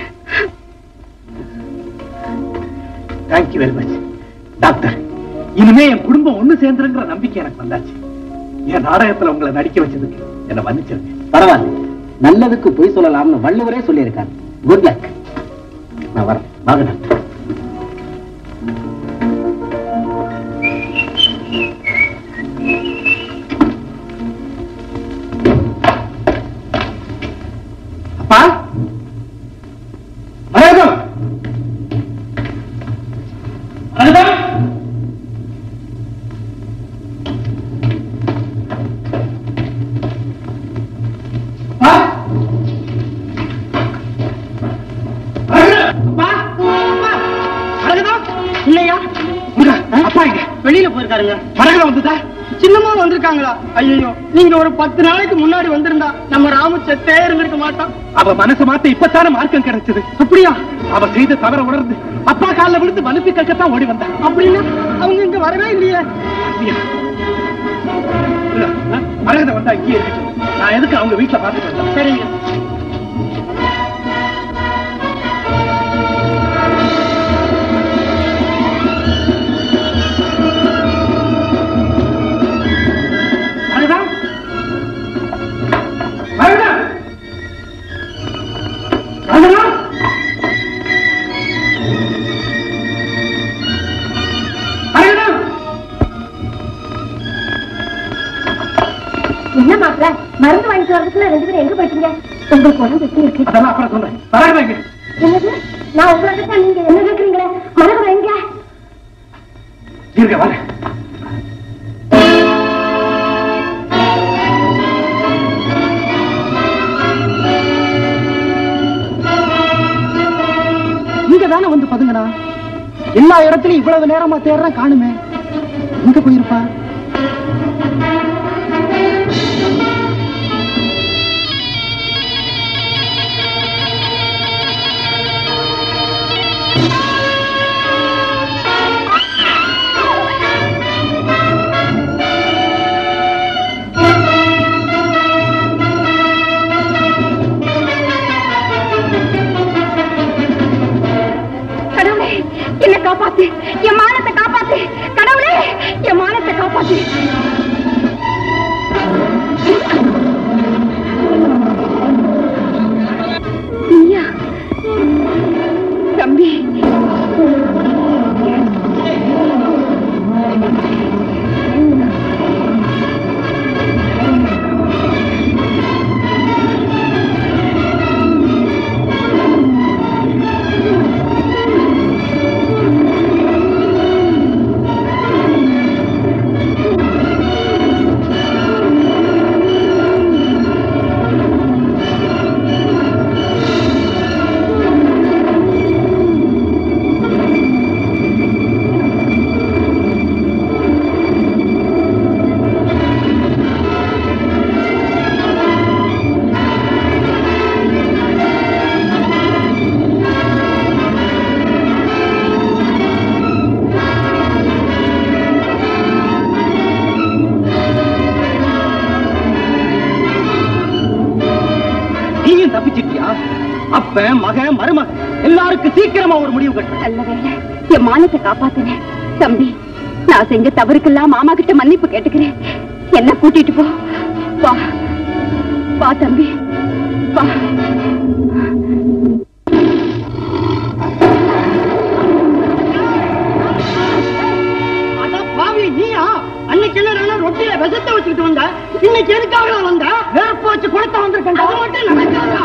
Thank you very much doctor. இனிமே என் குடும்பம் ஒண்ணு சேர்ந்துருங்கிற நம்பிக்கை எனக்கு வந்தாச்சு. என் நாடகத்துல உங்களை நடிக்க வச்சதுக்கு என்ன மன்னிச்சிருங்க. பரவாயில்ல, நல்லதுக்கு பொய் சொல்லலாம்னு வள்ளுவரே சொல்லியிருக்காரு. Good luck. நான் வரேன். வாங்க டாக்டர். அப்பா, மரகதம், வந்துட்டாங்க. மரகதம் வந்துதா? சின்னமா வந்திருக்காங்களா? ஐயோ, நீங்க ஒரு பத்து நாளைக்கு முன்னாடி வந்திருந்தா நம்ம ராமு செத்தே இருந்திருக்க மாட்டோம். அவ மனசு மாத்த இப்பத்தான மார்க்கம் கிடைச்சது. அப்படியா? அவ செய்த தவற உணர்ந்து அப்பா காலில் விழுந்து மனுப்பி கக்கத்தான் ஓடி வந்தா. அப்படின்னா அவங்க இங்க வரவே இல்லையே. மரகதம் வந்தா இங்கே இருக்கட்டும். நான் எதுக்கு அவங்க வீட்டுல பாத்துட்டு வந்தேன். சரிங்க. என்ன மாப்பிள்ள, மருந்து வாங்கிட்டு வரதுக்குள்ள ரெண்டு பேரும் எங்க போயிட்டீங்க? உங்களுக்கு உடம்பு எப்படி இருக்கு? அதெல்லாம் அப்புறம் சொல்றேன். மரகதம் என்னது? நான் உங்களை கேட்டா நீங்க என்ன கேக்குறீங்களே? மரகதம் எங்க? இருக்க வர. இங்கதானே வந்து பதுங்கனா? எல்லா இடத்துலயும் இவ்வளவு நேரமா தேடுறேன், காணுமே. எங்க போயிருப்பா? என்ன காப்பாத்து, என் மானத்தை காப்பாத்து கடவுளே, என் மானத்தை காப்பாத்து. நீயா தம்பி? அப்ப மகன் மருமகன் எல்லாருக்கும் சீக்கிரமா ஒரு முடிவு கட்டு. நல்ல வேலை என் மானத்தை காப்பாத்துறேன். தம்பி, நான் செஞ்ச தவறுக்கெல்லாம் மாமா கிட்ட மன்னிப்பு கேட்டுக்கிறேன். என்ன கூட்டிட்டு போ. வா வா தம்பி வா. நீயா அன்னைக்கு என்ன ரொட்டியில விஷத்தை வச்சுக்கிட்டு வந்த, இன்னைக்கு எதுக்காக வந்த? வேர்ப்பு வச்சு கொடுத்த வந்திருக்கேன். அது மட்டும் நடக்காதா?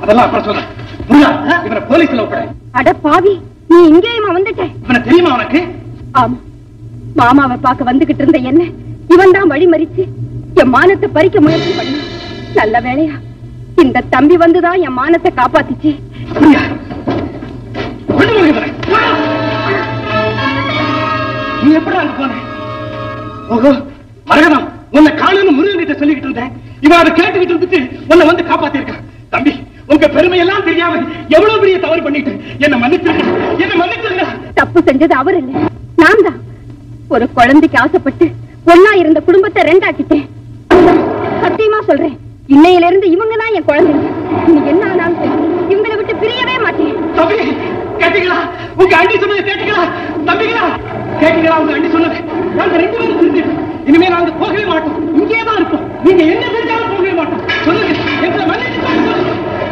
அதெல்லாம் அப்புறம் சொல்ல. முருகா, இவனை போலீஸ்ல ஒப்படை. அட பாவி, நீ இங்கேயுமா வந்துட்ட? இவனை தெரியுமா உனக்கு? ஆமா, மாமாவை பார்க்க வந்துகிட்டு இருந்த என்ன இவன் தான் வழி மறிச்சு என் மானத்தை பறிக்க முயற்சி பண்ண. நல்ல வேளையா இந்த தம்பி வந்துதான் என் மானத்தை காப்பாத்திச்சு. நீ எப்படி அங்க போன? ஓஹோ, மரகதம், உன்னை காணுன்னு முருகன் கிட்ட சொல்லிக்கிட்டு இருந்தேன். இவன் அதை கேட்டுக்கிட்டு இருந்துட்டு உன்னை வந்து காப்பாத்தி இருக்கான். தம்பி, உங்க பெருமை எல்லாம் தெரியாம எவ்வளவு பெரிய தவறு பண்ணிட்டு என்ன மன்னிச்சிருக்க, என்ன மன்னிச்சிருக்க. தப்பு செஞ்சது அவர் இல்ல, நான் தான். ஒரு குழந்தைக்கு ஆசைப்பட்டு ஒன்னா இருந்த குடும்பத்தை ரெண்டாக்கிட்டேன். சத்தியமா சொல்றேன், இன்னையில இருந்து இவங்க தான் என் குழந்தைங்க. இன்னைக்கு என்ன ஆனாலும் சரி, இவங்களை விட்டு பிரியவே மாட்டேன். தம்பி, கேட்டீங்களா? உங்க அண்டி சொன்னதை கேட்டீங்களா? தம்பிங்களா, கேட்டீங்களா? உங்க அண்டி சொன்னது நாங்க ரெண்டு பேரும் தெரிஞ்சுக்கணும். இனிமே நாங்க போகவே மாட்டோம், இங்கே தான் இருப்போம். நீங்க என்ன செஞ்சாலும் போகவே மாட்டோம். சொல்லுங்க, எங்களை மன்னிச்சு சொல்லுங்க.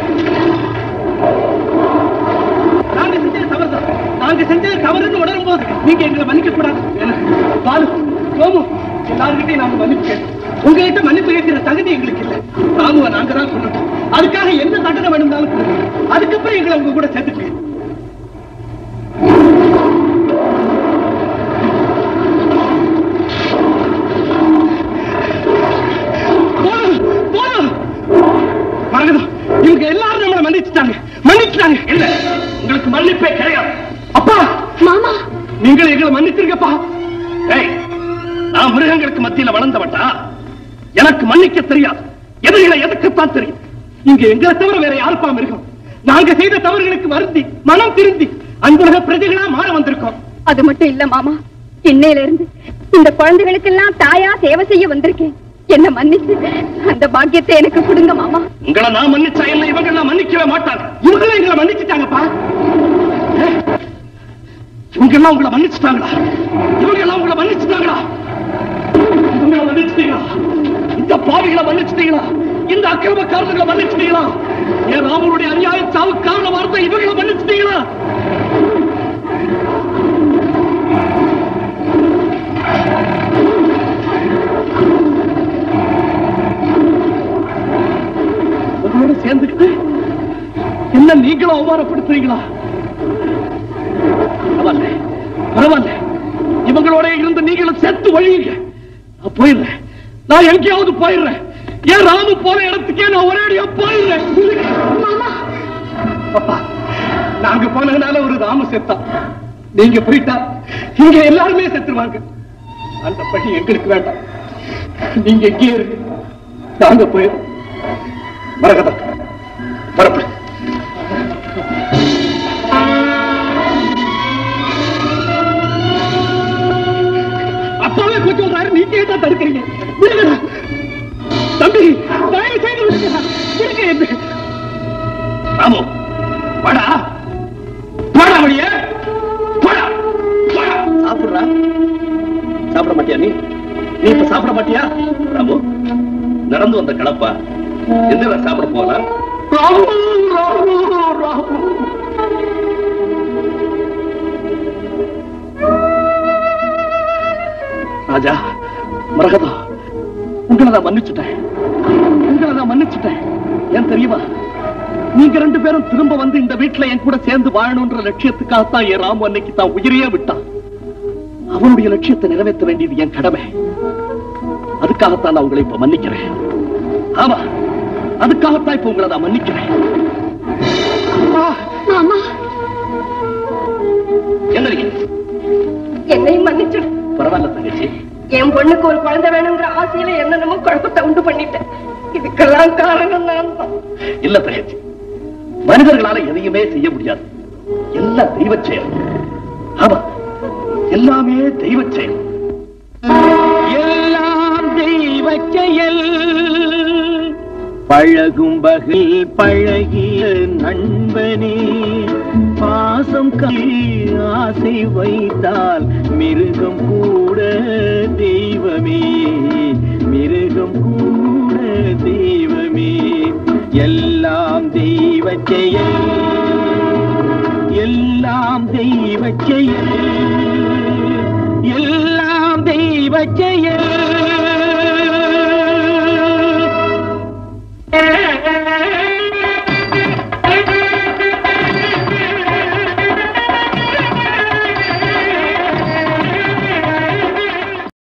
நாங்க செஞ்சது தவறு தான். நாங்க செஞ்சது தவறுன்னு உணரும் போது நீங்க எங்களை மன்னிக்க கூடாது. பாலு, சோமு, எல்லாருக்கிட்டையும் நாங்க மன்னிப்பு கேட்டோம். உங்ககிட்ட மன்னிப்பு கேட்கிற தகுதி எங்களுக்கு இல்ல. ராமுவை நாங்க தான் கொண்டுட்டோம். அதுக்காக என்ன தண்டனை வேணும்னாலும் கொடுங்க. அதுக்கப்புறம் எங்களை உங்க கூட சேர்த்துக்கு. மரகதம், இவங்க எல்லாரும் நம்மளை மன்னிச்சுட்டாங்க, மன்னிச்சுட்டாங்க. இல்ல, உங்களுக்கு மன்னிப்பே கிடையாது. அப்பா, மாமா, நீங்கள் எங்களை மன்னிச்சிருக்கப்பா. ஏய், நான் மிருகங்களுக்கு மத்தியில வளர்ந்தவட்டா, எனக்கு மன்னிக்க தெரியாது. எதிரிகளை எதுக்குத்தான் தெரியும். இங்க எங்களை தவிர வேற யாருப்பா மிருகம்? நாங்க செய்த தவறுகளுக்கு வருந்தி மனம் திருந்தி அன்புலக பிரஜைகளா மாற வந்திருக்கோம். அது மட்டும் இல்ல மாமா, இன்னையில இருந்து இந்த குழந்தைகளுக்கு எல்லாம் தாயா சேவை செய்ய வந்திருக்கேன். என்ன மன்னிச்சு அந்த பாக்கியத்தை எனக்கு கொடுங்க மாமா. உங்களை நான் மன்னிச்சா என்ன, இவங்க எல்லாம் மன்னிக்கவே மாட்டாங்க. இவங்களும் எங்களை மன்னிச்சுட்டாங்கப்பா. இவங்க எல்லாம் உங்களை மன்னிச்சுட்டாங்களா? இவங்க எல்லாம் உங்களை மன்னிச்சுட்டாங்களா? இவங்களை மன்னிச்சுட்டீங்களா? இந்த பாவிகளை மன்னிச்சுட்டீங்களா? இந்த அக்கிரமக்காரர்களை மன்னிச்சுட்டீங்களா? என் ராமனுடைய அநியாய சாவு காரணமா இருந்த இவங்களை மன்னிச்சுட்டீங்களா? உங்களோட சேர்ந்துக்கிட்டு என்ன நீங்களும் அவமானப்படுத்துறீங்களா? பரவாயில்ல, பரவாயில்ல, இவங்களோட இருந்து நீங்களும் செத்து வழியுங்க. நான் போயிடுறேன், நான் எங்கேயாவது போயிடுறேன். ஏன் ராமு போற இடத்துக்கே நான் ஒரேடியா போயிடுறேன். அப்பா, நாங்க போனதுனால ஒரு ராமு செத்தா, நீங்க போயிட்டா இங்க எல்லாருமே செத்துருவாங்க. அந்த பணி எங்களுக்கு வேண்டாம். நீங்க எங்கே இருக்கு, நாங்க போயிடும். மரகதம், பரப்படு. அப்பாவே கொஞ்சம் சொல்றாரு, நீங்க தான் தடுக்கிறீங்க. தம்பி, தயவு செய்து விடுங்க. ராமு, வாடா, வாடா வழிய, வாடா, வாடா. சாப்பிடுறா, சாப்பிட மாட்டியா? நீ நீ இப்ப சாப்பிட மாட்டியா? ராமு, நடந்து வந்த கலப்பா, எந்த சாப்பிட போகலாம்? ராமு, ராமு, ராமு. ராஜா, மரகதம், உங்களை நான் மன்னிச்சுட்டேன், உங்களை நான் மன்னிச்சுட்டேன். ஏன் தெரியுமா? நீங்க ரெண்டு பேரும் திரும்ப வந்து இந்த வீட்டுல என் கூட சேர்ந்து வாழணும்ன்ற லட்சியத்துக்காகத்தான் என் ராமு அன்னைக்கு தான் உயிரையே விட்டான். அவனுடைய லட்சியத்தை நிறைவேற்ற வேண்டியது என் கடமை. அதுக்காகத்தான் நான் உங்களை இப்ப மன்னிக்கிறேன். ஆமா, அதுக்காகத்தான் இப்ப உங்களை நான் மன்னிக்கிறேன். என்னையும் மன்னிச்சு. பரவாயில்ல தங்கச்சி, என் பொண்ணுக்கு ஒரு குழந்தை வேணுங்கிற ஆசையில என்னென்னமோ குழப்பத்தை உண்டு பண்ணிட்டேன். இதுக்கெல்லாம் காரணம் நான் தான். இல்ல தங்கச்சி, மனிதர்களால எதையுமே செய்ய முடியாது. எல்லாம் தெய்வ செயல். ஆமா, எல்லாமே தெய்வ செயல். எல்லாம் தெய்வ செயல். பழகும் வகையில் பழகிய நண்பனே, பாசம் கீழ் ஆசை வைத்தால் மிருகம் கூட தெய்வமே, மிருகம் கூட தெய்வமே. எல்லாம் தெய்வ செயல், எல்லாம் தெய்வ செயல், எல்லாம் தெய்வ செயல்.